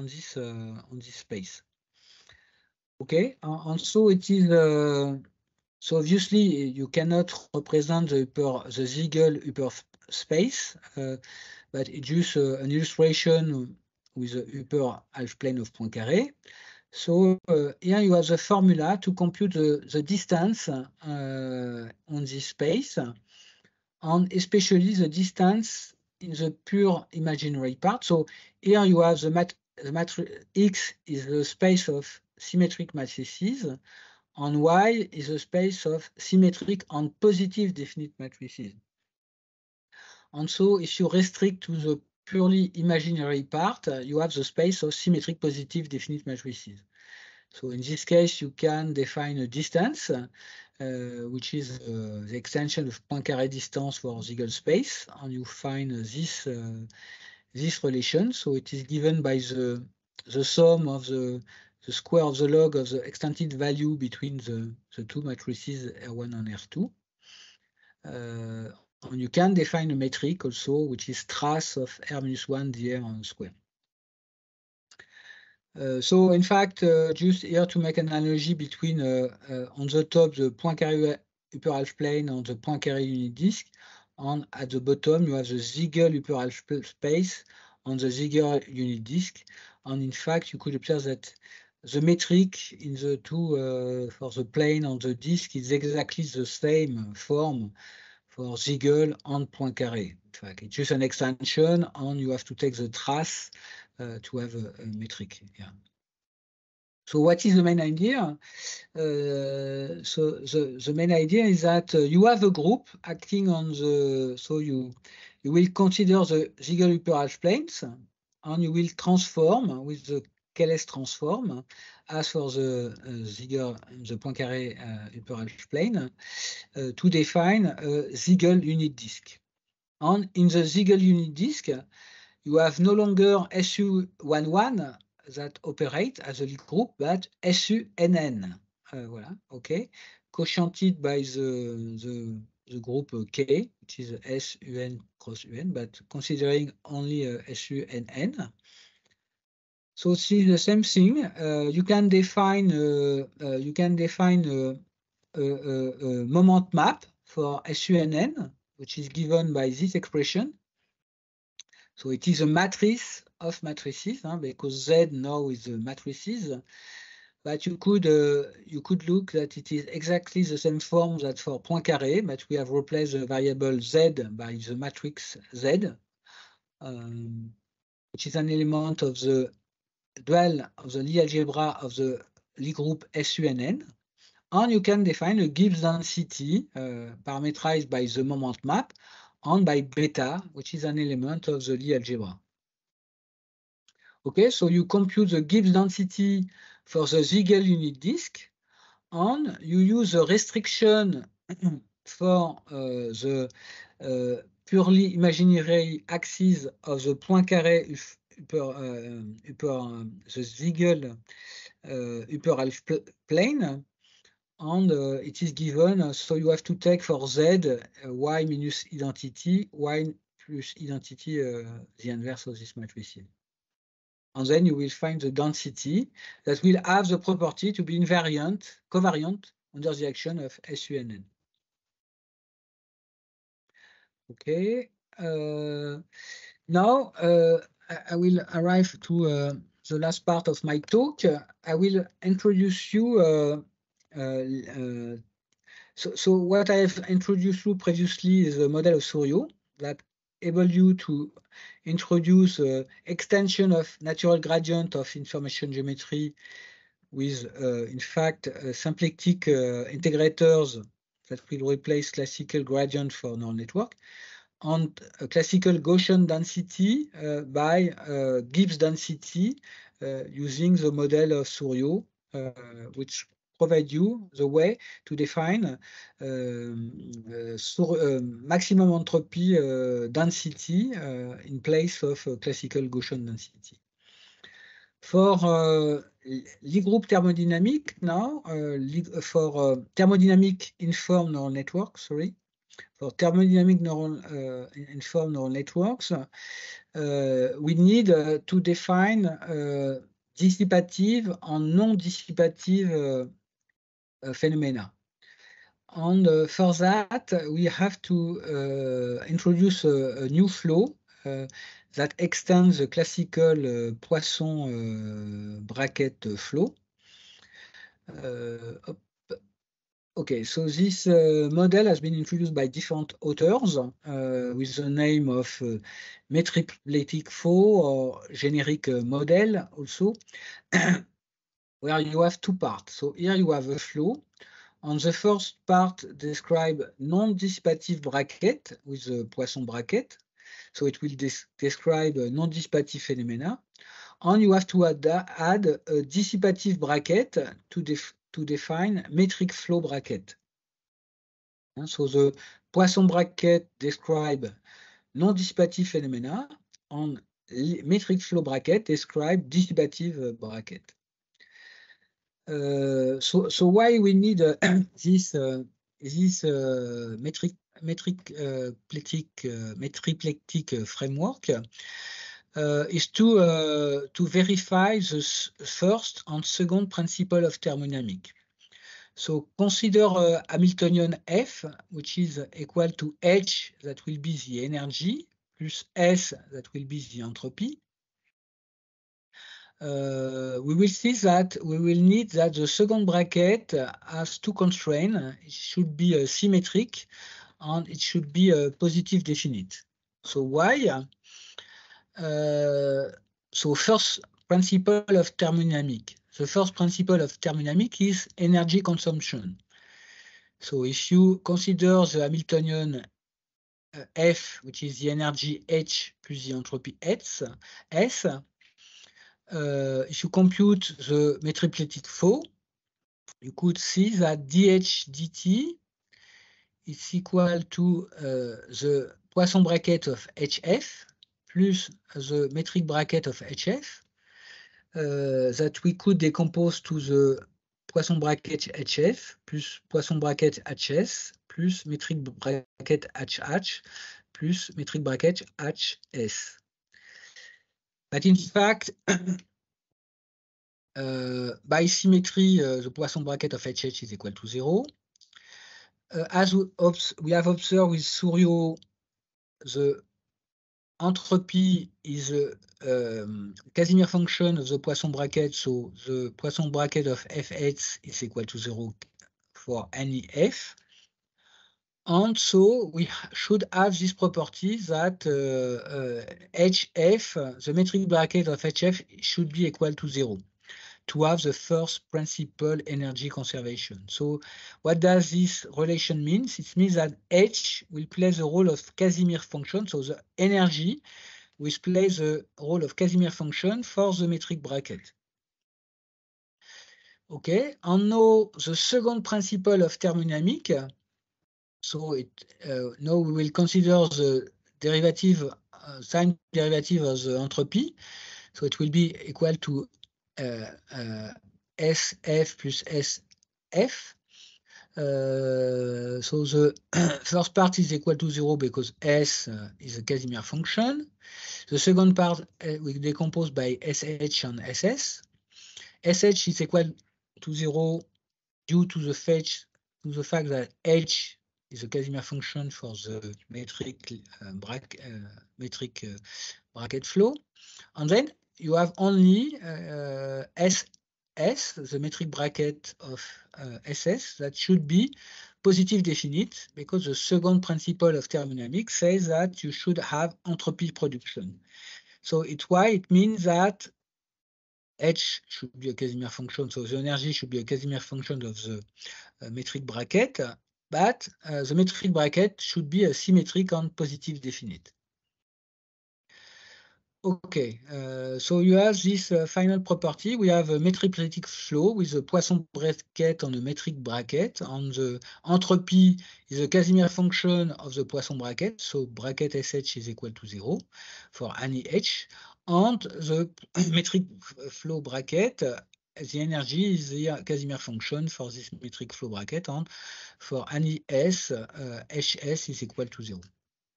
space. Okay, and so it is. So obviously you cannot represent the Ziegel upper space, but it's just an illustration with the upper-half plane of Poincaré. So here you have the formula to compute the distance on this space, and especially the distance in the pure imaginary part. So here you have the matrix X is the space of symmetric matrices, and Y is the space of symmetric and positive definite matrices. And so if you restrict to the purely imaginary part, you have the space of symmetric positive definite matrices. So in this case, you can define a distance, which is the extension of Poincaré distance for Ziegel space, and you find this relation. So it is given by the sum of the square of the log of the extended value between the two matrices R1 and R2. And you can define a metric also, which is trace of R-1 dr square. So in fact, just here to make an analogy between on the top the Poincaré upper-half plane and the Poincaré unit disk, and at the bottom you have the Ziegel upper-half space on the Ziegel unit disk. And in fact, you could observe that the metric in the two for the plane and the disk is exactly the same form for Ziegel and Poincaré. In fact, it's just an extension, and you have to take the trace to have a metric. Yeah. So what is the main idea? So the main idea is that you have a group acting on the, so you you will consider the Ziegler-Huppert H-planes, and you will transform with the KLS transform as for the Ziegler, the Poincaré Huppert H-plane to define a Ziegler unit disk. And in the Ziegler unit disk, you have no longer SU11 that operate as a Lie group, but SUNN. Voilà, okay, quotiented by the group K, which is SUN cross UN, but considering only SUNN. So it's the same thing. You can define a moment map for SUNN, which is given by this expression. So it is a matrix of matrices, because Z now is the matrices. But you could look that it is exactly the same form that for Poincaré, but we have replaced the variable Z by the matrix Z, which is an element of the dual of the Lie algebra of the Lie group SUNN. And you can define a Gibbs density parameterized by the moment map and by beta, which is an element of the Lie algebra. Okay, so you compute the Gibbs density for the Ziegler unit disk, and you use a restriction for the purely imaginary axis of the Poincaré the Ziegler Huppert plane, and it is given, so you have to take for Z y minus identity, y plus identity, the inverse of this matrix. And then you will find the density that will have the property to be invariant, covariant under the action of SUNN. Okay. Now I will arrive to the last part of my talk. I will introduce you. So what I have introduced you previously is the model of Souriau that able you to introduce extension of natural gradient of information geometry with, in fact, symplectic integrators that will replace classical gradient for neural network, and a classical Gaussian density by Gibbs density using the model of Souriau, which provide you the way to define maximum entropy density in place of classical Gaussian density. For Lie group thermodynamic now, for thermodynamic informed neural networks, sorry, for thermodynamic informed neural networks, we need to define dissipative and non-dissipative phenomena. And for that, we have to introduce a new flow that extends the classical Poisson bracket flow. Okay, so this model has been introduced by different authors with the name of metripletic flow or generic model also, where you have two parts. So here you have a flow. On the first part, describe non-dissipative bracket with the Poisson bracket. So it will describe non-dissipative phenomena. And you have to add a dissipative bracket to define metric flow bracket. So the Poisson bracket describe non-dissipative phenomena, and metric flow bracket describe dissipative bracket. So why we need this metriplectic framework is to verify the first and second principle of thermodynamic. So consider Hamiltonian F, which is equal to H, that will be the energy, plus S, that will be the entropy. We will see that we will need that the second bracket has two constraints. It should be symmetric and it should be a positive definite. So why? So first principle of thermodynamic. The first principle of thermodynamic is energy consumption. So if you consider the Hamiltonian F, which is the energy H plus the entropy S. If you compute the metric flow, you could see that dH dt is equal to the Poisson bracket of HF plus the metric bracket of HF that we could decompose to the Poisson bracket HF plus Poisson bracket HS plus metric bracket HH plus metric bracket HS. But in fact, by symmetry, the Poisson bracket of HH is equal to 0. As we have observed with Souriau, the entropy is the Casimir function of the Poisson bracket, so the Poisson bracket of Fx is equal to 0 for any f. And so we should have this property that HF, the metric bracket of HF, should be equal to 0 to have the first principal energy conservation. So what does this relation mean? It means that H will play the role of Casimir function, so the energy will play the role of Casimir function for the metric bracket. Okay, and now the second principle of thermodynamic. So now we will consider the derivative, sign derivative of the entropy. So it will be equal to SF plus SF. So the first part is equal to 0 because S is a Casimir function. The second part we decompose by SH and SS. SH is equal to 0 due to the fact that H is a Casimir function for the metric bracket flow. And then you have only SS, the metric bracket of SS, that should be positive definite, because the second principle of thermodynamics says that you should have entropy production. So it's why it means that H should be a Casimir function, so the energy should be a Casimir function of the metric bracket, but the metric bracket should be a symmetric and positive definite. Okay, so you have this final property. We have a metric flow with a Poisson bracket on a metric bracket, and the entropy is a Casimir function of the Poisson bracket, so bracket SH is equal to 0 for any H, and the metric flow bracket, the energy is the Casimir function for this metric flow bracket, and for any S, HS is equal to 0.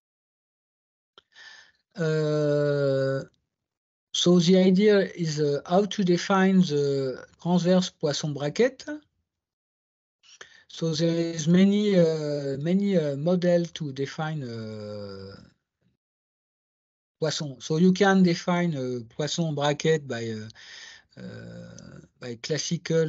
So the idea is how to define the transverse Poisson bracket. So there is many models to define Poisson. So you can define a Poisson bracket by classical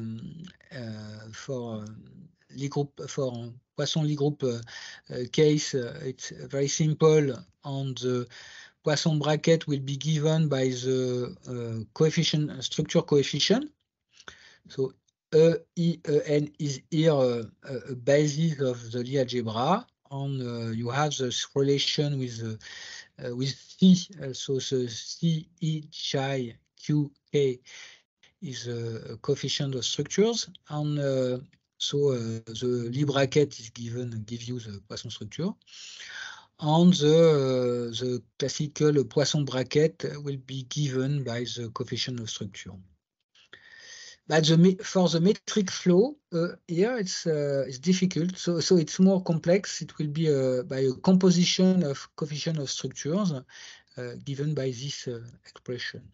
for Lie group, for Poisson Lie group case. It's very simple, and the Poisson bracket will be given by the coefficient, structure coefficient. So E, N is here a basis of the Lie algebra, and you have this relation with C. So the C, E, Chi, Q, K is a coefficient of structures, and so the Lie bracket is given, gives you the Poisson structure. And the classical Poisson bracket will be given by the coefficient of structure. But for the metric flow, here it's difficult. So it's more complex. It will be by a composition of coefficient of structures given by this expression.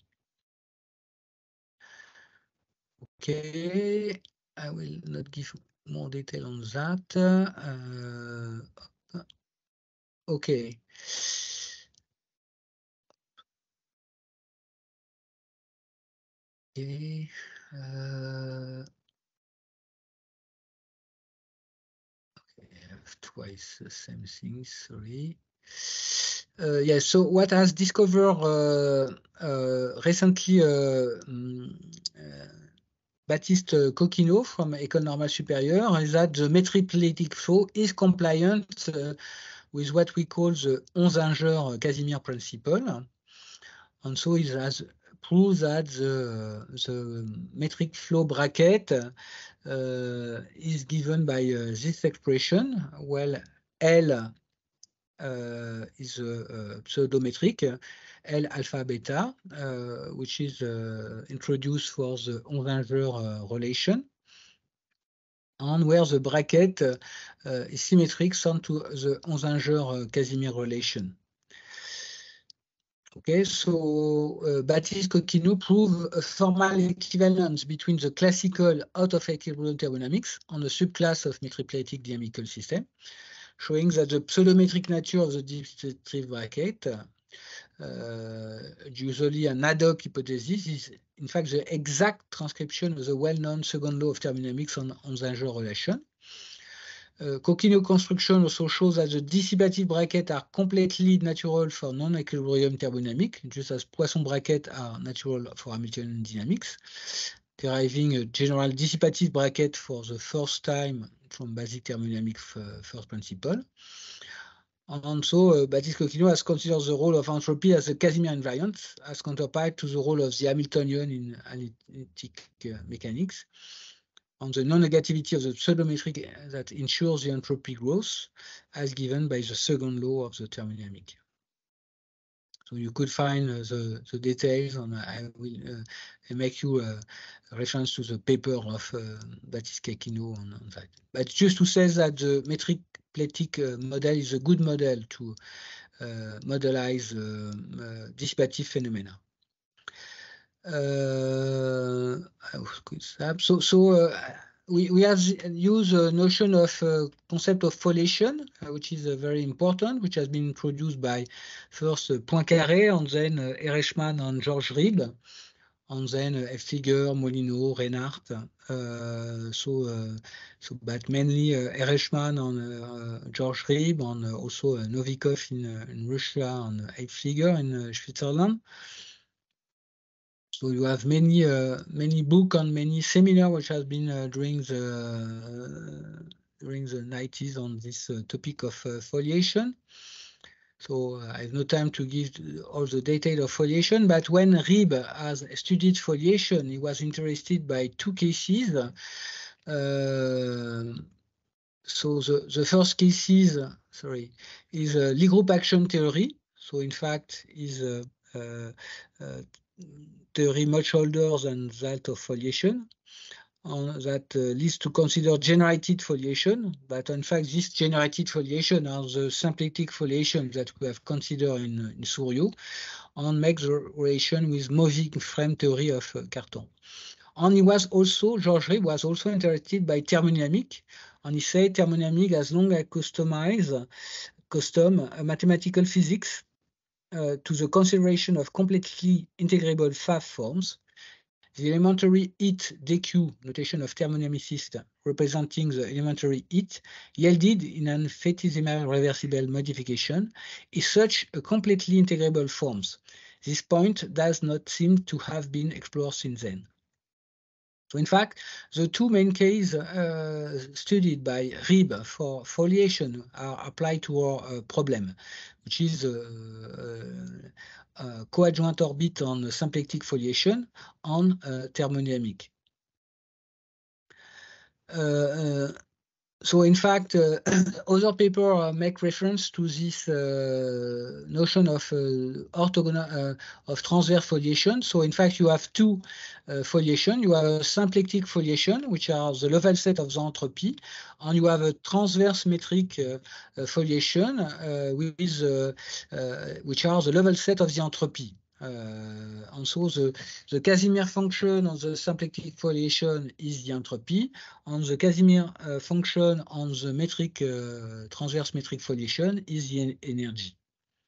Okay, I will not give more detail on that. Okay. Okay. Okay, I have twice the same thing, sorry. Yeah, so what has discovered recently Baptiste Coquinot from École Normale Supérieure is that the metric flow is compliant with what we call the Onzinger-Casimir principle. And so it has proved that the metric flow bracket is given by this expression. Well, L is a pseudometric, L alpha beta, which is introduced for the Onzinger relation, and where the bracket is symmetric to the Onzinger-Casimir relation. Okay, so Baptiste-Coquineau proved a formal equivalence between the classical out-of-equilibrium thermodynamics and a subclass of metric-plectic dynamical system, showing that the pseudometric nature of the descriptive bracket, usually an ad hoc hypothesis, is in fact the exact transcription of the well-known second law of thermodynamics on Onzinger relation. Coquineau construction also shows that the dissipative brackets are completely natural for non-equilibrium thermodynamics, just as Poisson brackets are natural for Hamiltonian dynamics, deriving a general dissipative bracket for the first time from basic thermodynamic first principle. And so Baptiste-Coquineau has considered the role of entropy as a Casimir invariant as counterpart to the role of the Hamiltonian in analytic mechanics, on the non-negativity of the pseudometric that ensures the entropy growth as given by the second law of the thermodynamic. So you could find the details, and I will make you a reference to the paper of Baptiste-Coquineau on that. But just to say that the metric-plectic model is a good model to modelize dissipative phenomena. We have used a notion of concept of foliation, which is very important, which has been introduced by first Poincaré, and then Ereshman and George Reeb, and then Pfliger, Molineux, Reinhardt. But mainly Ereshman and George Reeb, and also Novikov in Russia, and Pfliger in Switzerland. So you have many books and many seminars which has been during the 90s on this topic of foliation. So I have no time to give all the detail of foliation, but when Reeb has studied foliation, he was interested by two cases. So the first cases, is Lie group action theory. So in fact, is theory much older than that of foliation, that leads to consider generated foliation, but in fact this generated foliation are the symplectic foliation that we have considered in Souriau, and make the relation with moving frame theory of Cartan. And he was also, George Reeb was also interested by thermodynamic, and he said thermodynamic as long as custom mathematical physics to the consideration of completely integrable Fav forms. The elementary heat dq notation of thermodynamicists representing the elementary heat yielded in an infinitesimal reversible modification is such a completely integrable forms. This point does not seem to have been explored since then. So in fact, the two main cases studied by Reeb for foliation are applied to our problem, which is coadjoint orbit on symplectic foliation on thermodynamic. So in fact, other papers make reference to this notion of orthogonal of transverse foliation. So in fact, you have two foliation. You have a symplectic foliation, which are the level set of the entropy, and you have a transverse metric foliation which are the level set of the entropy. And so the Casimir function on the symplectic foliation is the entropy, and the Casimir function on the metric transverse metric foliation is the energy.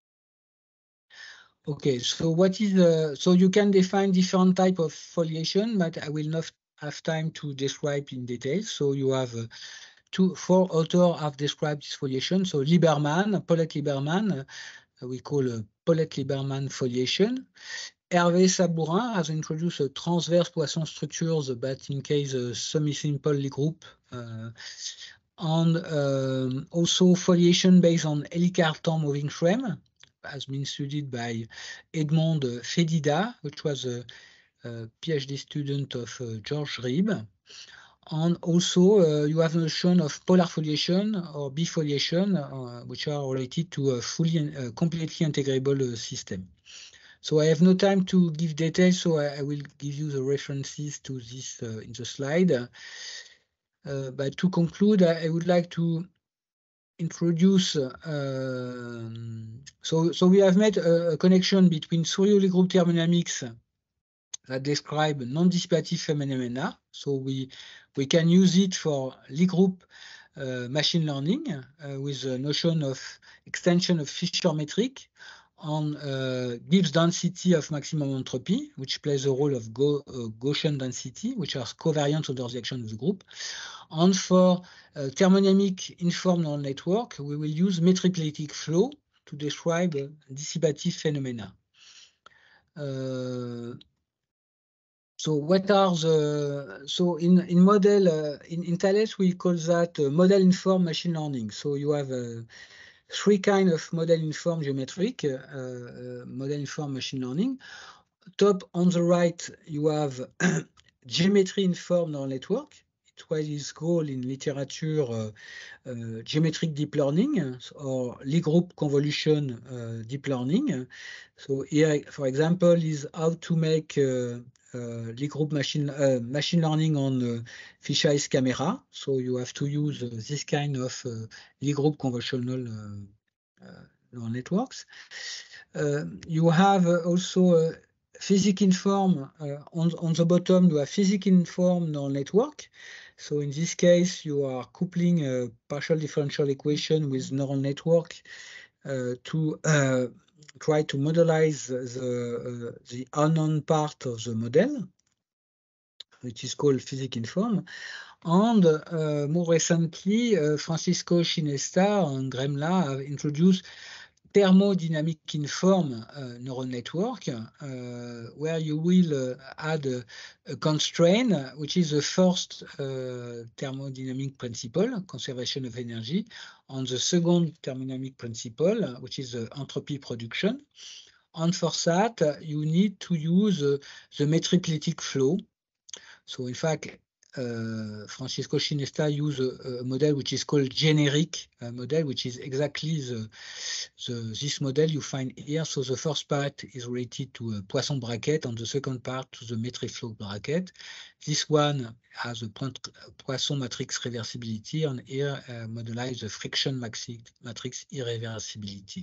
Okay, so what is so you can define different type of foliation, but I will not have time to describe in detail. So you have four authors have described this foliation. So Lieberman, Paulette-Lieberman, we call Paulette-Lieberman foliation. Hervé Sabourin has introduced a transverse Poisson structures, but in case semi-simple Lie group. and also foliation based on Helicartan moving frame has been studied by Edmond Fedida, which was a PhD student of George Reeb. And also you have the notion of polar foliation or bifoliation, which are related to a fully completely integrable system. So I have no time to give details, so I will give you the references to this in the slide. But to conclude, I would like to introduce, so we have made a connection between Souriau-Lie group thermodynamics that describe non-dissipative phenomena. So we can use it for Lie group machine learning with the notion of extension of Fisher metric on Gibbs density of maximum entropy, which plays the role of Gaussian density, which are covariants under the action of the group. And for thermodynamic informed neural network, we will use metric-elliptic flow to describe dissipative phenomena. So what are the, so in model, in Thales, we call that model informed machine learning. So you have three kinds of model informed geometric, model informed machine learning. Top on the right, you have geometry informed neural network. It's what is called in literature geometric deep learning or Lie group convolution deep learning. So here, for example, is how to make Lie group machine learning on fisheye camera. So you have to use this kind of Lie group convolutional neural networks. You have also physics informed on the bottom. You have physics informed neural network. So in this case, you are coupling a partial differential equation with neural network to try to modelize the unknown part of the model, which is called physics informed. And more recently, Francisco Ginesta and Gremla have introduced thermodynamic informed neural network, where you will add a constraint, which is the first thermodynamic principle, conservation of energy, and the second thermodynamic principle, which is entropy production. And for that, you need to use the metric-elliptic flow. So in fact, Francisco Ginesta used a model which is called generic model, which is exactly this model you find here. So the first part is related to a Poisson bracket, and the second part to the metric flow bracket. This one has a Poisson matrix reversibility, and here modelize the friction matrix irreversibility.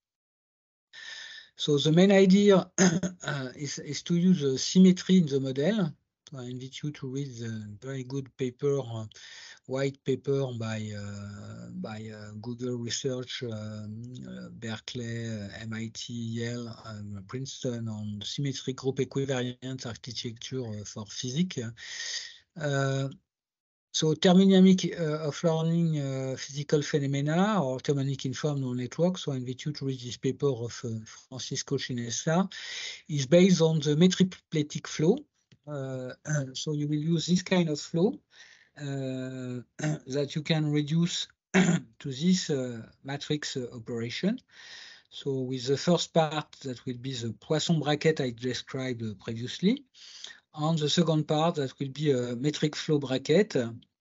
So the main idea is to use symmetry in the model. So I invite you to read the very good paper, white paper by Google Research, Berkeley, MIT, Yale, Princeton on symmetric group equivariant architecture for physics. So thermodynamic of learning physical phenomena or thermodynamic informed neural network. So I invite you to read this paper of Francisco Ginesta. Is based on the metric-elliptic flow. So you will use this kind of flow that you can reduce to this matrix operation. So with the first part, that will be the Poisson bracket I described previously. And the second part, that will be a metric flow bracket.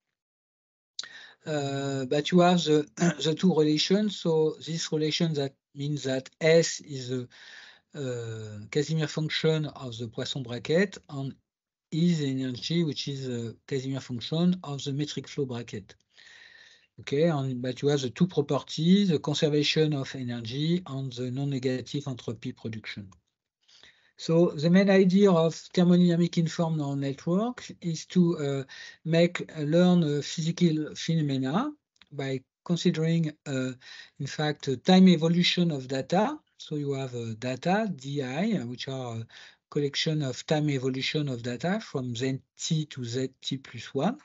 But you have the two relations. So this relation, that means that S is a Casimir function of the Poisson bracket, and is energy, which is a Casimir function of the metric flow bracket. Okay, but you have the two properties, the conservation of energy and the non-negative entropy production. So the main idea of thermodynamic informed neural network is to learn physical phenomena by considering, in fact, time evolution of data. So you have data, DI, which are a collection of time evolution of data from ZT to ZT plus 1.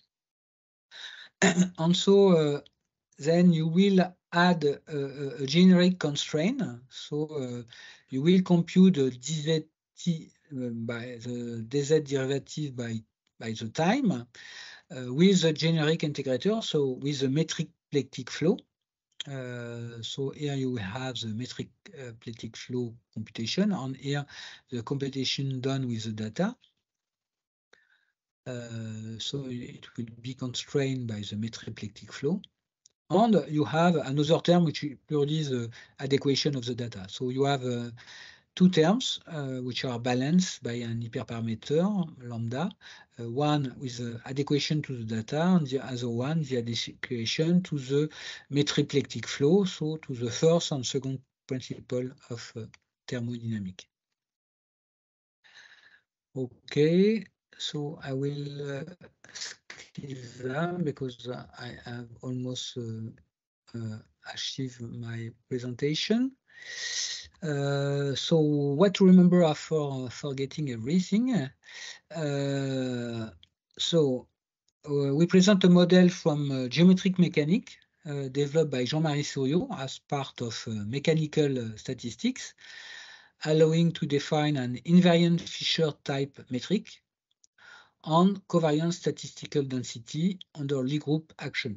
And so then you will add a generic constraint. So you will compute the DZT by the DZ derivative by the time. with a generic integrator, so with a metric plectic flow. So here you have the metric plectic flow computation, and here the computation done with the data. So it will be constrained by the metric plectic flow. And you have another term which is purely the adequation of the data. So you have two terms which are balanced by an hyperparameter, lambda, one with the adequation to the data, and the other one, the adequation to the metric plectic flow, so to the first and second principle of thermodynamic. Okay, so I will skip that because I have almost achieved my presentation. So what to remember after forgetting everything? We present a model from geometric mechanics developed by Jean-Marie Souriau as part of mechanical statistics, allowing to define an invariant Fisher type metric and covariance statistical density under Lie group action.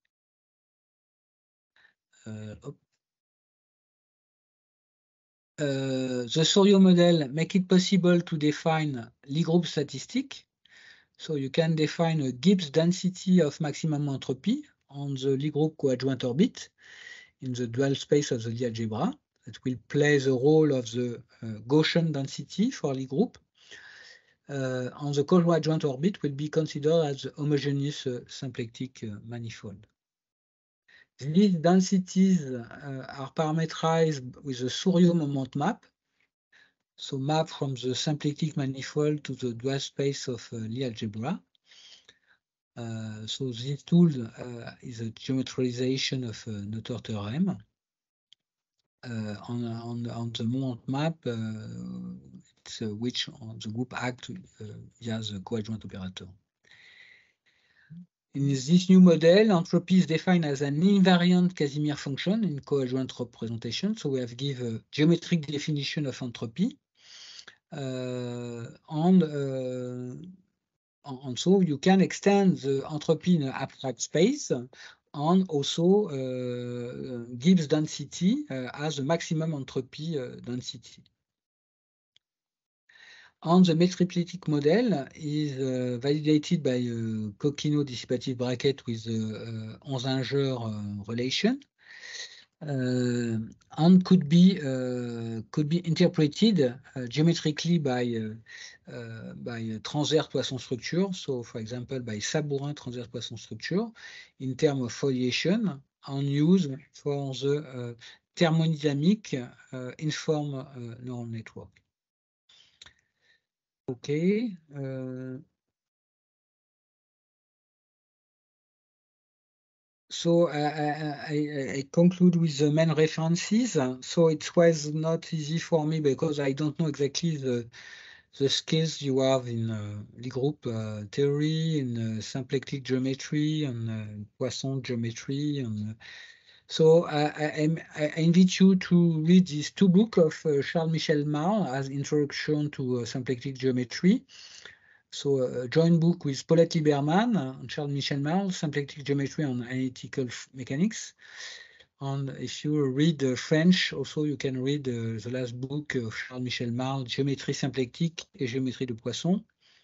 The Souriau model make it possible to define Lie group statistic. So you can define a Gibbs density of maximum entropy on the Lie group coadjoint orbit in the dual space of the Lie algebra. That will play the role of the Gaussian density for Lie group. And the coadjoint orbit will be considered as a homogeneous symplectic manifold. These densities are parameterized with the Souriau moment map. So map from the symplectic manifold to the dual space of Lie algebra. So this tool is a geometrization of Noether theorem. On the moment map, it's which on the group act via the coadjoint operator. In this new model, entropy is defined as an invariant Casimir function in coadjoint representation. So we have given a geometric definition of entropy. And so you can extend the entropy in an abstract space and also Gibbs density as a maximum entropy density. And the metric model is validated by a Coquino dissipative bracket with the Onzinger relation and could be interpreted geometrically by transverse Poisson structure. So, for example, by Sabourin transverse Poisson structure in terms of foliation and used for the thermodynamic informed neural network. Okay. So I conclude with the main references. So it was not easy for me because I don't know exactly the skills you have in Lie group theory, in symplectic geometry, and Poisson geometry. And so I invite you to read these two books of Charles-Michel Marle as Introduction to Symplectic Geometry. So a joint book with Paulette Lieberman and Charles-Michel Marle, Symplectic Geometry and Analytical Mechanics. And if you read French, also you can read the last book of Charles-Michel Marle, Géométrie symplectique et géométrie de Poisson.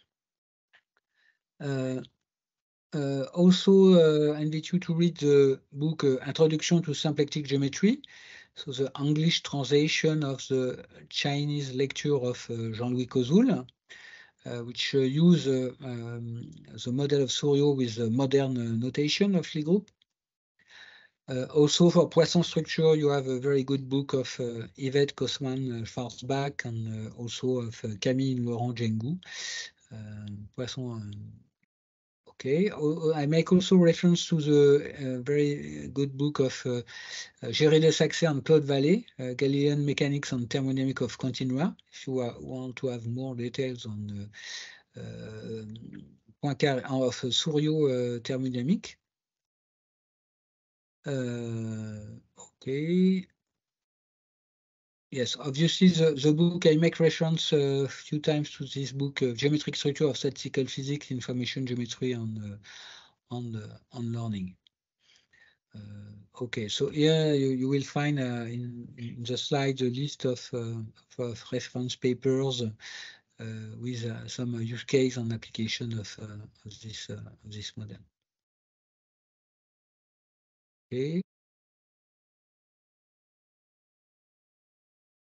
Also, I invite you to read the book Introduction to Symplectic Geometry, so the English translation of the Chinese lecture of Jean-Louis Kozoul, which use the model of Souriau with the modern notation of Lie group. Also for Poisson structure, you have a very good book of Yvette Kosman-Schwarzbach and also of Camille Laurent Djengou. Poisson. Okay, I make also reference to the very good book of Géry Lesaxer and Claude Vallée, Galilean Mechanics and Thermodynamics of Continua, if you want to have more details on Poincaré of Souriau thermodynamique. Okay. Yes, obviously the book, I make reference a few times to this book, Geometric Structure of Statistical Physics, Information Geometry on Learning. Okay, so here you will find in the slide a list of reference papers with some use case and application of this model. Okay.